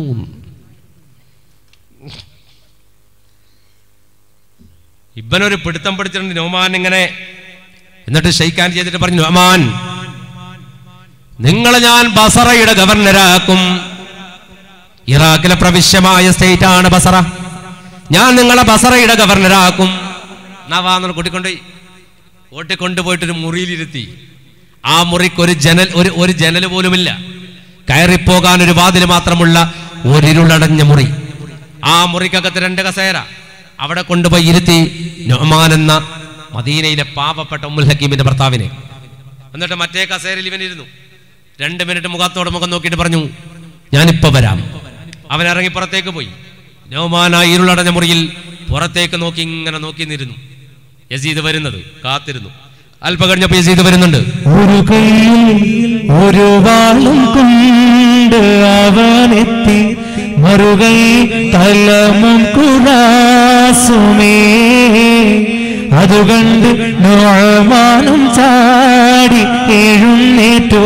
ഇവനൊരു പിടുത്തം പിടിച്ചിട്ടുണ്ട് നുഅ്മാൻ ഇങ്ങനെ. എന്നിട്ട് ഷെയ്ക്കാൻ ചെയ്തിട്ട് പറഞ്ഞു, നുഅ്മാൻ, നിങ്ങളെ ഞാൻ ബസറയുടെ ഗവർണറാക്കും. ഇറാഖിലെ പ്രവിശ്യമായ സ്റ്റേറ്റ് ആണ് ബസറ. ഞാൻ നിങ്ങളെ ബസറയുടെ ഗവർണറാക്കും. നവാന്ന് കൂട്ടിക്കൊണ്ടുപോയിട്ടൊരു മുറിയിലിരുത്തി. ആ മുറിക്ക് ഒരു ജനൽ പോലുമില്ല, കയറിപ്പോകാൻ ഒരു വാതിൽ മാത്രമുള്ള ഒരിരുളടഞ്ഞ മുറി. ആ മുറിക്കകത്ത് 2 കസേര. അവിടെ കൊണ്ടുപോയി ഇരുത്തി നുഅ്മാൻ എന്ന മദീനയിലെ പാവപ്പെട്ട ഉമ്മുൽ ഹക്കീമിന്റെ ഭർത്താവിനെ. എന്നിട്ട് മറ്റേ കസേരയിൽ ഇവനിരുന്നു. 2 മിനിറ്റ് മുഖത്തോട് മുഖം നോക്കിയിട്ട് പറഞ്ഞു, ഞാനിപ്പോ വരാം. അവൻ ഇറങ്ങി പുറത്തേക്ക് പോയി. നുഅ്മാൻ ആ ഇരുളടഞ്ഞ മുറിയിൽ പുറത്തേക്ക് ഇങ്ങനെ നോക്കി നിന്നിരുന്നു. യസീദ് വരുന്നത് കാത്തിരുന്നു. അല്പം കഴിഞ്ഞപ്പോൾ യസീദ് വരുന്നുണ്ട്. ഒരു കൈയിൽ ഒരു വാളും കൊണ്ട് അവനെത്തി, മറുകൈ കലമും കുറാസുമേ. അതുകണ്ട് നുഅ്മാനും ചാടി എഴുന്നേറ്റു,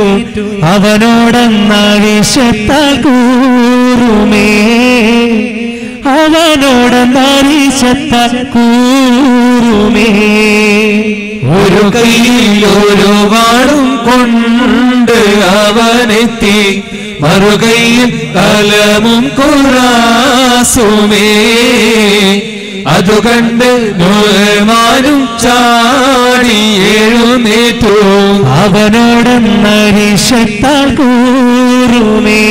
അവനോടെന്നരിശത്താൽ കൂറുമേ. അവനോടെന്നരിശത്താൽ കൂറുമേ. ഒരു കൈയിൽ ഒരു വാളും കൊണ്ട് അവനെത്തി, മറുകൈയിൽ കലമും കുറാസുമേ. അതുകണ്ട് നുഅ്മാനും ചാടി എഴുന്നേറ്റു, അവനോടെന്നരിശത്താൽ കൂറുമേ.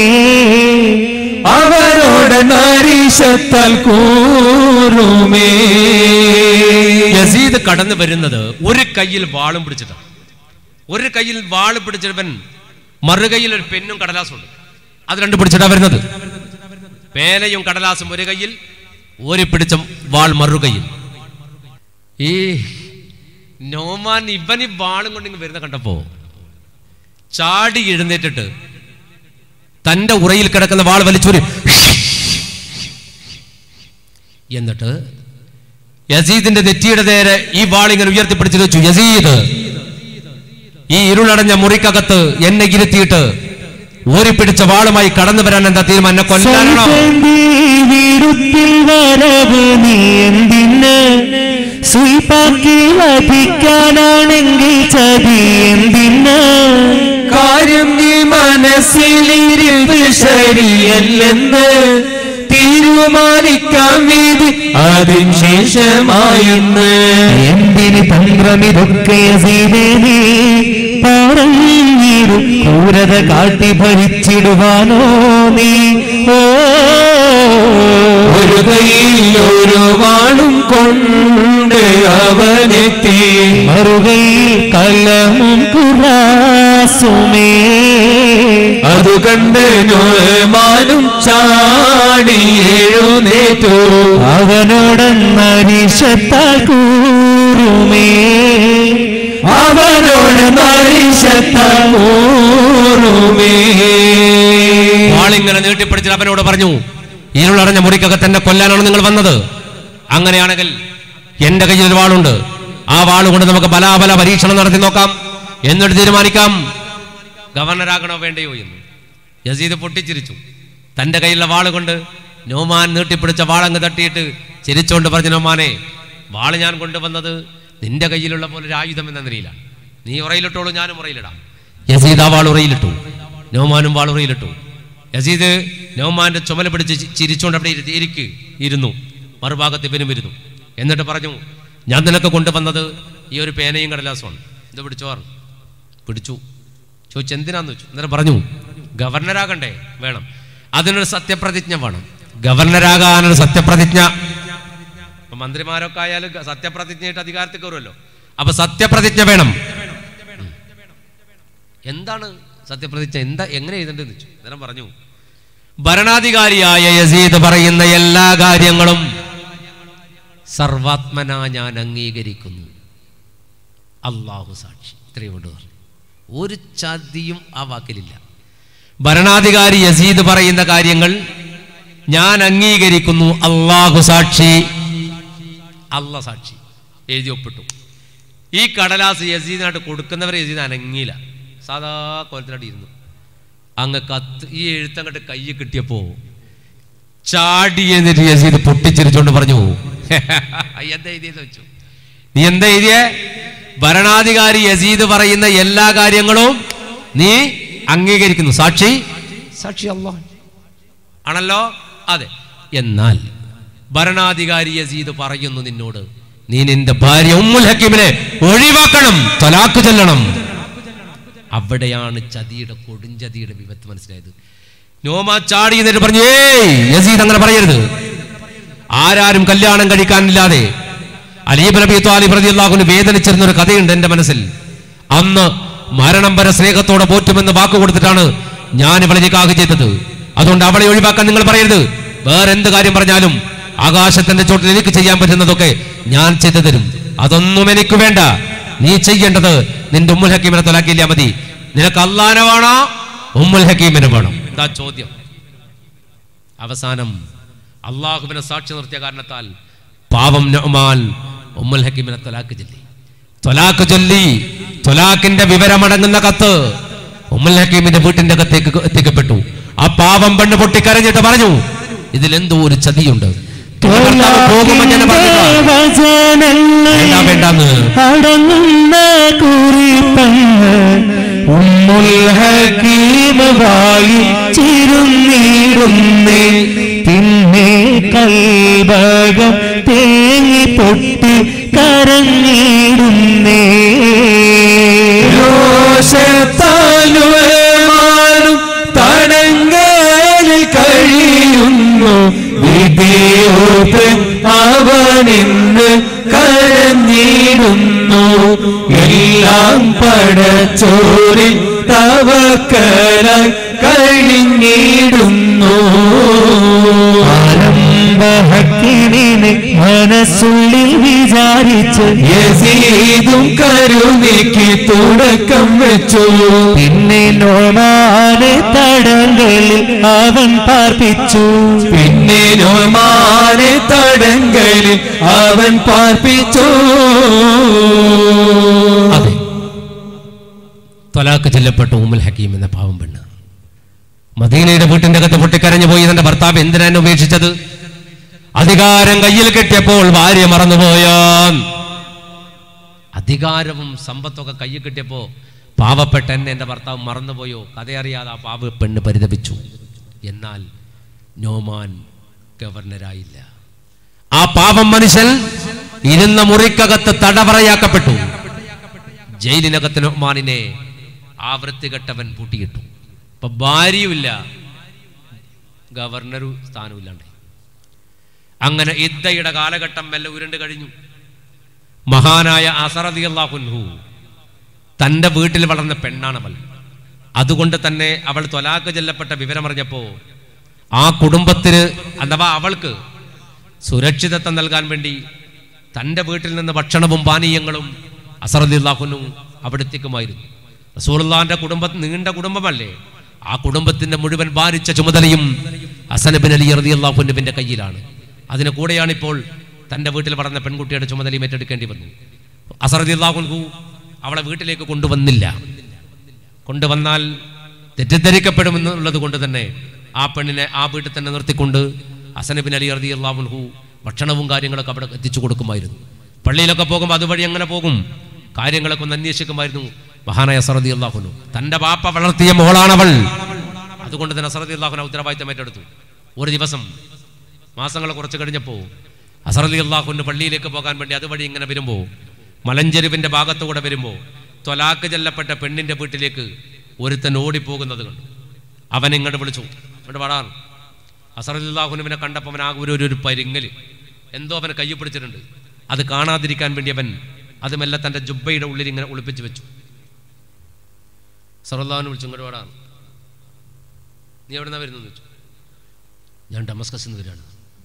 അവനോടെന്നരിശത്താൽ കൂറുമേ. യസീദ് കടന്നു വരുന്നത് ഒരു കയ്യിൽ വാളും പിടിച്ചിട്ടാണ്. ഒരു കയ്യിൽ വാള് പിടിച്ചവൻ മറുകൈയിൽ ഒരു പെന്നും കടലാസും ഉണ്ട്. അത് 2 പിടിച്ചിട്ടാണ് വരുന്നത്. പേനയും കടലാസും ഒരു കയ്യിൽ, ഒരു പിടിച്ച വാൾ മറുകൈയിൽ. ഈ നോമാൻ ഇവന് വാളും കൊണ്ടിങ്ങ് വരുന്ന കണ്ടപ്പോ ചാടി എഴുന്നേറ്റിട്ട് തന്റെ ഉറയിൽ കിടക്കുന്ന വാൾ വലിച്ചൂരി. എന്നിട്ട് യസീദിന്റെ നെറ്റിയുടെ നേരെ ഈ വാൾ ഇങ്ങനെ ഉയർത്തിപ്പിടിച്ചു വെച്ചു. യസീദ്, ഈ ഇരുളടഞ്ഞ മുറിക്കകത്ത് എന്നെ ഇരുത്തിയിട്ട് ഊരി പിടിച്ച വാളുമായി കടന്നു വരാൻ എന്താ തീരുമാനം? എന്നെ കൊല്ലാനാണോ? ലഭിക്കാനാണെങ്കിൽ ചതി എന്തിന്? കാര്യം നീ മനസ്സിലിരുന്ന് ശരിയല്ലെന്ന് തീരുമാനിക്കാൻ വേണ്ടി അതിന് ശേഷമായെന്ന്. എന്തിന് തന്ത്രമിതൊക്കെ യസീദേ നീ പറഞ്ഞിരു? ക്രൂരത കാട്ടി ഭരിച്ചിടുവാനോ നീ? ഒരു കൈയിൽ ഒരു വാളും കൊണ്ട് അവനെത്തി, മറുകൈയിൽ കലമും കുറാസുമേ. അതു കണ്ട് നോമാനും ചാടി എഴുന്നേറ്റു. അവനോടന്നരിശത്താൽ കൂറുമേ. അവനോട് നരിശത്താൽ കൂറുമേ. വാളിങ്ങനെ നീട്ടിപ്പിടിച്ചിട്ട് അവനോട് പറഞ്ഞു, ഇരുളടഞ്ഞ മുറിക്കകത്ത് എന്നെ കൊല്ലാനാണ് നിങ്ങൾ വന്നത്. അങ്ങനെയാണെങ്കിൽ എന്റെ കയ്യിൽ ഒരു വാളുണ്ട്. ആ വാളുകൊണ്ട് നമുക്ക് ബലാബല പരീക്ഷണം നടത്തി നോക്കാം, എന്നിട്ട് തീരുമാനിക്കാം ഗവർണറാകണോ വേണ്ടയോ എന്ന്. യസീദ് പൊട്ടിച്ചിരിച്ചു. തന്റെ കയ്യിലുള്ള വാള് കൊണ്ട് നോമാൻ നീട്ടിപ്പിടിച്ച വാളങ്ങ് തട്ടിയിട്ട് ചിരിച്ചുകൊണ്ട് പറഞ്ഞു, നോമാനെ, വാള് ഞാൻ കൊണ്ടുവന്നത് നിന്റെ കയ്യിലുള്ള പോലെ ഒരു ആയുധം എന്ന നിലയിലാണ്. നീ ഉറയിലിട്ടോളൂ, ഞാനും ഉറയിലിടാം. യസീദ് ആ വാൾ ഉറയിലിട്ടു, നോമാനും വാൾ ഉറയിലിട്ടു. യസീദ് നോമാന്റെ ചുമല പിടിച്ച് ചിരിച്ചുകൊണ്ട് അവിടെ ഇരുന്നു. മറുഭാഗത്ത് ഇവനും ഇരുന്നു. എന്നിട്ട് പറഞ്ഞു, ഞാൻ നിനക്ക് കൊണ്ടുവന്നത് ഈ ഒരു പേനയും കടലാസുമാണ്. ഇത് പിടിച്ചോർ. പിടിച്ചു. ചോദിച്ചു എന്തിനാന്ന് വെച്ചു. എന്നിട്ട് പറഞ്ഞു, ഗവർണറാകണ്ടേ? വേണം. അതിനൊരു സത്യപ്രതിജ്ഞ വേണം. ഗവർണറാകാനൊരു സത്യപ്രതിജ്ഞ. മന്ത്രിമാരൊക്കെ ആയാലും സത്യപ്രതിജ്ഞയായിട്ട് അധികാരത്തിൽ കയറുമല്ലോ. അപ്പൊ സത്യപ്രതിജ്ഞ വേണം. എന്താണ് സത്യപ്രതിജ്ഞ? എങ്ങനെ എഴുതണ്ടെന്ന് വെച്ചു. അന്നേരം പറഞ്ഞു, ഭരണാധികാരിയായ യസീദ് പറയുന്ന എല്ലാ കാര്യങ്ങളും സർവാത്മന ഞാൻ അംഗീകരിക്കുന്നു, അല്ലാഹു സാക്ഷി. ഇത്രയും കൊണ്ട് പറഞ്ഞു. ഒരു ചതിയും ആ വാക്കിലില്ല. ഭരണാധികാരി യസീദ് പറയുന്ന കാര്യങ്ങൾ ഞാൻ അംഗീകരിക്കുന്നു, അല്ലാഹു സാക്ഷി. അല്ലാഹ് സാക്ഷി എഴുതി ഒപ്പിട്ടു. ഈ കടലാസ് യസീദിനായിട്ട് കൊടുക്കുന്നവരെ യസീദ് അനങ്ങിയില്ല. സാധാ കോലത്തിലായിട്ട് ഇരുന്നു. അങ്ങ് ഈ എഴുത്തങ്ങോട്ട് കൈ കിട്ടിയപ്പോ ചാടി എന്നിട്ട് യസീദ് പൊട്ടിച്ചിരിച്ചോണ്ട് പറഞ്ഞു, എന്താ എഴുതിയെന്ന് വെച്ചു. നീ എന്താ എഴുതിയേ? ഭരണാധികാരി യസീദ് പറയുന്ന എല്ലാ കാര്യങ്ങളും നീ അംഗീകരിക്കുന്നു, സാക്ഷി സാക്ഷി അല്ലാഹ് ആണല്ലോ. അതെ. എന്നാൽ ഭരണാധികാരി യസീദ് പറയുന്നു നിന്നോട്, നീ നിന്റെ ഭാര്യ ഉമ്മുൽ ഹക്കീമിനെ ഒഴിവാക്കണം, തലാഖ് ചൊല്ലണം. അവിടെയാണ് ചതിയുടെ കൊടുംചതിയുടെ വിപത്ത് മനസ്സിലായത്. നോമാ ചാടി എന്നിട്ട് പറഞ്ഞു, ഏയ് യസീദ് അങ്ങനെ പറയരുത്. ആരാരും കല്യാണം കഴിക്കാനില്ലാതെ അലി ഇബ്നു അബീ ത്വാലിബ് റളിയല്ലാഹു അൻഹു വേദനിച്ചിരുന്ന ഒരു കഥയുണ്ട് എന്റെ മനസ്സിൽ. അന്ന് മരണം വരെ സ്നേഹത്തോടെ പോറ്റുമെന്ന് വാക്ക് കൊടുത്തിട്ടാണ് ഞാൻ ഇവളെ നിക്കാഹ് ചെയ്തത്. അതുകൊണ്ട് അവളെ ഒഴിവാക്കാൻ നിങ്ങൾ പറയരുത്. വേറെ എന്ത് കാര്യം പറഞ്ഞാലും ആകാശത്തിന്റെ ചോട്ടിൽ എനിക്ക് ചെയ്യാൻ പറ്റുന്നതൊക്കെ ഞാൻ ചെയ്തു തരും. അതൊന്നും എനിക്ക് വേണ്ട. നീ ചെയ്യേണ്ടത് നിന്റെ ഉമ്മുൽ ഹക്കീമിനെ തലാക്കില്ല മതി. നിനക്ക് അല്ലാഹനെ വേണോ ഉമ്മുൽ ഹക്കീമിനെ വേണം? എന്താ ചോദ്യം? അവസാനം അള്ളാഹുവിനെ സാക്ഷി നിർത്തിയ കാരണത്താൽ പാവം നുഅ്മാൻ ഉമ്മുൽ ഹക്കീമിനെ തലാഖ് ചൊല്ലി. തലാഖ് ചൊല്ലി തലാഖിന്റെ വിവരമടങ്ങുന്ന കത്ത് ഉമ്മുൽ ഹക്കീമിന്റെ വീട്ടിന്റെ അകത്തേക്ക് എത്തിക്കപ്പെട്ടു. ആ പാവം പെണ്ണ് പൊട്ടിക്കരഞ്ഞിട്ട് പറഞ്ഞു, ഇതിലെന്തോ ഒരു ചതിയുണ്ട്. അടങ്ങുന്ന കുറിപ്പങ്ങൾ ഉമ്മുൽ ഹക്കീം വായിച്ചിരുന്നിടുന്നേ. പിന്നെ കൽബകം തേങ്ങി പൊട്ടി കരഞ്ഞിടുന്നേ. രോഷത്താലുമാനും തടങ്കലിൽ കഴിയുന്നു വിധിയോട്ട് അവനിന്ന് കരഞ്ഞിടുന്നു. എല്ലാം പടച്ചോരിൽ തവക്കലായി കഴിഞ്ഞിടുന്നു. ഹക്കീമിനെ മനസ്സുള്ളിൽ വിചാരിച്ച് യസീദും കരുണയ്ക്ക് തുടക്കം വെച്ചു. പിന്നെ നോമാനെ തടങ്കലിൽ അവൻ പാർപ്പിച്ചു. പിന്നെ നോമാനെ തടങ്കലിൽ അവൻ പാർപ്പിച്ചു. അതെ, ത്വലാഖ് ചൊല്ലപ്പെട്ടു ഉമ്മുൽ ഹക്കീം എന്ന പാവം പെണ്ണ്. മദീനയുടെ വീട്ടിന്റെ അകത്ത് പൊട്ടിക്കരഞ്ഞു പോയി. തന്റെ ഭർത്താവ് എന്തിനാണ് ഉപേക്ഷിച്ചത്? അധികാരം കയ്യിൽ കിട്ടിയപ്പോൾ ഭാര്യ മറന്നുപോയോ? അധികാരവും സമ്പത്തൊക്കെ കയ്യിൽ കിട്ടിയപ്പോ പാവപ്പെട്ട എന്റെ ഭർത്താവ് മറന്നുപോയോ? കഥയറിയാതെ ആ പാവ പെണ്ണ് പരിതപിച്ചു. എന്നാൽ നോമാൻ ഗവർണറായില്ല. ആ പാവം മനുഷ്യൻ ഇരുന്ന മുറിക്കകത്ത് തടവറയാക്കപ്പെട്ടു. ജയിലിനകത്ത് നോമാനിനെ ആ വൃത്തികെട്ടവൻ പൂട്ടിയിട്ടു. ഇപ്പൊ ഭാര്യയുമില്ല, ഗവർണറും സ്ഥാനമില്ലാണ്ട്. അങ്ങനെ ഇദ്ദയുടെ കാലഘട്ടം മെല്ലെ ഉരുണ്ട് കഴിഞ്ഞു. മഹാനായ അസർ റളിയല്ലാഹു അൻഹു തൻ്റെ വീട്ടിൽ വളർന്ന പെണ്ണാണവൾ. അതുകൊണ്ട് തന്നെ അവൾ ത്വലാഖ് ചൊല്ലപ്പെട്ട വിവരമറിഞ്ഞപ്പോൾ ആ കുടുംബത്തിന് അഥവാ അവൾക്ക് സുരക്ഷിതത്വം നൽകാൻ വേണ്ടി തൻ്റെ വീട്ടിൽ നിന്ന് ഭക്ഷണവും പാനീയങ്ങളും അസ്ഹർ റളിയല്ലാഹു അൻഹു അവിടെ എത്തിക്കുമായിരുന്നു. റസൂലുള്ളാഹിന്റെ കുടുംബം നീണ്ട കുടുംബമല്ലേ, ആ കുടുംബത്തിന്റെ മുഴുവൻ ഭാരിച്ച ചുമതലയും ഹസൻ ഇബ്നു അലി റളിയല്ലാഹു അൻഹുവിന്റെ കയ്യിലാണ്. അതിന് കൂടെയാണ് ഇപ്പോൾ തൻ്റെ വീട്ടിൽ വളർന്ന പെൺകുട്ടിയുടെ ചുമതലയും ഏറ്റെടുക്കേണ്ടി വന്നു. അസ്ഹർ റളിയല്ലാഹു അൻഹു അവളെ വീട്ടിലേക്ക് കൊണ്ടുവന്നാൽ തെറ്റിദ്ധരിക്കപ്പെടുമെന്നുള്ളത് കൊണ്ട് തന്നെ ആ പെണ്ണിനെ ആ വീട്ടിൽ തന്നെ നിർത്തിക്കൊണ്ട് ഹസൻ ഇബ്നു അലി റളിയല്ലാഹു അൻഹു ഭക്ഷണവും കാര്യങ്ങളൊക്കെ അവിടെ എത്തിച്ചു കൊടുക്കുമായിരുന്നു. പള്ളിയിലൊക്കെ പോകുമ്പോൾ അതുവഴി എങ്ങനെ പോകും, കാര്യങ്ങളൊക്കെ ഒന്ന് അന്വേഷിക്കുമായിരുന്നു. മഹാനായ അസ്ഹർ റളിയല്ലാഹു അൻഹു തൻ്റെ ബാപ്പ വളർത്തിയ മോളാണവൾ. അതുകൊണ്ട് തന്നെ അസ്ഹർ റളിയല്ലാഹു അൻഹു ഉത്തരവാദിത്തം ഏറ്റെടുത്തു. ഒരു ദിവസം മാസങ്ങൾ കുറച്ച് കഴിഞ്ഞപ്പോൾ അസ്ഹർ റളിയല്ലാഹു അൻഹു പള്ളിയിലേക്ക് പോകാൻ വേണ്ടി അതുവഴി ഇങ്ങനെ വരുമ്പോൾ മലഞ്ചെരുവിൻ്റെ ഭാഗത്തുകൂടെ വരുമ്പോൾ ത്വലാഖ് ചൊല്ലപ്പെട്ട പെണ്ണിൻ്റെ വീട്ടിലേക്ക് ഒരുത്തൻ ഓടിപ്പോകുന്നത് കണ്ടു. അവൻ ഇങ്ങോട്ട് വിളിച്ചു, ഇങ്ങോട്ട് പാടാൻ. അസ്ഹർ റളിയല്ലാഹു അൻഹുവിനെ കണ്ടപ്പോൾ അവൻ ആ ഒരു പരിങ്ങല് എന്തോ അവനെ കയ്യിൽ പിടിച്ചിട്ടുണ്ട്. അത് കാണാതിരിക്കാൻ വേണ്ടി അവൻ അത് മെല്ലെ തൻ്റെ ജുബ്ബയുടെ ഉള്ളിൽ ഇങ്ങനെ ഒളിപ്പിച്ച് വെച്ചു. അസ്ഹർ റളിയല്ലാഹു അൻഹു വിളിച്ചു, ഇങ്ങോട്ട് പാടാൻ. നീ എവിടെ നിന്നാണ് വരുന്നതെന്ന് വെച്ചു. ഞാൻ ഡമസ്കസിൽ നിന്ന് വരികയാണ്.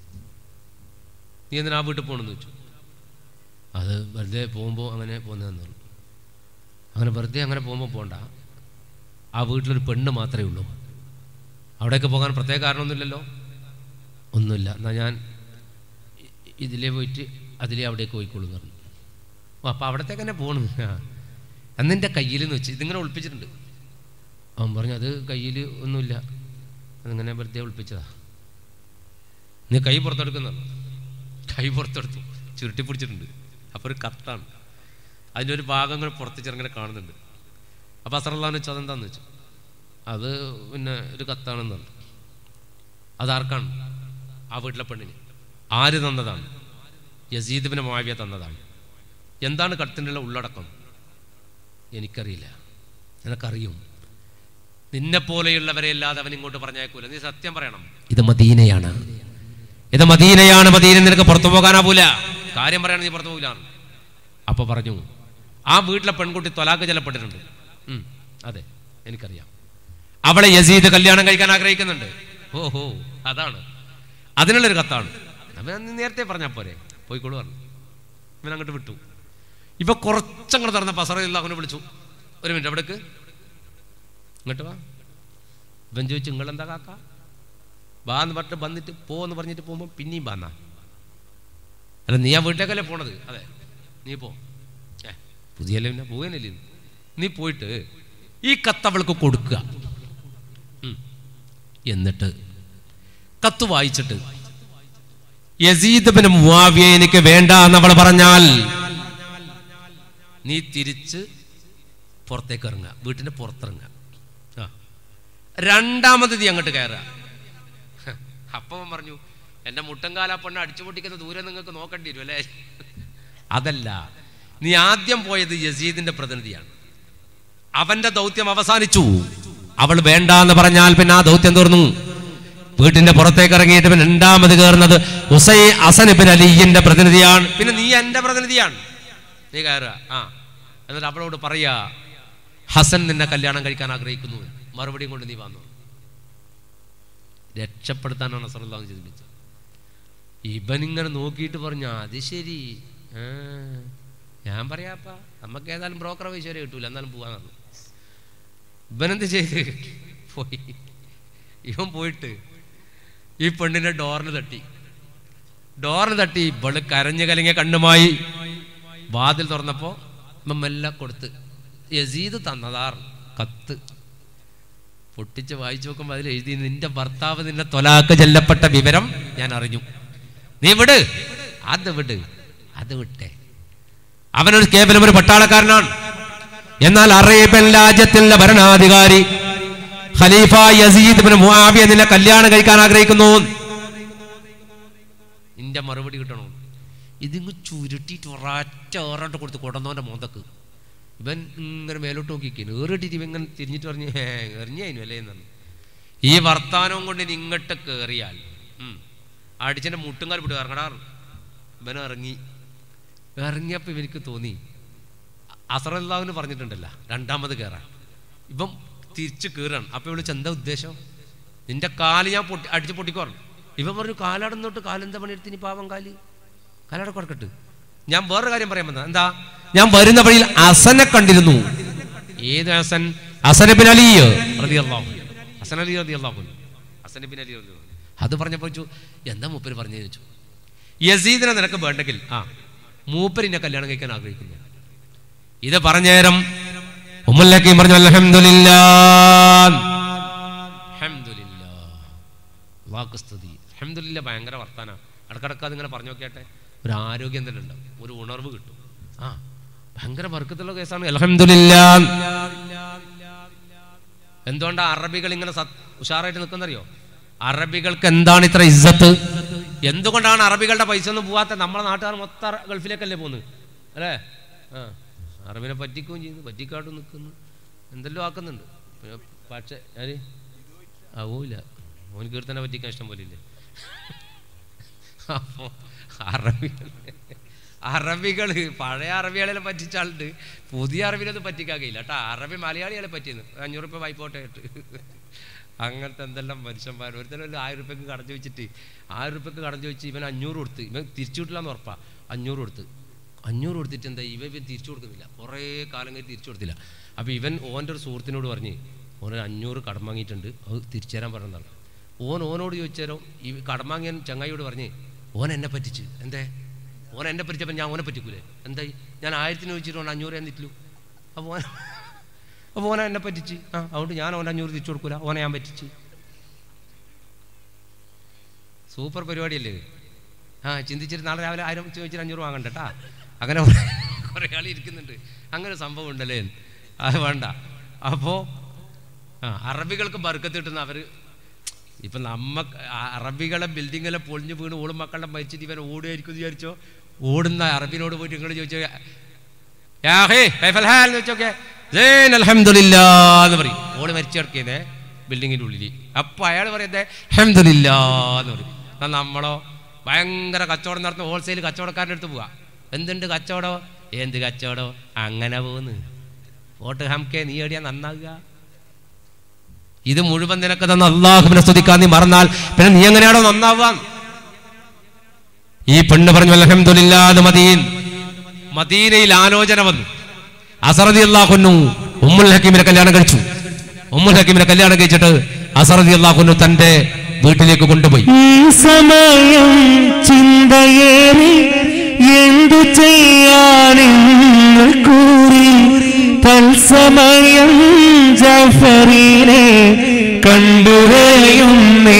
നീ എന്തിനാ ആ വീട്ടിൽ പോകണമെന്ന് വെച്ചു. അത് വെറുതെ പോകുമ്പോൾ അങ്ങനെ പോകുന്നതെന്ന് പറഞ്ഞു. അങ്ങനെ വെറുതെ അങ്ങനെ പോകുമ്പോൾ പോകണ്ട, ആ വീട്ടിലൊരു പെണ്ണ് മാത്രമേ ഉള്ളൂ, അവിടേക്ക് പോകാൻ പ്രത്യേക കാരണമൊന്നുമില്ലല്ലോ. ഒന്നുമില്ല, എന്നാൽ ഞാൻ ഇതിലേ പോയിട്ട് അതിലേ അവിടേക്ക് പോയിക്കോളൂ എന്ന് പറഞ്ഞു. അപ്പോൾ അവിടത്തേക്ക് തന്നെ പോകണം. അന്നെൻ്റെ കയ്യിൽ നിന്ന് വെച്ച് ഇതിങ്ങനെ ഒളിപ്പിച്ചിട്ടുണ്ട്. അവൻ പറഞ്ഞു അത് കയ്യിൽ ഒന്നുമില്ല, അതിങ്ങനെ വെറുതെ ഒളിപ്പിച്ചതാ. നീ കൈ പുറത്തെടുക്കുന്ന കൈ പുറത്തെടുത്തു, ചുരുട്ടി പിടിച്ചിട്ടുണ്ട്. അപ്പോൾ ഒരു കത്താണ്, അതിൻ്റെ ഒരു ഭാഗം ഇങ്ങനെ പുറത്തിച്ചിറങ്ങനെ കാണുന്നുണ്ട്. അപ്പോൾ അസ്ഹർ റളിയല്ലാഹു അൻഹു വെച്ചു അതെന്താണെന്ന് വെച്ചു. അത് പിന്നെ ഒരു കത്താണെന്ന് പറഞ്ഞു. അതാർക്കാണ്? ആ വീട്ടിലെ പെണ്ണിന്. ആര് തന്നതാണ്? യസീദ് ഇബ്നു മുആവിയ തന്നതാണ്. എന്താണ് കത്തിൻ്റെ ഉള്ളടക്കം? എനിക്കറിയില്ല, നിനക്കറിയും. നിന്നെപ്പോലെയുള്ളവരെ അല്ലാതെ അവൻ ഇങ്ങോട്ട് പറഞ്ഞേക്കൂല, നീ സത്യം പറയണം. ഇത് മദീനയാണ്, ഇത് മദീനയാണ്, മദീന നിനക്ക് പുറത്തു പോകാനാവൂല, കാര്യം പറയണം, നീ പുറത്തു പോകില്ല. അപ്പോൾ പറഞ്ഞു ആ വീട്ടിലെ പെൺകുട്ടി ത്വലാഖ് ചൊല്ലപ്പെട്ടിട്ടുണ്ട്. അതെ എനിക്കറിയാം, അവളെ യസീദ് കല്യാണം കഴിക്കാൻ ആഗ്രഹിക്കുന്നുണ്ട്. ഓഹോ അതാണ്, അതിനുള്ളൊരു കത്താണ്. അവൻ നേരത്തെ പറഞ്ഞാൽ പോരെ, പോയിക്കോളൂ പറഞ്ഞു. ഇവൻ അങ്ങോട്ട് വിട്ടു. ഇപ്പൊ കുറച്ചങ്ങോട്ട് തുറന്നപ്പോൾ അസ്ഹർ റളിയല്ലാഹു അൻഹു വിളിച്ചു, ഒരു മിനിറ്റ് അവിടേക്ക് ഇങ്ങോട്ട് വാ. ഇവൻ ചോദിച്ചു നിങ്ങളെന്താ കാക്ക, വാ എന്ന് പറഞ്ഞിട്ട് വന്നിട്ട് പോന്ന് പറഞ്ഞിട്ട് പോകുമ്പോൾ പിന്നെയും വാന്നാ. അല്ല നീ ആ വീട്ടിലേക്കല്ലേ പോണത്? അതെ നീ പോ, പുതിയല്ലേ പിന്നെ പോകാനല്ലേ, നീ പോയിട്ട് ഈ കത്ത് അവൾക്ക് കൊടുക്കുക. എന്നിട്ട് കത്ത് വായിച്ചിട്ട് യസീദ് ഇബ്നു മുആവിയ എനിക്ക് വേണ്ട എന്നവൾ പറഞ്ഞാൽ നീ തിരിച്ച് പുറത്തേക്ക് ഇറങ്ങുക, വീട്ടിൻ്റെ പുറത്തിറങ്ങുക. രണ്ടാമത് നീ അങ്ങോട്ട് കയറുക. അപ്പം പറഞ്ഞു എൻ്റെ മുട്ടൻകാല പെണ്ണ് അടിച്ചു പൊട്ടിക്കുന്ന ദൂരം നിങ്ങൾക്ക് നോക്കേണ്ടി വരും അല്ലേ? അതല്ല, നീ ആദ്യം പോയത് യസീദിന്റെ പ്രതിനിധിയാണ്, അവന്റെ ദൗത്യം അവസാനിച്ചു. അവൾ വേണ്ട എന്ന് പറഞ്ഞാൽ പിന്നെ ആ ദൗത്യം തീർന്നു. വീട്ടിന്റെ പുറത്തേക്ക് ഇറങ്ങിയിട്ട് പിന്നെ രണ്ടാമത് കയറുന്നത് ഹസൻ ഇബ്നു അലിയുടെ പ്രതിനിധിയാണ്. പിന്നെ നീ എൻ്റെ പ്രതിനിധിയാണ്, നീ കയറുക. എന്നിട്ട് അവളോട് പറയാ ഹസൻ നിന്നെ കല്യാണം കഴിക്കാൻ ആഗ്രഹിക്കുന്നു, മറുപടിയും കൊണ്ട് നീ വന്നു. രക്ഷപ്പെടുത്താനാണ് അസ്ഹർ റളിയല്ലാഹു അൻഹു ചിന്തിച്ചത്. ഇവനിങ്ങനെ നോക്കിയിട്ട് പറഞ്ഞു അത് ശരി, ഞാൻ പറയാപ്പാ നമുക്ക് ഏതായാലും ബ്രോക്കർ പൈസ വരെ കിട്ടൂല, എന്നാലും പോകാന്ന് പറഞ്ഞു. ഇവനെന്ത് ചെയ്ത് പോയി, ഇവൻ പോയിട്ട് ഈ പെണ്ണിന്റെ ഡോറിന് തട്ടി. ഇവള് കരഞ്ഞു കലങ്ങിയ കണ്ണുമായി വാതിൽ തുറന്നപ്പോ ഇവൻ മെല്ലെ കൊടുത്ത് യസീദ് തന്നതാർ കത്ത് പൊട്ടിച്ച് വായിച്ചു നോക്കുമ്പോൾ അതിൽ എഴുതി നിന്റെ ഭർത്താവ് നിന്നെ ത്വലാഖ് ചൊല്ലപ്പെട്ട വിവരം ഞാൻ അറിഞ്ഞു, നീ വിട്, അത് വിട്ടെ. അവനൊരു കേവലം ഒരു പട്ടാളക്കാരനാണ്, എന്നാൽ അറേബ്യൻ രാജ്യത്തിലെ ഭരണാധികാരി ഖലീഫ യസീദ് ഇബ്നു മുആവിയ നിന്നെ കല്യാണം കഴിക്കാൻ ആഗ്രഹിക്കുന്നു, നിന്റെ മറുപടി കിട്ടണോ? ഇതിങ്ങ് ചുരുട്ടിയിട്ട് ഒരൊറ്റ കൊടുത്ത് കൊടന്നവന്റെ മോന്തക്ക്. ഇവൻ ഇങ്ങനെ മേലോട്ട് നോക്കിക്കുന്നു, ഏറിട്ടിട്ട് ഇവൻ ഇങ്ങനെ തിരിഞ്ഞിട്ട് പറഞ്ഞു എറിഞ്ഞു അല്ലേ എന്നാണ്. ഈ വർത്താനവും കൊണ്ട് ഇങ്ങോട്ട് കയറിയാൽ അടിച്ചെൻ്റെ മുട്ടുംകാൽ വിട്ട് ഇറങ്ങടാറ്. ഇവൻ ഇറങ്ങിയപ്പോൾ ഇവനിക്ക് തോന്നി അസറല്ലാഹുവിന് പറഞ്ഞിട്ടുണ്ടല്ലോ രണ്ടാമത് കയറാൻ. ഇപ്പം തിരിച്ച് കയറാണ്. അപ്പം വിളിച്ച് എന്താ ഉദ്ദേശം? നിന്റെ കാല് ഞാൻ അടിച്ച് പൊട്ടിക്കോറണം. ഇവൻ പറഞ്ഞു കാലടന്നോട്ട് കാലെന്താ പണിയെടുത്തിന് പാവം കാലട കൊടുക്കട്ട്. ഞാൻ വേറൊരു കാര്യം പറയാൻ വന്നത് എന്താ, ഞാൻ വരുന്ന വഴിയിൽ ഹസനെ കണ്ടിരുന്നു. ഏത് ഹസൻ? ഹസൻ ബിൻ അലി റളിയല്ലാഹു അൻഹു. ഹസൻ അലി റളിയല്ലാഹു അൻഹു. ഹസൻ ബിൻ അലി റളിയല്ലാഹു അൻഹു. അത് പറഞ്ഞപ്പോൾ ചോദിച്ചു എന്താ മൂപ്പര് പറഞ്ഞു ചോദിച്ചു. യസീദിനെ നിനക്ക് വേണ്ടെങ്കിൽ മൂപ്പരിനെ കല്യാണം കഴിക്കാൻ ആഗ്രഹിക്കുന്നു. ഇത് പറഞ്ഞ നേരം ഉമ്മുൽ ഹക്കീം പറഞ്ഞു അൽഹംദുലില്ലാഹ് അൽഹംദുലില്ലാഹ് അല്ലാഹുവിന്റെ സ്തുതി. അൽഹംദുലില്ലാഹ് ഭയങ്കര വർത്താനാ. ഇടക്കിടക്ക് അതിങ്ങനെ പറഞ്ഞു നോക്കിയാട്ടെ, ഒരു ആരോഗ്യം തന്നെ ഉണ്ടാവും, ഒരു ഉണർവ് കിട്ടും. ഭയങ്കര ബർക്കത്തുള്ള കേസാണ് അൽഹംദുലില്ലാഹ്. എന്തുകൊണ്ടാ അറബികൾ ഇങ്ങനെ ഉഷാറായിട്ട് നിൽക്കുന്നറിയോ? അറബികൾക്ക് എന്താണ് ഇത്ര ഇസ്സത്ത്? എന്തുകൊണ്ടാണ് അറബികളുടെ പൈസ ഒന്നും പോവാത്ത? നമ്മളെ നാട്ടുകാർ മൊത്തം ഗൾഫിലേക്കല്ലേ പോകുന്നത് അല്ലേ? അറബിനെ പറ്റിക്കുകയും ചെയ്യുന്നു, പറ്റിക്കാട്ടും നിൽക്കുന്നു, എന്തെല്ലോ ആക്കുന്നുണ്ട്. പക്ഷേ ഞാൻ ആവൂല, ഓൻ കീർത്തനെ പറ്റിക്കാൻ ഇഷ്ടം പോലെ ഇല്ലേ. അപ്പോൾ അറബികൾ പഴയ അറബികളെ പറ്റിച്ചാളുണ്ട്, പുതിയ അറബികളൊന്നും പറ്റിക്കാൻ കഴിയില്ല കേട്ടോ. അറബി മലയാളികളെ പറ്റിയെന്ന് 500 രൂപ വായ്പോട്ടെ ഇട്ട് അങ്ങനത്തെ എന്തെല്ലാം മനുഷ്യന്മാർ. ഒരുത്തരം 1000 രൂപയ്ക്ക് കടം ചോദിച്ചിട്ട് 1000 രൂപയ്ക്ക് കടം ചോദിച്ച് ഇവൻ 500 കൊടുത്ത്, ഇവൻ തിരിച്ചു കിട്ടില്ലാന്ന് ഉറപ്പാ. 500 കൊടുത്ത് 500 കൊടുത്തിട്ട് എന്താ ഇവൻ തിരിച്ചു കൊടുക്കുന്നില്ല, കുറേ കാലം കഴിഞ്ഞ് തിരിച്ചു കൊടുത്തില്ല. അപ്പോൾ ഇവൻ ഓൻ്റെ ഒരു സുഹൃത്തിനോട് പറഞ്ഞ് ഓനൊരു 500 കടം വാങ്ങിയിട്ടുണ്ട്, അത് തിരിച്ചു തരാൻ പറഞ്ഞതാണ്. ഓനോട് ചോദിച്ചാലോ ഈ കടം വാങ്ങിയാൻ ചങ്ങായിയോട് പറഞ്ഞ് ഓൻ എന്നെ പറ്റിച്ച്. എന്തേ? ഓൻ എന്നെ പറ്റിച്ചപ്പോൾ ഞാൻ ഓനെ പറ്റിക്കൂലേ? എന്തായി? ഞാൻ 1000 ചോദിച്ചിട്ട് ഓൻ 500 എന്നിട്ടില്ലു. അപ്പോൾ ഓനെ എന്നെ പറ്റിച്ച്. അതുകൊണ്ട് ഞാൻ ഓൻ 500 തിരിച്ചു കൊടുക്കൂല, ഓനെ ഞാൻ പറ്റിച്ച്. സൂപ്പർ പരിപാടിയല്ലേ? ചിന്തിച്ചിട്ട് നാളെ രാവിലെ 1000 ചോദിച്ചിട്ട് 500 വാങ്ങണ്ട കേട്ടാ. അങ്ങനെ കുറേ ആൾ ഇരിക്കുന്നുണ്ട്. അങ്ങനെ സംഭവം ഉണ്ടല്ലേ? അത് വേണ്ട. അപ്പോൾ അറബികൾക്ക് ബർക്കത്ത് കിട്ടുന്ന അവർ ഇപ്പം അറബികളെ ബിൽഡിങ്ങിലെ പൊളിഞ്ഞ് വീണ് ഓളും മക്കളുടെ മരിച്ചിട്ട് ഇവൻ ഓടുമായിരിക്കും വിചാരിച്ചോ? ഓടുന്ന അറബിനോട് പോയിട്ട് നിങ്ങൾ ചോദിച്ചോ എന്ന് വെച്ചോക്കെ അൽഹംദുലില്ലാന്ന് പറയും. ഓള് മരിച്ചു കിടക്കുന്നേ ബിൽഡിങ്ങിൻ്റെ ഉള്ളിൽ. അപ്പോൾ അയാൾ പറയുന്നത് അൽഹംദുലില്ലാന്ന് പറയും. എന്നാൽ നമ്മളോ ഭയങ്കര കച്ചവടം നടത്തുന്ന ഹോൾസെയിൽ കച്ചവടക്കാരുടെ അടുത്ത് പോവാ. എന്തുണ്ട് കച്ചവടം? എന്ത് കച്ചവടം? അങ്ങനെ പോകുന്നു. വോട്ട് ഹംകെ നീ എവിടെയാ നന്നാകുക? ഇത് മുഴുവൻ നിനക്ക് തന്ന അല്ലാഹുവിനെ സ്തുതിക്കാൻ നീ മറന്നാൽ പിന്നെ നീ എങ്ങനെയാണോ നന്നാവാൻ? ഈ പെണ്ണ് പറഞ്ഞു അൽഹംദുലില്ലാഹ്. മദീനയിൽ ആലോചന വന്നു. അസർ റളിയല്ലാഹു അൻഹു ഉമ്മുൽ ഹക്കീമിനെ കല്യാണം കഴിച്ചു. ഉമ്മുൽ ഹക്കീമിനെ കല്യാണം കഴിച്ചിട്ട് അസർ റളിയല്ലാഹു അൻഹു തന്റെ വീട്ടിലേക്ക് കൊണ്ടുപോയി. ഈ സമയം ചിന്തയേറി എന്തു ചെയ്യാനെന്ന് കൂറി തത്സമയം ജാഫറിനെ കണ്ടുകയുന്നേ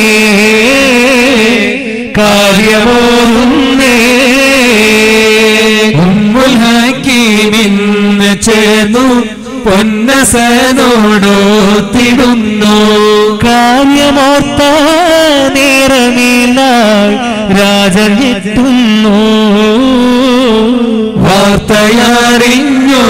കാര്യമോറുന്നേ. ഉമ്മുൽ ഹക്കീമിന് ചേർന്നു പൊന്നസനോടോത്തിടുന്നു. കാര്യമോർത്ത നേരമില്ല രാജൻ എത്തുന്നു. വാർത്തയറിഞ്ഞു.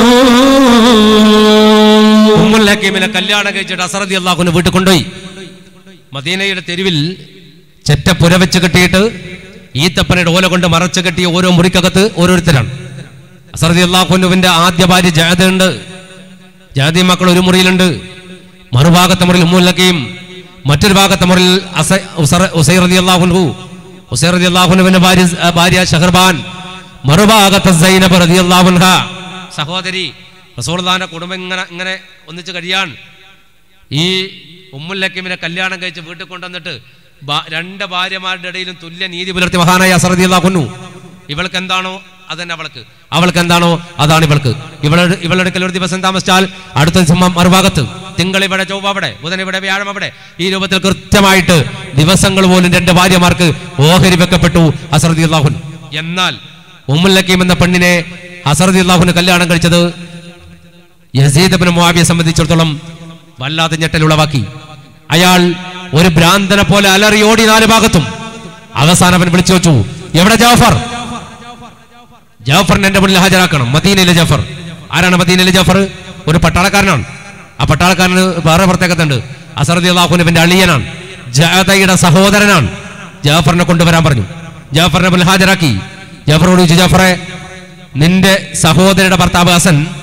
ഉമ്മുൽ ഹക്കീമിനെ കല്യാണം കഴിച്ചിട്ട് അസർ റളിയല്ലാഹു അൻഹു വീട്ടിൽ കൊണ്ടുപോയി. മദീനയുടെ തെരുവിൽ ചെറ്റ പുര വെച്ച് കെട്ടിയിട്ട് ഈത്തപ്പനയുടെ ഓല കൊണ്ട് മറച്ചു കെട്ടിയ ഓരോ മുറിക്കകത്ത് ഓരോരുത്തരാണ്. അസർ റളിയല്ലാഹു അൻഹുവിന്റെ ആദ്യ ഭാര്യ ജഅദുണ്ട്. ജഅദി മക്കൾ ഒരു മുറിയിലുണ്ട്. മറുഭാഗത്തെ മുറിയിൽ ഉമ്മുൽ ഹക്കീം, മറ്റൊരു ഭാഗത്തെ മുറിയിൽ ഉസൈർ റളിയല്ലാഹു അൻഹു, ഉസൈർ റളിയല്ലാഹു അൻഹുവിന്റെ ഭാര്യ ഷഹർബാൻ, മറുഭാഗത്തെ സൈനബ് റളിയല്ലാഹു അൻഹ സഹോദരി. റസൂലുള്ളാഹിന്റെ കുടുംബം ഇങ്ങനെ ഒന്നിച്ച് കഴിയാൻ ഈ ഉമ്മുൽ ഹക്കീമിനെ കല്യാണം കഴിച്ച് വീട്ടിൽ കൊണ്ടുവന്നിട്ട് 2 ഭാര്യമാരുടെ ഇടയിലും തുല്യ നീതി പുലർത്തി മഹാനായ അസർ റളിയല്ലാഹു അൻഹു. ഇവൾക്ക് എന്താണോ അതന്നെ അവൾക്ക്, അവൾക്ക് എന്താണോ അതാണ് ഇവൾക്ക്. ഇവളുടെ ഒരു ദിവസം താമസിച്ചാൽ അടുത്ത ദിവസം മറുഭാഗത്ത്, തിങ്കൾ ഇവിടെ, ചൊവ്വ അവിടെ, ബുധൻ ഇവിടെ, വ്യാഴം അവിടെ, ഈ രൂപത്തിൽ കൃത്യമായിട്ട് ദിവസങ്ങൾ പോലും 2 ഭാര്യമാർക്ക് ഓഹരി വെക്കപ്പെട്ടു അസർ റളിയല്ലാഹു അൻഹു. എന്നാൽ ഉമ്മുൽ ഹക്കീം എന്ന പെണ്ണിനെ അസർ റളിയല്ലാഹു അൻഹു കല്യാണം കഴിച്ചത് യസീദ് ഇബ്നു മുആവിയയെ സംബന്ധിച്ചിടത്തോളം വല്ലാതെ ഞെട്ടൽ ഉളവാക്കി. അയാൾ ഒരു ഭ്രാന്തനെ പോലെ അലറി ഓടി 4 ഭാഗത്തും. അവസാനം അവൻ വിളിച്ചു വെച്ചു, എവിടെ ജാഫർ? ജാഫറിനെ എന്റെ മുന്നിൽ ഹാജരാക്കണം. മദീനയിലെ ജാഫർ. ആരാണ് മദീനയിലെ ജാഫർ? ഒരു പട്ടാളക്കാരനാണ്. ആ പട്ടാളക്കാരന് വേറെ പ്രത്യേകതയുണ്ട്. അസർ റളിയല്ലാഹു അൻഹുവിന്റെ അളിയനാണ്, ജഅദയുടെ സഹോദരനാണ്. ജാഫറിനെ കൊണ്ടുവരാൻ പറഞ്ഞു. ജാഫറിനെ മുന്നിൽ ഹാജരാക്കി. ജാഫറോട് ചോദിച്ചു, ജാഫറെ, നിന്റെ സഹോദരിയുടെ ഭർത്താവ് ഹസൻ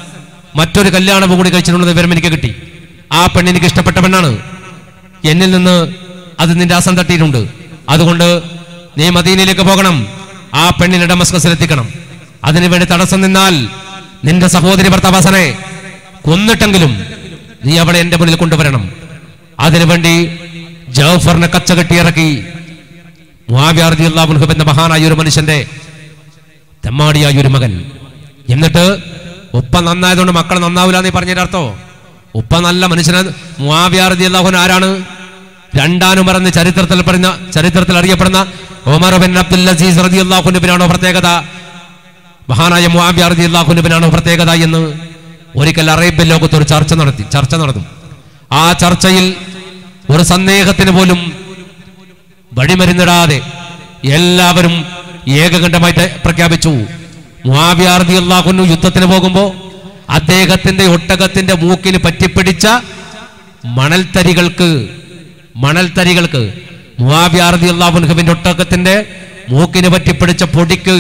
മറ്റൊരു കല്യാണവും കൂടി കഴിച്ചിട്ടുണ്ടെന്ന് വിവരം എനിക്ക് കിട്ടി. ആ പെണ്ണെനിക്ക് ഇഷ്ടപ്പെട്ട പെണ്ണാണ്. എന്നിൽ നിന്ന് അത് നിന്റെ ആസം തട്ടിയിട്ടുണ്ട്. അതുകൊണ്ട് നീ മദീനയിലേക്ക് പോകണം, ആ പെണ്ണിനെ ഡമസ്കസിലെത്തിക്കണം. അതിനുവേണ്ടി തടസ്സം നിന്നാൽ നിന്റെ സഹോദരി ഭർത്താവ് ഹസനെ കൊന്നിട്ടെങ്കിലും നീ അവളെ എന്റെ മുന്നിൽ കൊണ്ടുവരണം. അതിനുവേണ്ടി ജഅഫറിനെ കച്ചകെട്ടിയിറക്കി മുആവിയ റളിയല്ലാഹു അൻഹു എന്ന മഹാനായ ഒരു മനുഷ്യന്റെ തെമ്മാടിയായ ഒരു മകൻ. എന്നിട്ട് ഉപ്പ നന്നായതുകൊണ്ട് മക്കൾ നന്നാവില്ല എന്ന് പറഞ്ഞതിന്റെ അർത്ഥോ? ഉപ്പ നല്ല മനുഷ്യന്. മുആവിയ റളിയല്ലാഹു അൻഹു ആരാണ്? രണ്ടാം ഉമർ എന്ന് ചരിത്രത്തിൽ അറിയപ്പെടുന്ന ഉമർ ബിൻ അബ്ദുൽ അസീസ് റളിയല്ലാഹു അൻഹുവിനാണോ പ്രത്യേകത? മഹാനായ മുആവിയ റളിയല്ലാഹു അൻഹുവിനാണോ പ്രത്യേകത എന്ന് ഒരിക്കൽ അറേബ്യൻ ലോകത്ത് ഒരു ചർച്ച നടന്നു. ആ ചർച്ചയിൽ ഒരു സന്ദേഹത്തിന് പോലും വഴിമരുന്നിടാതെ എല്ലാവരും ഏകകണ്ഠമായിട്ട് പ്രഖ്യാപിച്ചു, മുആവിയ റളിയല്ലാഹു അൻഹു യുദ്ധത്തിന് പോകുമ്പോൾ അദ്ദേഹത്തിന്റെ ഒട്ടകത്തിന്റെ മൂക്കിന് പറ്റിപ്പിടിച്ച മണൽത്തരികൾക്ക് മുആവിയ റളിയല്ലാഹു അൻഹുവിന്റെ ഒട്ടകത്തിന്റെ മൂക്കിന് പറ്റിപ്പിടിച്ച പൊടിക്ക്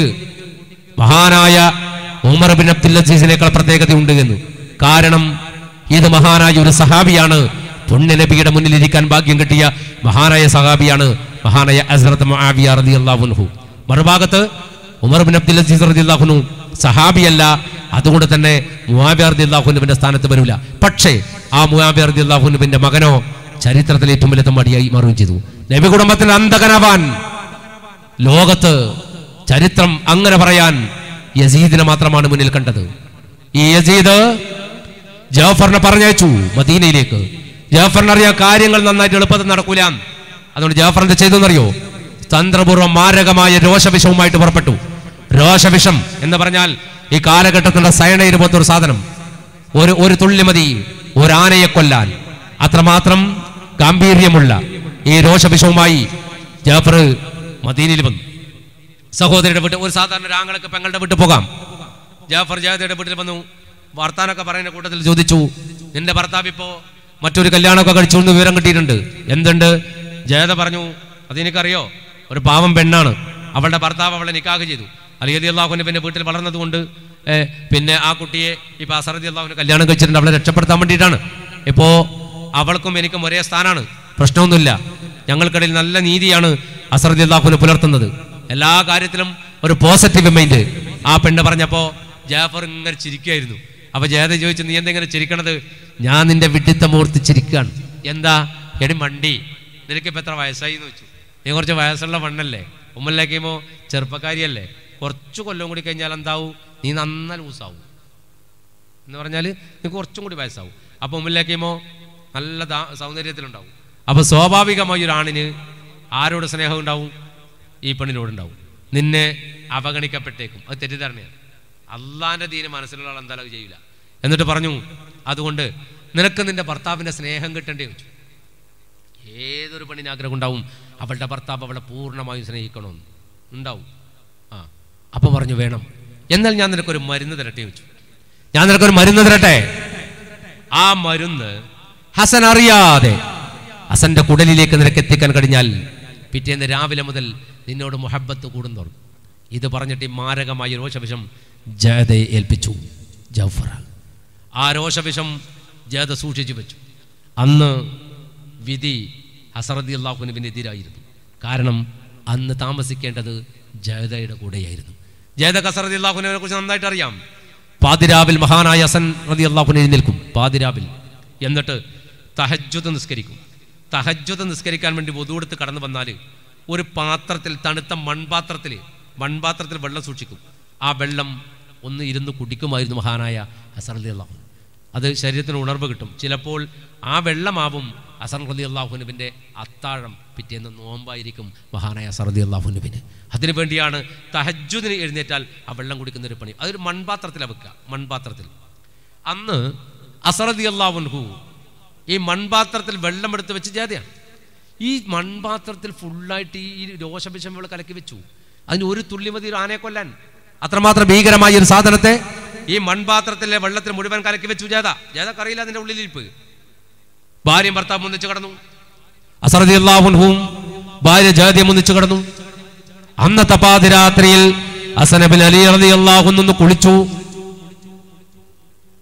മഹാനായ ഉമർ ബിൻ അബ്ദുൽ അസീസിനേക്കാൾ പ്രത്യേകതയുണ്ട് എന്ന്. കാരണം ഇത് മഹാനായ ഒരു സഹാബിയാണ്, പുണ്യ നബിയുടെ മുന്നിൽ ഇരിക്കാൻ ഭാഗ്യം കിട്ടിയ മഹാനായ സഹാബിയാണ്, മഹാനായ ഹസ്രത്ത് മുആവിയ റളിയല്ലാഹു അൻഹു. മറുഭാഗത്ത് ഉമർ ബിൻ അബ്ദുൽ അസീസ് റളിയല്ലാഹു അൻഹു സഹാബിയല്ല, അതുകൊണ്ട് തന്നെ മുആവിയ റളിയല്ലാഹു അൻഹുവിന്റെ സ്ഥാനത്ത് വരില്ല. പക്ഷേ ആ മുആവിയ റളിയല്ലാഹു അൻഹുവിന്റെ മകനോ ചരിത്രത്തിലെ ഏറ്റവും വലിയ തമ്മാടിയായി മാറുകയും ചെയ്തു. നബി കുടുംബത്തിന്റെ അന്തകനാവാൻ ലോകത്ത് ചരിത്രം അങ്ങനെ പറയാൻ യസീദിനെ മാത്രമാണ് മുന്നിൽ കണ്ടത്. ഈ യസീദ് ജഅഫറിനെ പറഞ്ഞയച്ചു മദീനയിലേക്ക്. ജഅഫറിനറിയാം കാര്യങ്ങൾ നന്നായിട്ട് എളുപ്പത്തിൽ നടക്കൂല. അതുകൊണ്ട് ജഅഫർ എന്ത് ചെയ്തെന്നറിയോ? തന്ത്രപൂർവ്വം മാരകമായ രോഷവിഷവുമായിട്ട് പുറപ്പെട്ടു. രോഷവിഷം എന്ന് പറഞ്ഞാൽ ഈ കാലഘട്ടത്തിന്റെ സയനൈഡ് പോലത്തെ ഒരു സാധനം. ഒരു തുള്ളി മതി ഒരു ആനയെ കൊല്ലാൻ. അത്രമാത്രം ഗാംഭീര്യമുള്ള ഈ രോഷവിഷവുമായി ജഅഫർ മദീനയിൽ വന്നു. സഹോദരിയുടെ വീട്ടിൽ, ഒരു സാധാരണ ഒരാങ്ങൾക്ക് പെങ്ങളുടെ വീട്ടിൽ പോകാം. ജഅഫർ ജയദയുടെ വീട്ടിൽ വന്നു. വർത്താനൊക്കെ പറയുന്ന കൂട്ടത്തിൽ ചോദിച്ചു, നിന്റെ ഭർത്താവ് ഇപ്പോ മറ്റൊരു കല്യാണമൊക്കെ കഴിച്ചു എന്ന് വിവരം കിട്ടിയിട്ടുണ്ട്, എന്തുണ്ട്? ജയദ പറഞ്ഞു, അതെനിക്കറിയോ, ഒരു പാവം പെണ്ണാണ്, അവളുടെ ഭർത്താവ് അവളെ നിക്കാഹ് ചെയ്തു. അലി റളിയല്ലാഹു അൻഹുവിന്റെ വീട്ടിൽ വളർന്നതുകൊണ്ട് പിന്നെ ആ കുട്ടിയെ ഇപ്പൊ അസ്ർ റളിയല്ലാഹു അൻഹു കല്യാണം കഴിച്ചിട്ടുണ്ട്, അവളെ രക്ഷപ്പെടുത്താൻ വേണ്ടിയിട്ടാണ്. ഇപ്പോ അവൾക്കും എനിക്കും ഒരേ സ്ഥാനമാണ്, പ്രശ്നമൊന്നുമില്ല. ഞങ്ങൾക്കിടയിൽ നല്ല നീതിയാണ് അസ്ർ റളിയല്ലാഹു അൻഹു പുലർത്തുന്നത്, എല്ലാ കാര്യത്തിലും ഒരു പോസിറ്റീവ് മൈൻഡ്. ആ പെണ്ണ് പറഞ്ഞപ്പോ ജാഫർ ഇങ്ങനെ ചിരിക്കുകയായിരുന്നു. അപ്പൊ ജയദ ചോദിച്ചു, നീ എന്തെങ്ങനെ ചിരിക്കണത്? ഞാൻ നിന്റെ വിഡിത്തം ഓർത്ത് ചിരിക്കുകയാണ്. എന്താ? എടി മണ്ടി, നിനക്കിപ്പോ എത്ര വയസ്സായി എന്ന് വെച്ചു. നീ കുറച്ച് വയസ്സുള്ള മണ്ണല്ലേ, ഉമ്മലേക്കുമോ ചെറുപ്പക്കാരിയല്ലേ, കുറച്ചു കൊല്ലം കൂടി കഴിഞ്ഞാൽ എന്താവും? നീ നന്ന ലൂസാവും എന്ന് പറഞ്ഞാൽ നീ കുറച്ചും കൂടി വയസ്സാവും. അപ്പൊ ഉമ്മലേക്കുമോ നല്ല സൗന്ദര്യത്തിലുണ്ടാവും. അപ്പൊ സ്വാഭാവികമായി ഒരു ആണിന് ആരോട് സ്നേഹം ഉണ്ടാവും? ഈ പെണ്ണിനോടുണ്ടാവും. നിന്നെ അവഗണിക്കപ്പെട്ടേക്കും, അത് തെറ്റിദ്ധാരണയാണ്. അള്ളാന്റെ ദീന മനസ്സിലുള്ള ആൾ എന്തായാലും ചെയ്യില്ല. എന്നിട്ട് പറഞ്ഞു, അതുകൊണ്ട് നിനക്ക് നിന്റെ ഭർത്താവിന്റെ സ്നേഹം കിട്ടേണ്ടി വെച്ചു. ഏതൊരു പെണ്ണിന് ആഗ്രഹം ഉണ്ടാവും അവളുടെ ഭർത്താവ് അവളെ പൂർണ്ണമായും സ്നേഹിക്കണമെന്ന് ഉണ്ടാവും. അപ്പൊ പറഞ്ഞു, വേണം, എന്നാൽ ഞാൻ നിനക്കൊരു മരുന്ന് തരട്ടെ വെച്ചു. ഞാൻ നിനക്കൊരു മരുന്ന് തരട്ടെ. ആ മരുന്ന് ഹസൻ അറിയാതെ ഹസന്റെ കുടലിലേക്ക് നിനക്ക് എത്തിക്കാൻ കഴിഞ്ഞാൽ പിറ്റേന്ന് രാവിലെ മുതൽ നിന്നോട് മുഹബ്ബത്ത് കൂടും തുടങ്ങും. ഇത് പറഞ്ഞിട്ട് ഈ മാരകമായ രോഷവിഷം ജയദയെ ഏൽപ്പിച്ചു ജഅഫർ. ആ രോഷവിഷം ജയദ സൂക്ഷിച്ചു വെച്ചു. അന്ന് വിധി ഹസൻ റളിയല്ലാഹു അൻഹുവിനെതിരായിരുന്നു. കാരണം അന്ന് താമസിക്കേണ്ടത് ജയദയുടെ കൂടെയായിരുന്നു. ജയദ ഹസൻ റളിയല്ലാഹു അൻഹുവിനെ കുറിച്ച് നന്നായിട്ട് അറിയാം. പാതിരാവിൽ മഹാനായ ഹസൻ റളിയല്ലാഹു അൻഹു എഴുന്നേൽക്കും പാതിരാവിൽ. എന്നിട്ട് തഹജ്ജുദ് നിസ്കരിക്കും. തഹജ്ജുദ് നിസ്കരിക്കാൻ വേണ്ടി വുദൂ എടുത്ത് കടന്നു വന്നാൽ ഒരു പാത്രത്തിൽ, തണുത്ത മൺപാത്രത്തിൽ വെള്ളം സൂക്ഷിക്കും. ആ വെള്ളം ഒന്ന് ഇരുന്ന് കുടിക്കുമായിരുന്നു മഹാനായ ഹസൻ റളിയല്ലാഹു അൻഹു. അത് ശരീരത്തിന് ഉണർവ് കിട്ടും. ചിലപ്പോൾ ആ വെള്ളമാവും ഹസൻ റളിയല്ലാഹു അൻഹുവിൻ്റെ അത്താഴം. പിറ്റേന്ന് നോമ്പായിരിക്കും മഹാനായ ഹസൻ റളിയല്ലാഹു അൻഹുവിന്. അതിനു വേണ്ടിയാണ് തഹജ്ജുദിന് എഴുന്നേറ്റാൽ ആ വെള്ളം കുടിക്കുന്നൊരു പണി. അതൊരു മൺപാത്രത്തിലാണ് വെക്കുക, മൺപാത്രത്തിൽ. അന്ന് ഹസൻ റളിയല്ലാഹു അൻഹു ഈ മൺപാത്രത്തിൽ വെള്ളം എടുത്ത് വെച്ച് ജാതിയാണ്. ഈ മൺപാത്രത്തിൽ ഫുള്ളായിട്ട് ഈ രോഷവിഷം കലക്കി വെച്ചു. അതിന് ഒരു തുള്ളി മതി ഒരു ആനയെ കൊല്ലാൻ. അത്രമാത്രം ഭീകരമായ ഒരു സാധനത്തെ ഈ മൺപാത്രത്തിലെ വെള്ളത്തിൽ മുഴുവൻ കലക്കി വെച്ചു ജയദക്കറിയില്ല അതിന്റെ ഉള്ളിലിരിപ്പ്. ഭാര്യയും ഭർത്താവും ഒന്നിച്ചു കടന്നു. ഹസൻ റളിയല്ലാഹു അൻഹുവും ഭാര്യ ജയദയും ഒന്നിച്ചു കടന്നു. അന്നത്തെ പാതിരാത്രിയിൽ ഹസൻ ഇബ്നു അലി റളിയല്ലാഹു അൻഹു കുളിച്ചു.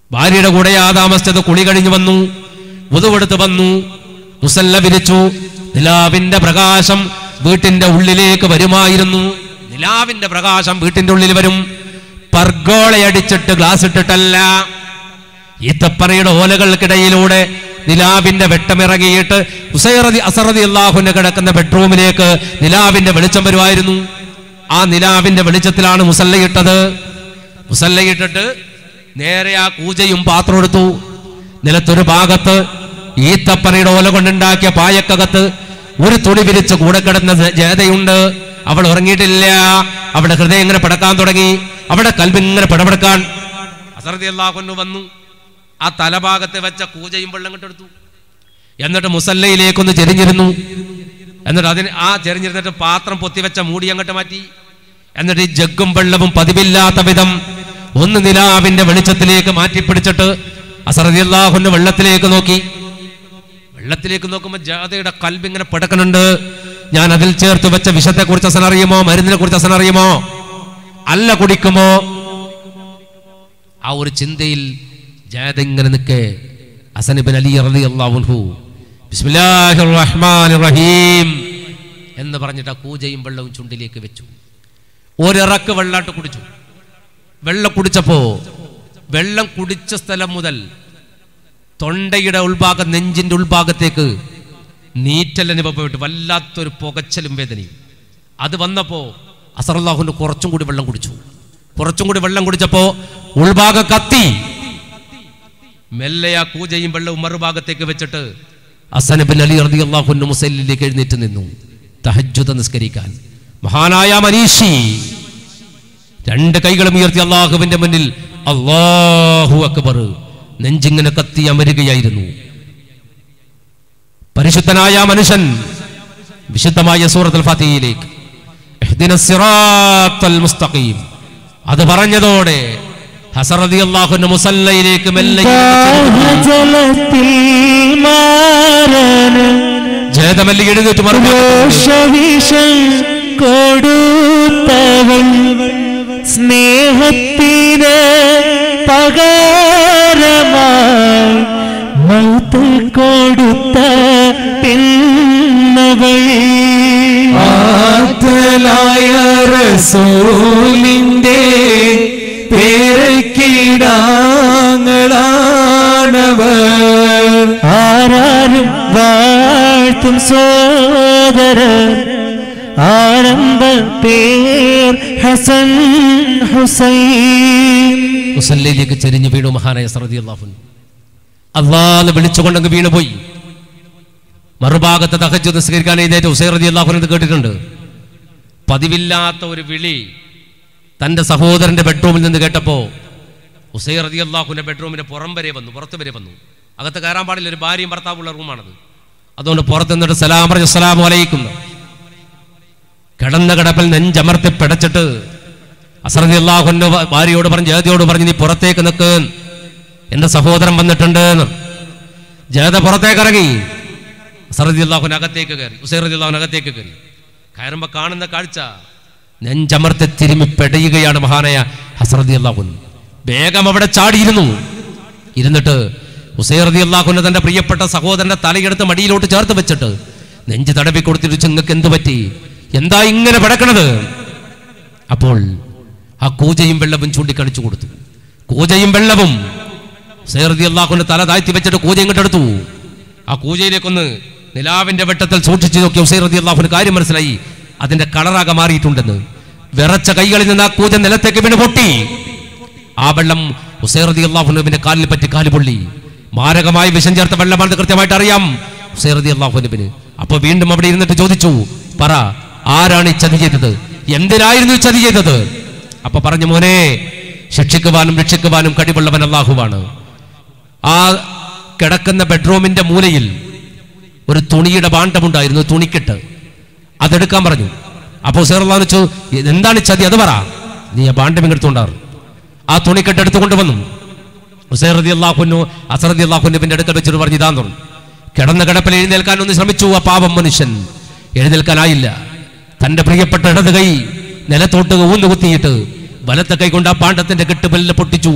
ഭാര്യയുടെ കൂടെ താമസിച്ചത്. കുളി കഴിഞ്ഞു വന്നു, വുദുവെടുത്ത് വന്നു, മുസല്ല വിരിച്ചു. നിലാവിന്റെ പ്രകാശം വീട്ടിന്റെ ഉള്ളിലേക്ക് വരുമായിരുന്നു. നിലാവിന്റെ പ്രകാശം വീട്ടിന്റെ ഉള്ളിൽ വരും. പർഗോളയടിച്ചിട്ട് ഗ്ലാസ് ഇട്ടിട്ടല്ല. ഈത്തപ്പനയുടെ ഓലകൾക്കിടയിലൂടെ നിലാവിന്റെ വെട്ടമിറങ്ങിയിട്ട് അസറദി അള്ളാഹുവിന്റെ കിടക്കുന്ന ബെഡ്റൂമിലേക്ക് നിലാവിന്റെ വെളിച്ചം വരുമായിരുന്നു. ആ നിലാവിന്റെ വെളിച്ചത്തിലാണ് മുസല്ലയിട്ടത്. മുസല്ലയിട്ടിട്ട് നേരെ ആ കൂജയും പാത്രം എടുത്തു. നിലത്തൊരു ഭാഗത്ത് ഈത്തപ്പനയുടെ ഓല കൊണ്ടുണ്ടാക്കിയ പായക്കകത്ത് ഒരു തുണി വിരിച്ച് കൂടെ കിടന്ന ജേതയുണ്ട്. അവൾ ഉറങ്ങിയിട്ടില്ല. അവിടെ ഹൃദയം ഇങ്ങനെ പടക്കാൻ തുടങ്ങി. അവിടെ കൽബിങ്ങനെ പടപെടുക്കാൻ. അസറദി അള്ളാഹു വന്നു. ആ തലഭാഗത്ത് വെച്ച കൂജയും വെള്ളം കെട്ടെടുത്തു. എന്നിട്ട് മുസല്ലയിലേക്കൊന്ന് ചെരിഞ്ഞിരുന്നു. എന്നിട്ട് അതിന് ആ ചെരിഞ്ഞിരുന്നിട്ട് പാത്രം പൊത്തിവെച്ച മൂടി അങ്ങോട്ട് മാറ്റി. എന്നിട്ട് ഈ ജഗ്ഗും വെള്ളവും പതിവില്ലാത്ത വിധം ഒന്ന് നിലാവിന്റെ വെളിച്ചത്തിലേക്ക് മാറ്റിപ്പിടിച്ചിട്ട് അസറദി അള്ളാഹുവിന്റെ വെള്ളത്തിലേക്ക് നോക്കി. വെള്ളത്തിലേക്ക് നോക്കുമ്പോൾ ജാതയുടെ കൽബ് ഇങ്ങനെ പിടക്കണുണ്ട്. ഞാൻ അതിൽ ചേർത്ത് വെച്ച വിഷത്തെ കുറിച്ച് അസൻ അറിയുമോ? മരുന്നിനെ കുറിച്ച് അസൻ അറിയുമോ? അല്ല കുടിക്കുമോ? ആ ഒരു ചിന്തയിൽ ജാത ഇങ്ങനെ നിൽക്കേ. ഹസൻ ഇബ്നു അലി റളിയല്ലാഹു അൻഹു ബിസ്മില്ലാഹിർ റഹ്മാനിർ റഹീം എന്ന് പറഞ്ഞിട്ട് ആ കൂജയും വെള്ളവും ചുണ്ടിലേക്ക് വെച്ചു. ഒരിറക്ക് വെള്ളാട്ട് കുടിച്ചു. വെള്ളം കുടിച്ചപ്പോ വെള്ളം കുടിച്ച സ്ഥലം മുതൽ തൊണ്ടയുടെ ഉൾഭാഗം, നെഞ്ചിന്റെ ഉൾഭാഗത്തേക്ക് നീറ്റൽ അനുഭവപ്പെട്ടു. വല്ലാത്തൊരു പുകച്ചലും വേദനയും. അത് വന്നപ്പോ അസറല്ലാഹുവിന് കുറച്ചും കൂടി വെള്ളം കുടിച്ചു. കുറച്ചും കൂടി വെള്ളം കുടിച്ചപ്പോ ഉൾഭാഗം കത്തി. മെല്ലെ ആ കൂജയും വെള്ളവും മറുഭാഗത്തേക്ക് വെച്ചിട്ട് ഹസൻ ഇബ്നു അലി റളിയല്ലാഹു അൻഹു മുസല്ലിലേക്ക് എഴുന്നേറ്റ് നിന്നു തഹജ്ജുദ് നിസ്കരിക്കാൻ. മഹാനായ മനീഷി രണ്ട് കൈകളും ഉയർത്തി അള്ളാഹുവിന്റെ മുന്നിൽ അല്ലാഹു അക്ബർ നെഞ്ചിങ്ങനെ കത്തി അമരുകയായിരുന്നു. പരിശുദ്ധനായ മനുഷ്യൻ വിശുദ്ധമായ സൂറത്തുൽ ഫാത്തിഹയിലേക്ക് ഇഹ്ദിനസ് സിറാത്തൽ മുസ്തഖീം അത് പറഞ്ഞതോടെ ഹസൻ റളിയല്ലാഹു അൻഹു മുസല്ലയിലേക്ക് മെല്ലെ ജേതമല്ലി എഴുന്നേറ്റ് കൊടുത്തവൻ സ്നേഹത്തിന് പകരമായി മൗത്ത് കൊടുത്ത പിന്നവൾ ആതലായ റസൂലിന്റെ പേരക്കിടാങ്ങളാണവർ. ആരാരും വാഴ്ത്തും സോദരർ ആരംഭ പേർ ഹസൻ ഹുസൈൻ. മുസല്ലയിലേക്ക് ചെരിഞ്ഞു വീണു മഹാനായ ഹസൻ റളിയല്ലാഹു അൻഹു. അല്ലാഹ് വിളിച്ചുകൊണ്ടങ്ങ് വീണുപോയി. മറുഭാഗത്ത് തഹജ്ജുദ് നിസ്കരിക്കാൻ എഴുന്നേറ്റ് ഹുസൈൻ റളിയല്ലാഹു അൻഹു കേട്ടിട്ടുണ്ട്. പതിവില്ലാത്ത ഒരു വിളി തന്റെ സഹോദരന്റെ ബെഡ്റൂമിൽ നിന്ന് കേട്ടപ്പോ ഹുസൈൻ റളിയല്ലാഹുവിന്റെ ബെഡ്റൂമിന്റെ പുറത്ത് വരെ വന്നു. അകത്ത് കയറാൻ പാടില്ല, ഒരു ഭാര്യയും ഭർത്താവുള്ള റൂമാണത്. അതുകൊണ്ട് പുറത്ത് നിന്നിട്ട് സലാം പറഞ്ഞു അസ്സലാമു അലൈക്കും. കിടന്ന കിടപ്പിൽ നെഞ്ചമർത്തി പിടച്ചിട്ട് ഹസൻ റളിയല്ലാഹു അൻഹു ഭാര്യയോട് പറഞ്ഞു, ജേതയോട് പറഞ്ഞു, നീ പുറത്തേക്ക് നിൽക്ക്, എന്റെ സഹോദരൻ വന്നിട്ടുണ്ട്. ജേത പുറത്തേക്ക് ഇറങ്ങി. ഹസൻ റളിയല്ലാഹു അൻഹു അകത്തേക്ക് കയറി. ഹുസൈൻ റളിയല്ലാഹു അൻഹു അകത്തേക്ക് കയറി. കയറുമ്പോ കാണുന്ന കാഴ്ച നെഞ്ചമർത്തി തിരുമ്മി പെടയുകയാണ് മഹാനായ ഹസൻ റളിയല്ലാഹു അൻഹു. വേഗം അവിടെ ചാടിയിരുന്നു. ഇരുന്നിട്ട് ഹുസൈൻ റളിയല്ലാഹു അൻഹു തന്റെ പ്രിയപ്പെട്ട സഹോദരന്റെ തലയെടുത്ത് മടിയിലോട്ട് ചേർത്ത് വെച്ചിട്ട് നെഞ്ച് തടവി കൊടുത്തിട്ട്, നിങ്ങൾക്ക് എന്ത് പറ്റി, എന്താ ഇങ്ങനെ പിടക്കണത്? അപ്പോൾ ആ കൂജയും വെള്ളവും ചൂണ്ടിക്കാണിച്ചു കൊടുത്തു. കൂജയും വെള്ളവും ഹുസൈൻ റളിയല്ലാഹു അൻഹു തല താഴ്ത്തി വെച്ചിട്ട് കൂജ ഇങ്ങോട്ട് എടുത്തു. ആ കൂജയിലേക്കൊന്ന് നിലാവിന്റെ വെട്ടത്തിൽ സൂക്ഷിച്ചു നോക്കി ഹുസൈൻ റളിയല്ലാഹു അൻഹു കാര്യം മനസ്സിലായി. അതിന്റെ കളറാകെ മാറിയിട്ടുണ്ടെന്ന്. വിറച്ച കൈകളിൽ നിന്ന് ആ കൂജ നിലത്തേക്ക് വീണ് പൊട്ടി. ആ വെള്ളം ഹുസൈൻ റളിയല്ലാഹു അൻഹുവിന്റെ കാലിൽ പറ്റി കാല് പൊള്ളി. മാരകമായി വിഷം ചേർത്ത വെള്ളമാണെന്ന് കൃത്യമായിട്ട് അറിയാം ഹുസൈൻ റളിയല്ലാഹു അൻഹുവിന്. അപ്പൊ വീണ്ടും അവിടെ ഇരുന്നിട്ട് ചോദിച്ചു, പറ, ആരാണ് ഈ ചതി ചെയ്തത്? എന്തിനായിരുന്നു ഈ ചതി ചെയ്തത്? അപ്പൊ പറഞ്ഞു, മോനെ, ശിക്ഷിക്കുവാനും രക്ഷിക്കുവാനും കഴിവുള്ളവൻ അല്ലാഹുവാണ്. ആ കിടക്കുന്ന ബെഡ്റൂമിന്റെ മൂലയിൽ ഒരു തുണിയുടെ ഭാണ്ഡമുണ്ടായിരുന്നു, തുണിക്കെട്ട്. അതെടുക്കാൻ പറഞ്ഞു. അപ്പോൾ ഹുസൈൻ റളിയല്ലാഹു അൻഹു, എന്താണ് ചതി, അത് പറ. നീ ആ ഭാണ്ഡം ഇങ്ങെടുത്തുകൊണ്ടാറ്. ആ തുണിക്കെട്ട് എടുത്തുകൊണ്ട് വന്നു. ഹുസൈൻ റളിയല്ലാഹു അൻഹു ഹസൻ റളിയല്ലാഹു അൻഹുവിന്റെ അടുക്കൽ വെച്ചിട്ട് പറഞ്ഞു, ഇതാ തോന്നുന്നു. കിടന്ന കിടപ്പിൽ എഴുന്നേൽക്കാൻ ഒന്ന് ശ്രമിച്ചു. ആ പാപം മനുഷ്യൻ എഴുന്നേൽക്കാനായില്ല. തന്റെ പ്രിയപ്പെട്ട ഇടത് കൈ നിലത്തോട്ട് ഊന്നുകുത്തിയിട്ട് വലത്തെ കൈ കൊണ്ട് ആ പാണ്ഡത്തിന്റെ കെട്ടുപല്ല് പൊട്ടിച്ചു.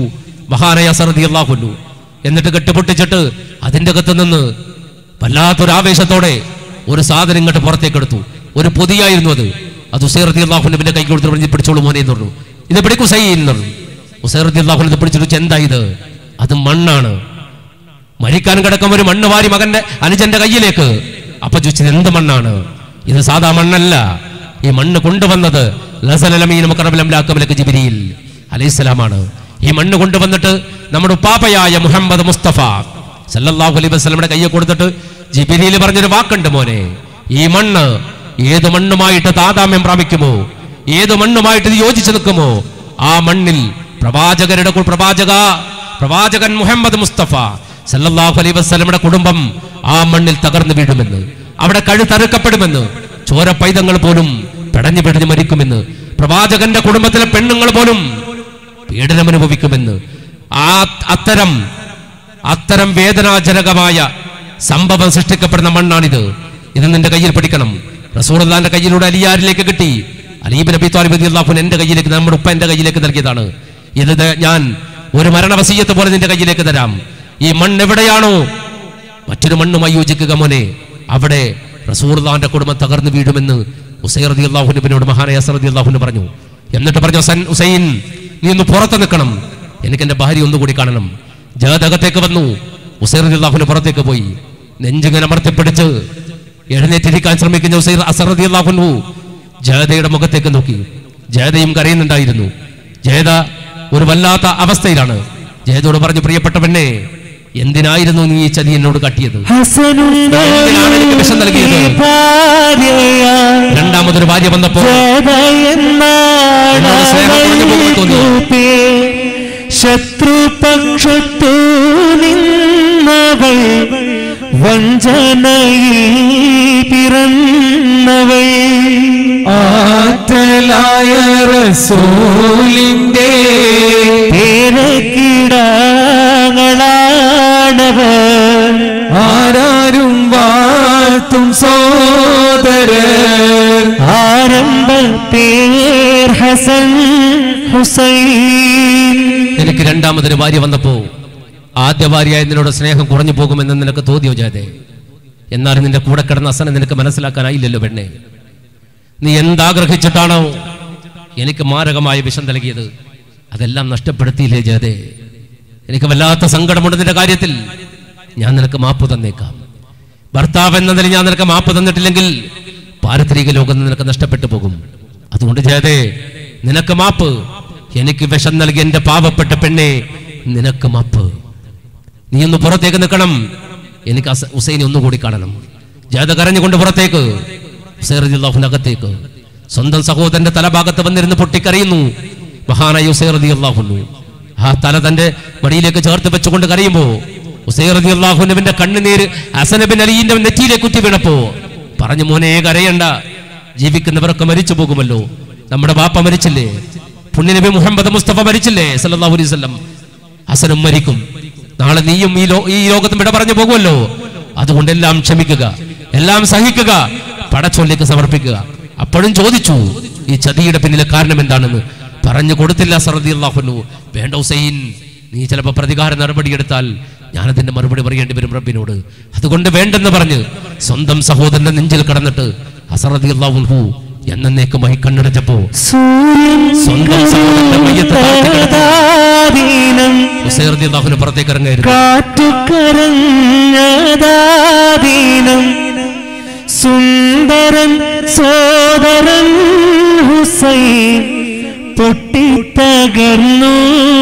മഹാനായ അസർ റളിയല്ലാഹു അൻഹു. എന്നിട്ട് കെട്ടുപൊട്ടിച്ചിട്ട് അതിൻ്റെ അകത്ത് നിന്ന് വല്ലാത്തൊരു ആവേശത്തോടെ ഒരു സാധനം ഇങ്ങോട്ട് പുറത്തേക്ക് എടുത്തു. ഒരു പൊതിയായിരുന്നു അത് ഉസൈർ റളിയല്ലാഹു അൻഹുവിന്റെ കൈ കൊടുത്ത് പറഞ്ഞ് പിടിച്ചോളൂ മോനെ എന്ന് പറഞ്ഞു. ഇത് പിടിക്കും ഉസൈൻ എന്ന് പറഞ്ഞു. ഉസൈർ റളിയല്ലാഹു അൻഹു പിടിച്ചിട്ട് എന്താ ഇത്? അത് മണ്ണാണ്. മരിക്കാൻ കിടക്കും ഒരു മണ്ണ് വാരി മകന്റെ അനുജന്റെ കയ്യിലേക്ക്. അപ്പൊ ചോദിച്ചത് എന്ത് മണ്ണാണ്? ഇത് സാധാ മണ്ണല്ല. ഈ മണ്ണ് കൊണ്ടുവന്നത് ജിബ്രീൽ അലൈഹിസ്സലാമാണ്. ഈ മണ്ണ് കൊണ്ടുവന്നിട്ട് നമ്മുടെ ഉപ്പാപ്പയായ മുഹമ്മദ് മുസ്തഫ സല്ലല്ലാഹു അലൈഹി വസല്ലമയുടെ കയ്യെ കൊടുത്തിട്ട് ജിബ്രീൽ പറഞ്ഞൊരു വാക്കുണ്ട്, മോനെ, ഈ മണ്ണ് ഏത് മണ്ണുമായിട്ട് താതാമ്യം പ്രാപിക്കുമോ, ഏത് മണ്ണുമായിട്ട് ഇത് യോജിച്ചു നിൽക്കുമോ, ആ മണ്ണിൽ പ്രവാചകൻ മുഹമ്മദ് മുസ്തഫ സല്ലല്ലാഹു അലൈഹി വസല്ലമയുടെ കുടുംബം ആ മണ്ണിൽ തകർന്നു വീഴുമെന്ന്, അവിടെ കഴുത്തറുക്കപ്പെടുമെന്ന്, ചോര പൈതങ്ങൾ പോലും പെടഞ്ഞു പെടഞ്ഞു മരിക്കുമെന്ന്, പ്രവാചകന്റെ കുടുംബത്തിലെ പെണ്ണുങ്ങൾ പോലും പീഡനം അനുഭവിക്കുമെന്ന്. അത്തരം വേദനാജനകമായ സംഭവം സൃഷ്ടിക്കപ്പെടുന്ന മണ്ണാണിത്. ഇത് നിന്റെ കയ്യിൽ പിടിക്കണം. റസൂലുള്ളാഹിന്റെ കയ്യിലൂടെ അലിയാരിലേക്ക് കിട്ടി. അലി ഇബ്നു അബീ ത്വാലിബ് റളിയല്ലാഹു അൻഹു എന്റെ കയ്യിലേക്ക്, നമ്മുടെ ഉപ്പ എന്റെ കയ്യിലേക്ക് നൽകിയതാണ്. ഇത് ഞാൻ ഒരു മരണവസിയ്യത്ത് പോലെ നിന്റെ കയ്യിലേക്ക് തരാം. ഈ മണ്ണ് എവിടെയാണോ മറ്റൊരു മണ്ണുമായി യോജിക്കുക മോനെ, അവിടെ റസൂലുള്ളാഹിന്റെ കുടുംബം തകർന്നു വീഴുമെന്ന് ഉസൈർ റളിയല്ലാഹു അൻഹുവിനോട് മഹാനായ അസർ റളിയല്ലാഹു അൻഹു പറഞ്ഞു. എന്നിട്ട് പറഞ്ഞു, ഉസൈൻ, നീ ഒന്ന് പുറത്ത് നിൽക്കണം, എനിക്ക് എന്റെ ഭാര്യ ഒന്നുകൂടി കാണണം. ജാതകത്തേക്ക് വന്നു. ഉസൈർ റളിയല്ലാഹു അൻഹു പുറത്തേക്ക് പോയി. നെഞ്ചിങ്ങനെ അമർത്തിപ്പിടിച്ച് എഴുന്നേറ്റിരിക്കാൻ ശ്രമിക്കുന്ന അസർ റളിയല്ലാഹു അൻഹു ജയതയുടെ മുഖത്തേക്ക് നോക്കി. ജയതയും കരയുന്നുണ്ടായിരുന്നു. ജയത ഒരു വല്ലാത്ത അവസ്ഥയിലാണ്. ജയതയോട് പറഞ്ഞു, പ്രിയപ്പെട്ട പെണ്ണെ, എന്തിനായിരുന്നു നീ ഈ ചതി എന്നോട് കാട്ടിയത്? എന്തിനാണ് എനിക്ക് വിഷം നൽകിയത്? രണ്ടാമതൊരു ഭാര്യ വന്നപ്പോ ശത്രുപക്ഷത്തു നിന്നവൾ വഞ്ചനയിൽ പിറന്നവൾ ആറ്റലായ റസൂലിന്റെ പേരക്കിടങ്ങളാണവർ ആരാരും വാഴ്ത്തും സോദരൻ ആരംഭ പേർ ഹസൻ ഹുസൈൻ. എനിക്ക് രണ്ടാമതൊരു ഭാര്യ വന്നപ്പോ ആദ്യ ഭാര്യയായ നിന്നോട് സ്നേഹം കുറഞ്ഞു പോകുമെന്ന് നിനക്ക് തോന്നിയോ ജാതെ? എന്നാലും നിന്റെ കൂടെ കിടന്ന അസനെ നിനക്ക് മനസ്സിലാക്കാനായില്ലല്ലോ പെണ്ണെ. നീ എന്താഗ്രഹിച്ചിട്ടാണോ എനിക്ക് മാരകമായ വിഷം നൽകിയത്, അതെല്ലാം നഷ്ടപ്പെടുത്തിയില്ലേ ജാതെ? എനിക്ക് വല്ലാത്ത സങ്കടമുണ്ട് നിന്റെ കാര്യത്തിൽ. ഞാൻ നിനക്ക് മാപ്പ് തന്നേക്കാം. ഭർത്താവ് എന്ന നിലയിൽ ഞാൻ നിനക്ക് മാപ്പ് തന്നിട്ടില്ലെങ്കിൽ പാരത്രിക ലോകം നിനക്ക് നഷ്ടപ്പെട്ടു പോകും. അതുകൊണ്ട് ജാതെ, നിനക്ക് മാപ്പ്. എനിക്ക് വിഷം നൽകി എന്റെ പാവപ്പെട്ട പെണ്ണെ, നിനക്ക് മാപ്പ്. നീ ഒന്ന് പുറത്തേക്ക് നിൽക്കണം, എനിക്ക് ഹുസൈനെ ഒന്നുകൂടി കാണണം. ജാത കരഞ്ഞുകൊണ്ട് പുറത്തേക്ക്, ഉസൈർ റളിയല്ലാഹു അൻഹു അകത്തേക്ക്. സ്വന്തം സഹോദരന്റെ തലഭാഗത്ത് വന്നിരുന്ന് പൊട്ടിക്കരയുന്നു മഹാനായ ഉസൈർ റളിയല്ലാഹു അൻഹു. ആ തല തന്റെ മടിയിലേക്ക് ചേർത്ത് വെച്ചുകൊണ്ട് കരയുമ്പോ ഉസൈർ റളിയല്ലാഹു അൻഹുവിന്റെ കണ്ണുനീര് ഹസൻ ബിൻ അലിയുടെ നെറ്റിയിലേക്ക് കുത്തി വീണപ്പോ പറഞ്ഞു, മോനെ കരയണ്ട, ജീവിക്കുന്നവരൊക്കെ മരിച്ചു പോകുമല്ലോ. നമ്മുടെ ബാപ്പ മരിച്ചില്ലേ, പുണ്യനബി മുഹമ്മദ് മുസ്തഫ മരിച്ചില്ലേ സല്ലല്ലാഹു അലൈഹി വസല്ലം, ഹസനും മരിക്കും. നാളെ നീയും ഈ ലോകത്തും വിട പറഞ്ഞു പോകുമല്ലോ. അതുകൊണ്ട് എല്ലാം ക്ഷമിക്കുക, എല്ലാം സഹിക്കുക, പടച്ചൊല്ലിക്ക് സമർപ്പിക്കുക. അപ്പോഴും ചോദിച്ചു, ഈ ചതിയുടെ പിന്നിലെ കാരണം എന്താണെന്ന്. പറഞ്ഞു കൊടുത്തില്ല അസർ റളിയല്ലാഹു അൻഹു. വേണ്ട ഹുസൈൻ, നീ ചിലപ്പോൾ പ്രതികാര നടപടിയെടുത്താൽ ഞാനതിന്റെ മറുപടി പറയേണ്ടി വരും റബ്ബിനോട്. അതുകൊണ്ട് വേണ്ടെന്ന് പറഞ്ഞ് സ്വന്തം സഹോദരന്റെ നെഞ്ചിൽ കടന്നിട്ട് അസർ റളിയല്ലാഹു അൻഹു എന്നേക്കുമായി കണ്ണടച്ചപ്പോ സ്വന്തം സഹോദരന്റെ മയ്യത്ത് ഉസൈർ റളിയല്ലാഹു അൻഹു പുറത്തേക്ക് ഇറങ്ങായിരുന്നു. സുന്ദരൻ സോദരൻ ഹുസൈൻ പൊട്ടിത്തകർന്നു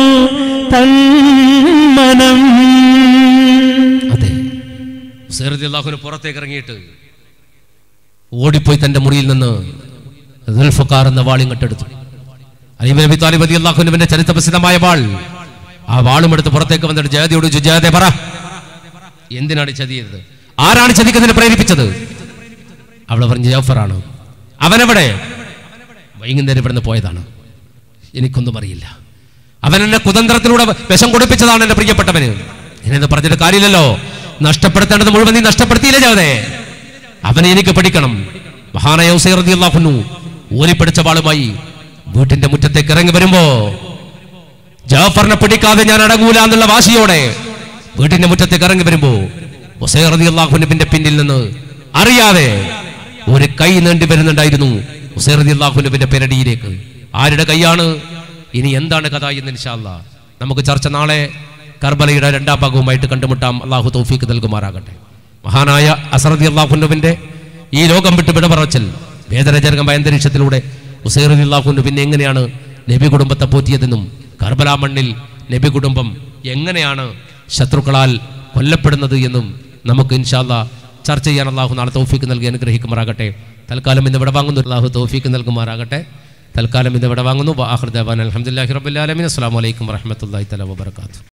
തന്മനം. അതെ, ഉസൈർ റളിയല്ലാഹു അൻഹു പുറത്തേക്ക് ഇറങ്ങിയിട്ട് ഓടിപ്പോയി തന്റെ മുറിയിൽ നിന്ന് ദുൽഫഖാർ എന്ന വാൾ ഇങ്ങോട്ടെടുത്തു. അലി ഇബ്നു അബീ ത്വാലിബ് റളിയല്ലാഹു അൻഹുവിന്റെ ചരിത്രപ്രസിദ്ധമായ വാൾ. ആ വാളും എടുത്ത് പുറത്തേക്ക് വന്നിട്ട് ജാദിയോട് ജാദെ പറ, എന്തിനാണ് ചതി ചെയ്തത്? ആരാണ് ചതിക്കുന്നതിനെ പ്രേരിപ്പിച്ചത്? അവൾ പറഞ്ഞു, ജാഫറാണ്. അവനെവിടെ? വൈകുന്നേരം ഇവിടുന്ന് പോയതാണ്, എനിക്കൊന്നും അറിയില്ല. അവൻ എന്നെ കുതന്ത്രത്തിലൂടെ വിഷം കൊടുപ്പിച്ചതാണ് എന്റെ പ്രിയപ്പെട്ടവന്. എന്നെ പറഞ്ഞിട്ട് കാര്യമില്ലല്ലോ, നഷ്ടപ്പെടുത്തേണ്ടത് മുഴുവൻ നീ നഷ്ടപ്പെടുത്തിയില്ലേ ജാദെ? അവനെ എനിക്ക് പഠിക്കണം. മഹാനായ ഉസൈർ റളിയല്ലാഹു അൻഹു ഓലിപ്പിടിച്ച വാളുമായി വീട്ടിന്റെ മുറ്റത്തേക്ക് ഇറങ്ങി വരുമ്പോ ജാഫറിനെ പിടിക്കാതെ ഞാൻ അടങ്ങൂല എന്നുള്ള വാശിയോടെ വീട്ടിന്റെ മുറ്റത്തേക്ക് ഇറങ്ങി വരുമ്പോ ഹുസൈൻ റളിയല്ലാഹു അൻഹുവിന്റെ പിന്നിൽ നിന്ന് അറിയാതെ ഒരു കൈ നീണ്ടി വരുന്നുണ്ടായിരുന്നു ഹുസൈൻ റളിയല്ലാഹു അൻഹുവിന്റെ പെരടിയിലേക്ക്. ആരുടെ കൈയാണ്? ഇനി എന്താണ് കഥ എന്ന് ഇൻഷാ അല്ലാഹ് നമുക്ക് ചർച്ച നാളെ കർബലയുടെ 2ാം ഭാഗവുമായിട്ട് കണ്ടുമുട്ടാം. അള്ളാഹു തൗഫീഖ് നൽകുമാറാകട്ടെ. മഹാനായ അസ്ർ റളിയല്ലാഹു അൻഹുവിന്റെ ഈ ലോകം വിട്ട് വിട പറച്ചൽ വേദനജനകമായ അന്തരീക്ഷത്തിലൂടെ ഹുസൈൻ റളിയല്ലാഹു അൻഹു പിന്നെ എങ്ങനെയാണ് നബി കുടുംബത്തെ പോറ്റിയതെന്നും കർബല മണ്ണിൽ നബി കുടുംബം എങ്ങനെയാണ് ശത്രുക്കളാൽ കൊല്ലപ്പെടുന്നത് എന്നും നമുക്ക് ഇൻഷാ അല്ലാഹ് ചർച്ച ചെയ്യാൻ അള്ളാഹു നാളെ തൗഫീഖ് നൽകി അനുഗ്രഹിക്കുമാറാകട്ടെ. തൽക്കാലം ഇന്ന് ഇവിടെ വാങ്ങുന്നു. അള്ളാഹു തൗഫീഖ് നൽകുമാറാകട്ടെ. തൽക്കാലം ഇന്ന് ഇവിടെ വാങ്ങുന്നു. വആഖിറു ദഅവാന അൽഹംദുലില്ലാഹി റബ്ബിൽ ആലമീൻ. അസ്സലാമു അലൈക്കും വറഹ്മത്തുള്ളാഹി തആല വബറകാതുഹു.